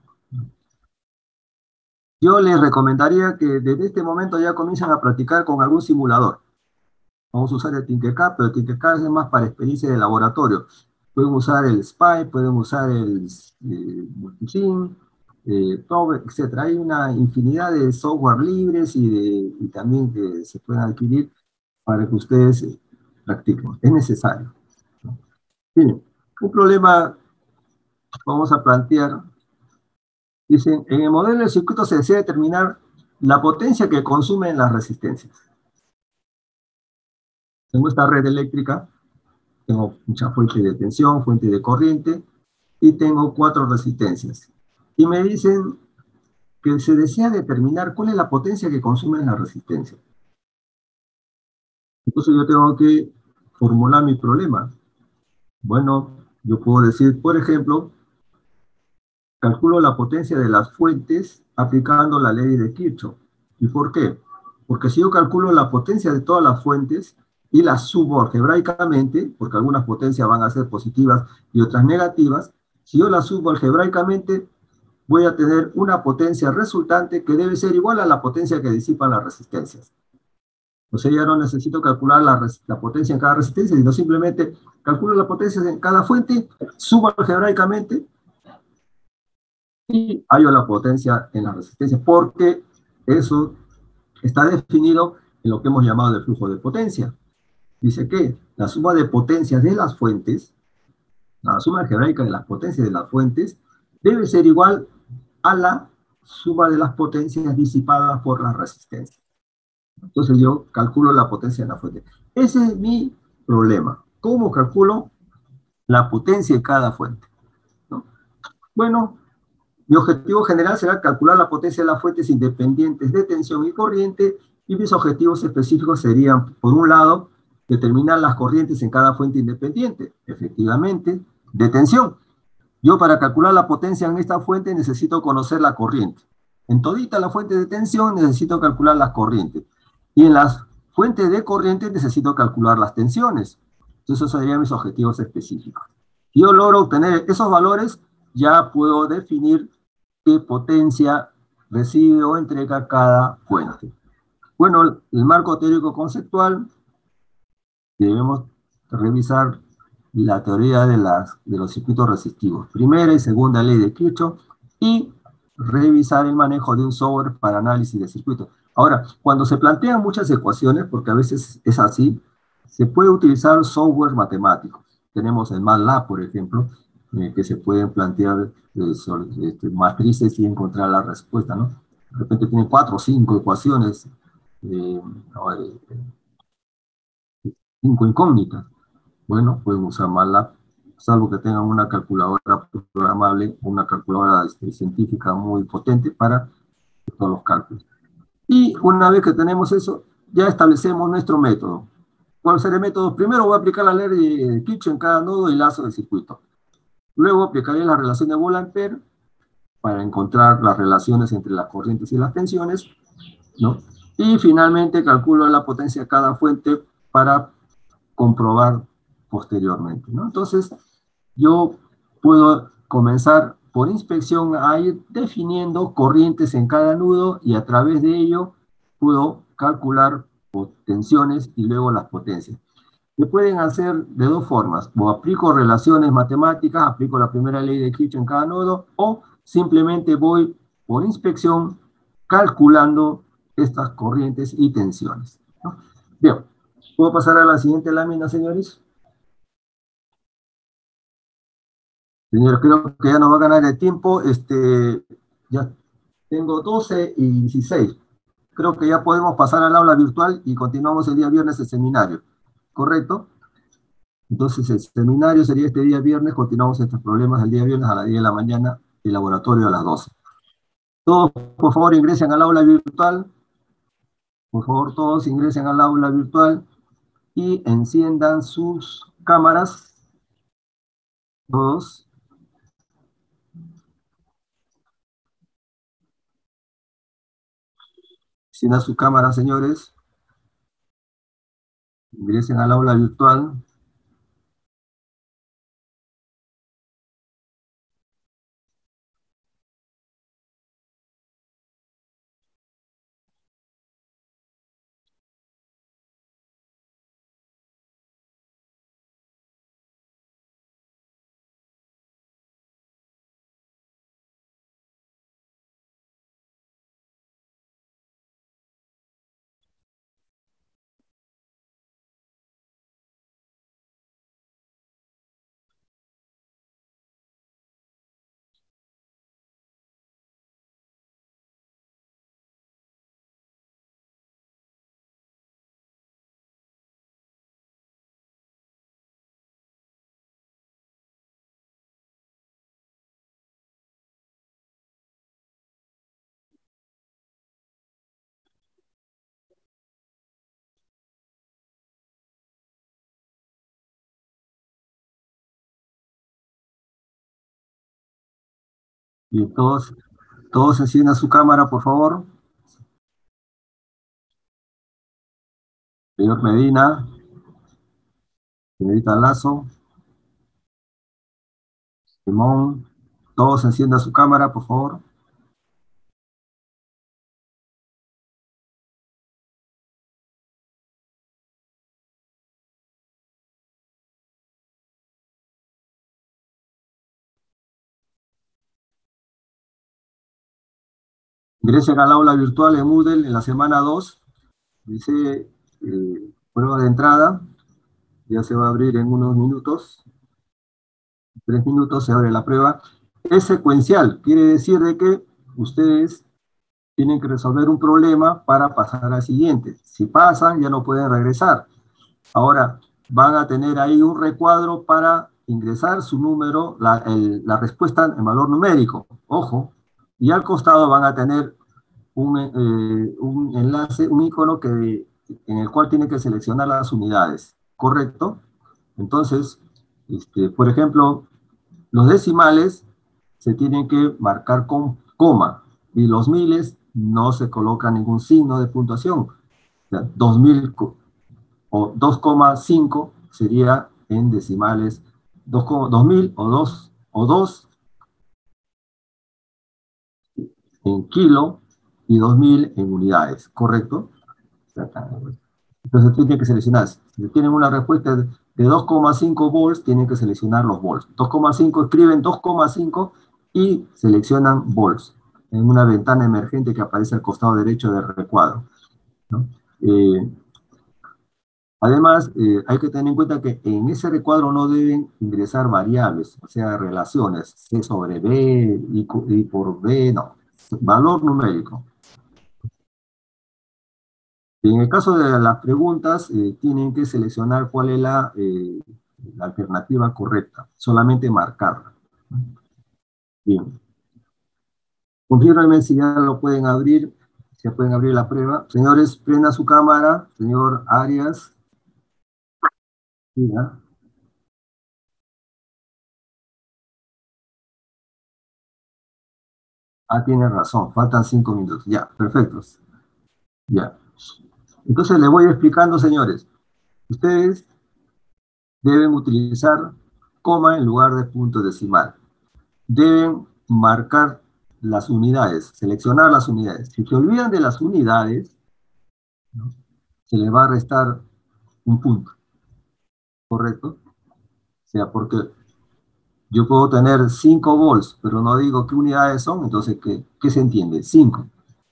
Yo les recomendaría que desde este momento ya comiencen a practicar con algún simulador. Vamos a usar el Tinkercad, pero el Tinkercad es más para experiencia de laboratorio. Pueden usar el SPI, pueden usar el Multisim, etc. Hay una infinidad de software libres y también que se pueden adquirir para que ustedes practiquen. Es necesario. Bien, un problema vamos a plantear. Dicen, en el modelo del circuito se desea determinar la potencia que consumen las resistencias. Tengo esta red eléctrica, tengo muchas fuentes de tensión, fuentes de corriente, y tengo 4 resistencias. Y me dicen que se desea determinar cuál es la potencia que consumen las resistencias. Entonces yo tengo que formular mi problema. Bueno, yo puedo decir, por ejemplo, calculo la potencia de las fuentes aplicando la ley de Kirchhoff. ¿Y por qué? Porque si yo calculo la potencia de todas las fuentes y las subo algebraicamente, porque algunas potencias van a ser positivas y otras negativas, si yo las subo algebraicamente, voy a tener una potencia resultante que debe ser igual a la potencia que disipan las resistencias. O sea, ya no necesito calcular la potencia en cada resistencia, sino simplemente calculo la potencia en cada fuente, subo algebraicamente, y hallo la potencia en la resistencia, porque eso está definido en lo que hemos llamado el flujo de potencia. Dice que la suma de potencias de las fuentes, la suma algebraica de las potencias de las fuentes, debe ser igual a la suma de las potencias disipadas por la resistencia. Entonces yo calculo la potencia de la fuente. Ese es mi problema. ¿Cómo calculo la potencia de cada fuente? ¿No? Bueno, mi objetivo general será calcular la potencia de las fuentes independientes de tensión y corriente, y mis objetivos específicos serían, por un lado, determinar las corrientes en cada fuente independiente, efectivamente, de tensión. Yo para calcular la potencia en esta fuente necesito conocer la corriente. En todita la fuente de tensión necesito calcular las corrientes. Y en las fuentes de corriente necesito calcular las tensiones. Entonces esos serían mis objetivos específicos. Si yo logro obtener esos valores, ya puedo definir qué potencia recibe o entrega cada fuente. Bueno, el marco teórico conceptual, debemos revisar la teoría de los circuitos resistivos. Primera y segunda ley de Kirchhoff, y revisar el manejo de un software para análisis de circuitos. Ahora, cuando se plantean muchas ecuaciones, porque a veces es así, se puede utilizar software matemático. Tenemos el MATLAB, por ejemplo, que se pueden plantear matrices y encontrar la respuesta, ¿no? De repente tiene 4 o 5 ecuaciones. 5 incógnitas. Bueno, pueden usar MATLAB, salvo que tengan una calculadora programable, una calculadora científica muy potente para todos los cálculos. Y una vez que tenemos eso, ya establecemos nuestro método. ¿Cuál será el método? Primero voy a aplicar la ley de Kirchhoff en cada nodo y lazo del circuito. Luego aplicaré la relación de Volt-Ampere para encontrar las relaciones entre las corrientes y las tensiones, ¿no? Y finalmente calculo la potencia de cada fuente para comprobar posteriormente, ¿no? Entonces, yo puedo comenzar por inspección a ir definiendo corrientes en cada nudo y a través de ello puedo calcular tensiones y luego las potencias. Se pueden hacer de dos formas, o aplico relaciones matemáticas, aplico la primera ley de Kirchhoff en cada nodo, o simplemente voy por inspección calculando estas corrientes y tensiones, ¿no? Bien, ¿puedo pasar a la siguiente lámina, señores? Señores, creo que ya nos va a ganar el tiempo, ya tengo 12 y 16. Creo que ya podemos pasar al aula virtual y continuamos el día viernes el seminario, ¿correcto? Entonces el seminario sería este día viernes, continuamos estos problemas el día viernes a las 10 de la mañana, el laboratorio a las 12. Todos, por favor, ingresen al aula virtual. Por favor, todos ingresen al aula virtual y enciendan sus cámaras. Todos. Enciendan su cámara, señores. Ingresen al aula virtual. Y todos enciendan su cámara, por favor. Señor Medina, señorita Lazo, Simón, todos enciendan su cámara, por favor. Ingresen al aula virtual en Moodle en la semana 2. Dice prueba de entrada. Ya se va a abrir en unos minutos. 3 minutos se abre la prueba. Es secuencial. Quiere decir de que ustedes tienen que resolver un problema para pasar al siguiente. Si pasan, ya no pueden regresar. Ahora, van a tener ahí un recuadro para ingresar su número, la respuesta en valor numérico. Ojo. Y al costado van a tener un enlace, un icono en el cual tienen que seleccionar las unidades, ¿correcto? Entonces, por ejemplo, los decimales se tienen que marcar con coma, y los miles no se coloca ningún signo de puntuación. O sea, 2000 o 2,5 sería en decimales 2000 o 2 en kilo y 2000 en unidades, ¿correcto? Entonces tienen que seleccionar, si tienen una respuesta de 2,5 volts, tienen que seleccionar los volts. 2,5, escriben 2,5 y seleccionan volts en una ventana emergente que aparece al costado derecho del recuadro, ¿no? Además, hay que tener en cuenta que en ese recuadro no deben ingresar variables, o sea, relaciones, C sobre B, I por B, no, valor numérico. En el caso de las preguntas, tienen que seleccionar cuál es la alternativa correcta, solamente marcarla. Bien. Confírmenme si ya lo pueden abrir, si ya pueden abrir la prueba. Señores, prenda su cámara, señor Arias. Mira. Ah, tiene razón, faltan 5 minutos. Ya, perfectos. Ya. Entonces les voy explicando, señores. Ustedes deben utilizar coma en lugar de punto decimal. Deben marcar las unidades, seleccionar las unidades. Si se olvidan de las unidades, ¿no?, se les va a restar un punto. ¿Correcto? O sea, porque yo puedo tener 5 volts, pero no digo qué unidades son, entonces, ¿qué se entiende? 5.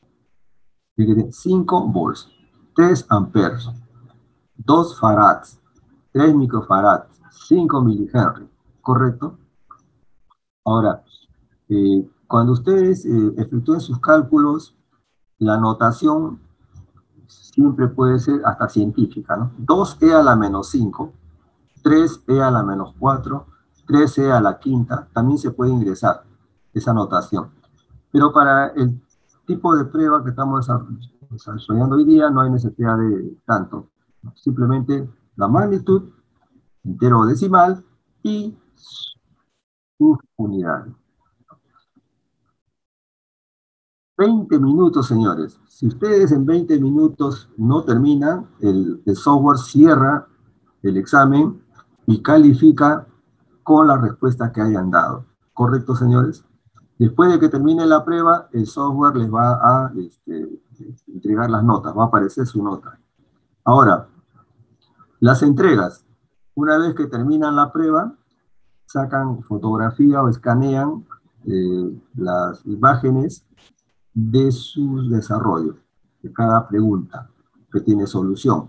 5 volts, 3 amperes, 2 farads, 3 microfarads, 5 milihenry, ¿correcto? Ahora, cuando ustedes efectúen sus cálculos, la notación siempre puede ser hasta científica, ¿no? 2e a la menos 5, 3e a la menos 4, 3e a la quinta, también se puede ingresar esa notación. Pero para el tipo de prueba que estamos desarrollando hoy día no hay necesidad de tanto. Simplemente la magnitud, entero o decimal, y sus unidades. 20 minutos, señores. Si ustedes en 20 minutos no terminan, el software cierra el examen y califica con la respuesta que hayan dado. ¿Correcto, señores? Después de que termine la prueba, el software les va a entregar las notas, va a aparecer su nota. Ahora, las entregas. Una vez que terminan la prueba, sacan fotografía o escanean las imágenes de su desarrollo, de cada pregunta que tiene solución.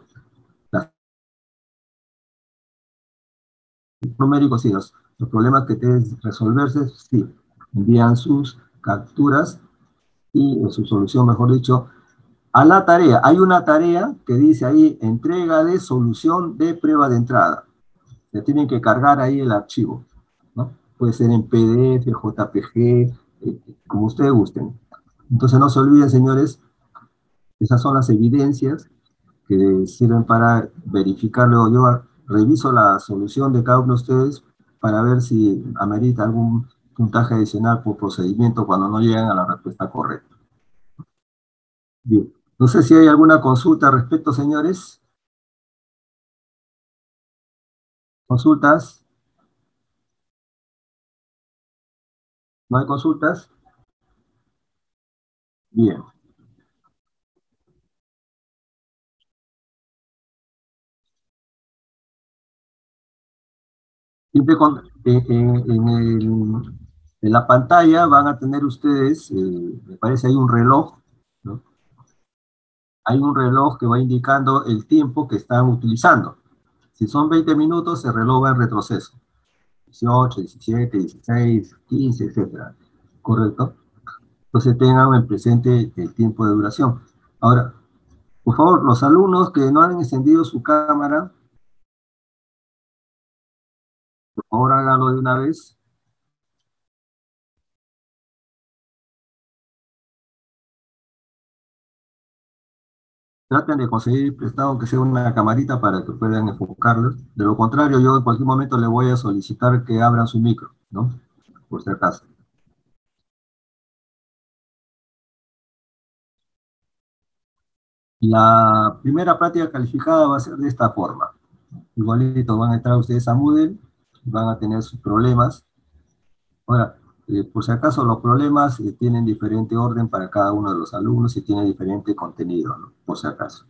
Los numéricos, sí, los problemas que deben resolverse, sí, envían sus capturas y su solución, mejor dicho, a la tarea. Hay una tarea que dice ahí, entrega de solución de prueba de entrada. Se tienen que cargar ahí el archivo, ¿no? Puede ser en PDF, JPG, como ustedes gusten. Entonces no se olviden, señores, esas son las evidencias que sirven para verificar. Luego yo reviso la solución de cada uno de ustedes para ver si amerita algún puntaje adicional por procedimiento cuando no llegan a la respuesta correcta. Bien. No sé si hay alguna consulta al respecto, señores. ¿Consultas? ¿No hay consultas? Bien. Siempre en la pantalla van a tener ustedes, me parece hay un reloj, ¿no? Hay un reloj que va indicando el tiempo que están utilizando. Si son 20 minutos, el reloj va en retroceso. 18, 17, 16, 15, etc. ¿Correcto? Entonces tengan en presente el tiempo de duración. Ahora, por favor, los alumnos que no han encendido su cámara, por favor háganlo de una vez. Traten de conseguir prestado aunque sea una camarita para que puedan enfocarlos. De lo contrario, yo en cualquier momento les voy a solicitar que abran su micro, ¿no? Por si acaso. La primera práctica calificada va a ser de esta forma. Igualito van a entrar ustedes a Moodle, van a tener sus problemas. Ahora, por si acaso los problemas tienen diferente orden para cada uno de los alumnos y tienen diferente contenido, ¿no? Por si acaso.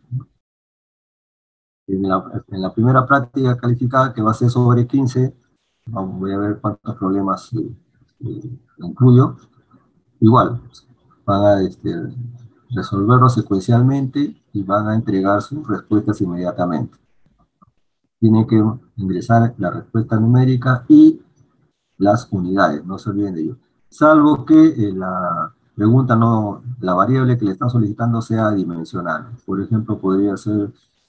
En la primera práctica calificada, que va a ser sobre 15, voy a ver cuántos problemas incluyo. Igual, van a resolverlos secuencialmente y van a entregar sus respuestas inmediatamente. Tienen que ingresar la respuesta numérica y las unidades, no se olviden de ello. Salvo que pregunta no, la variable que le están solicitando sea dimensional. Por ejemplo, podría ser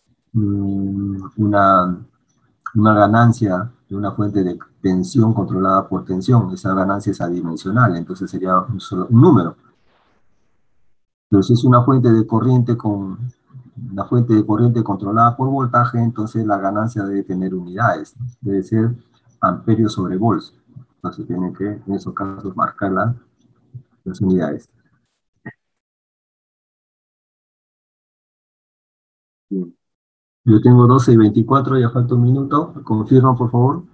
una ganancia de una fuente de tensión controlada por tensión. Esa ganancia es adimensional, entonces sería un número. Pero si es una fuente de corriente controlada por voltaje, entonces la ganancia debe tener unidades, ¿no? Debe ser amperios sobre volts. Entonces tiene que, en esos casos, marcar las unidades. Bien. Yo tengo 12:24, ya falta un minuto. Confirma, por favor.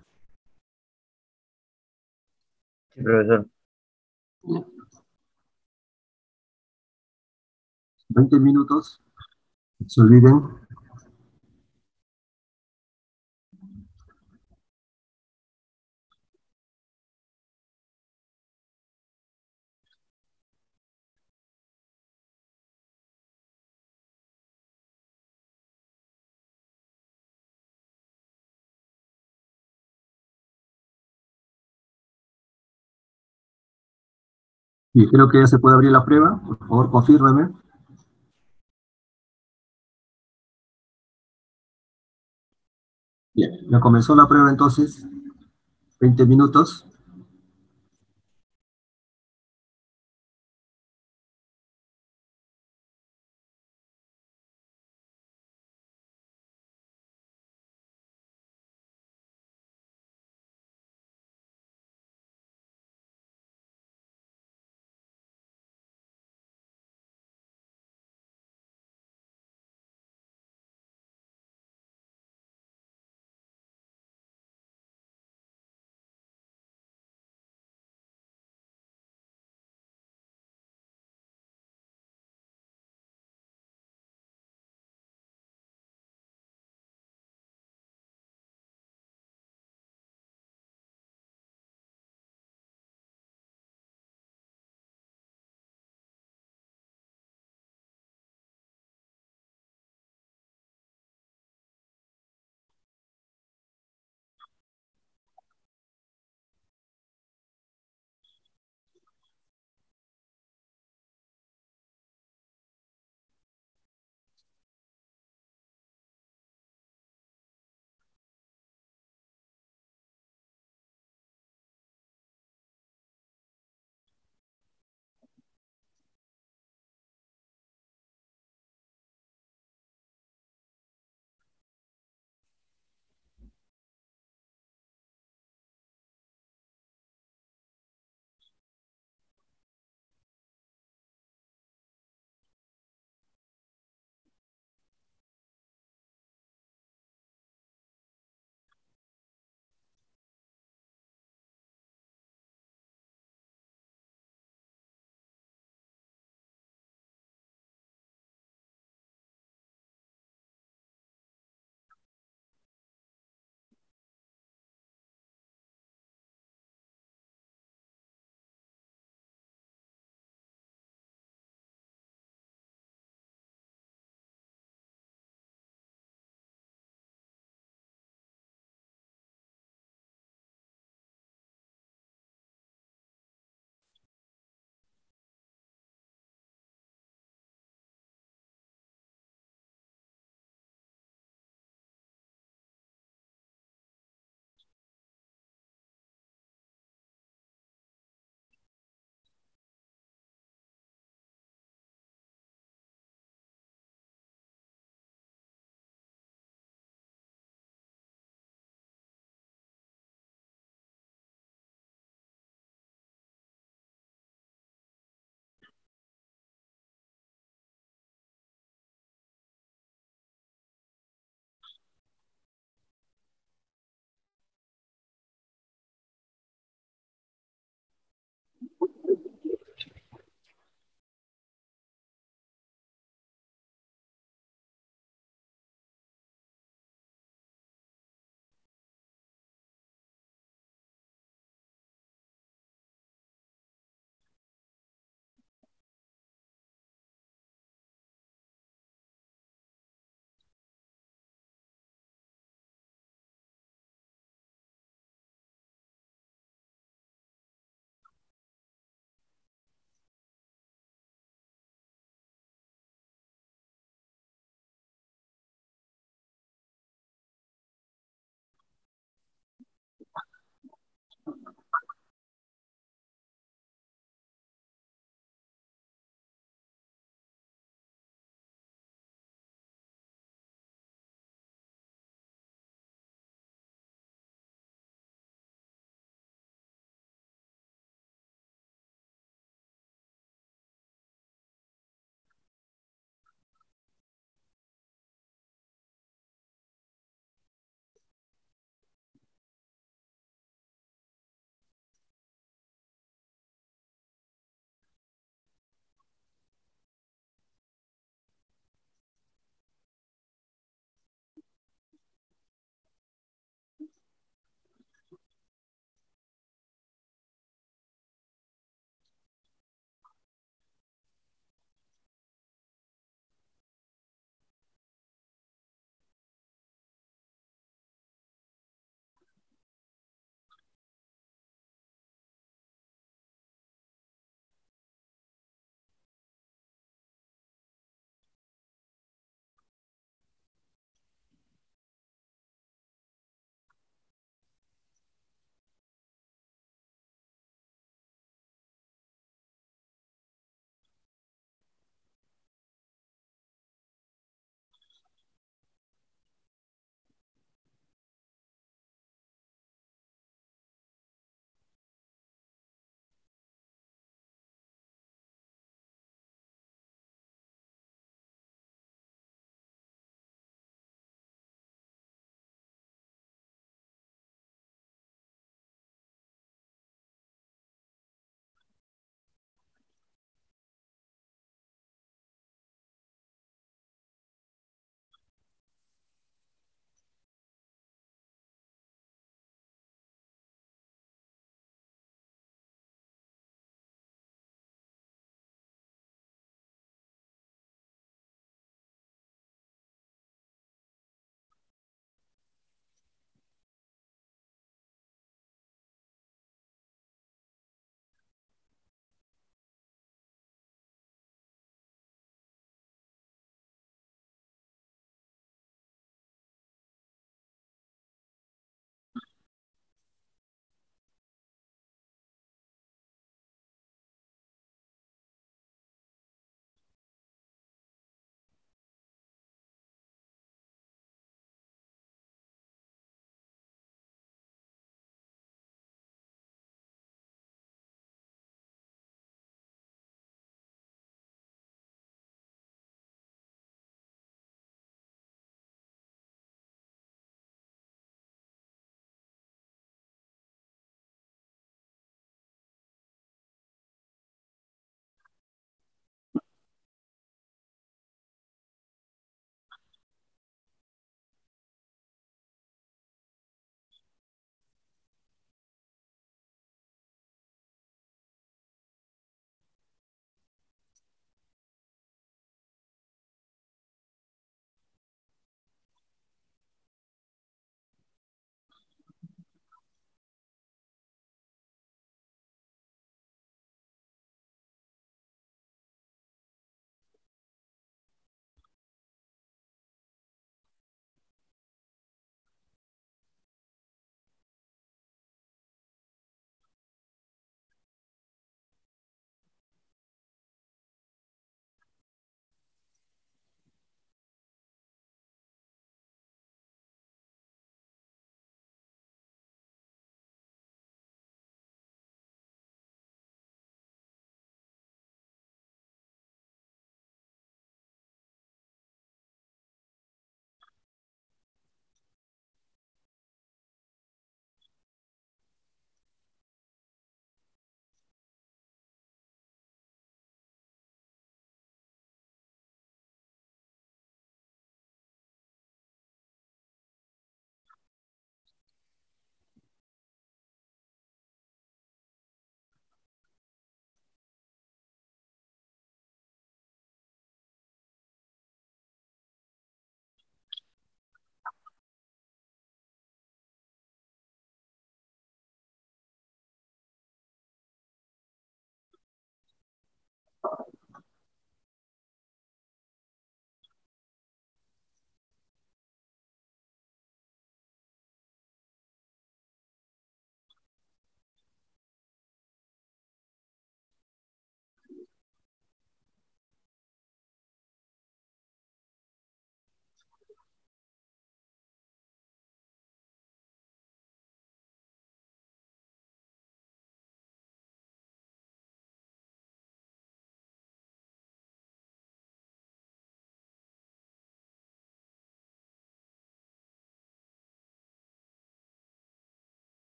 Sí, profesor. 20 minutos. No se olviden. Y creo que ya se puede abrir la prueba. Por favor, confírmeme. Bien, ya comenzó la prueba entonces. 20 minutos.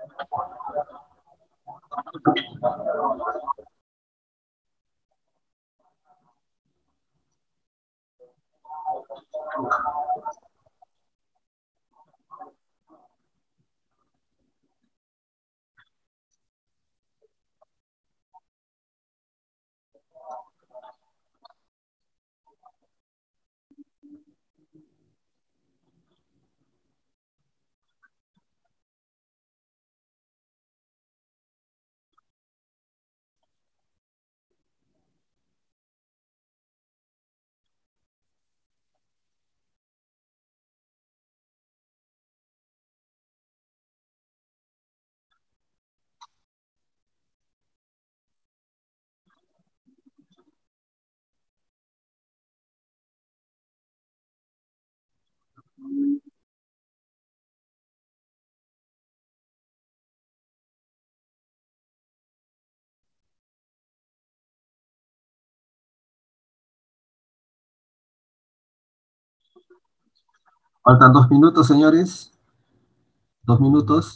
Faltan 2 minutos, señores. 2 minutos.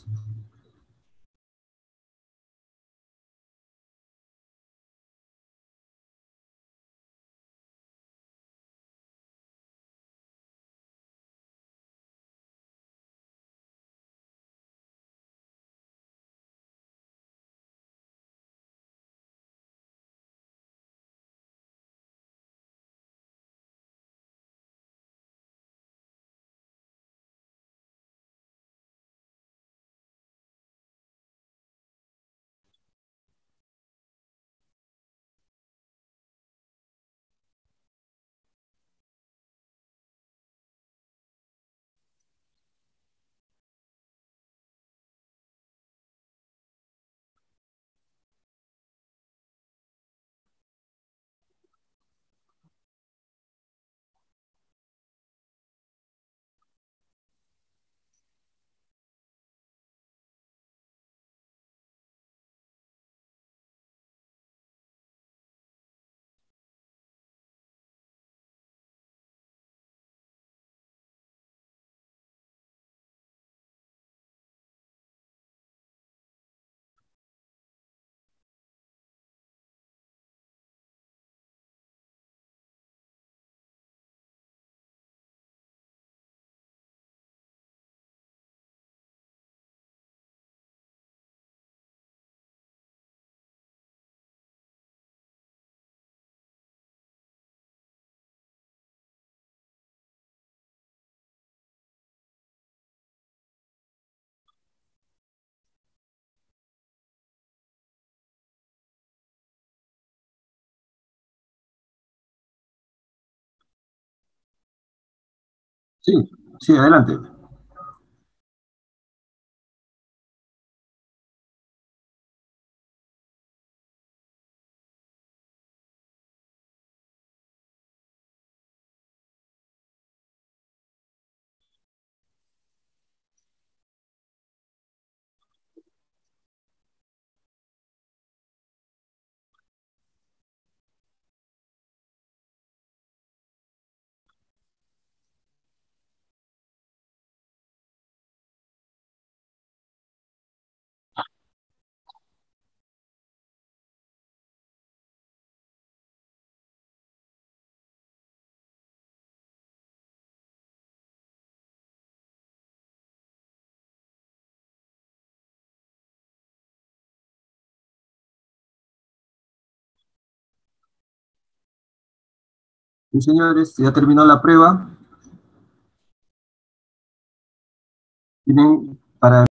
Sí, sí, adelante. Sí, señores, ya terminó la prueba. Tienen para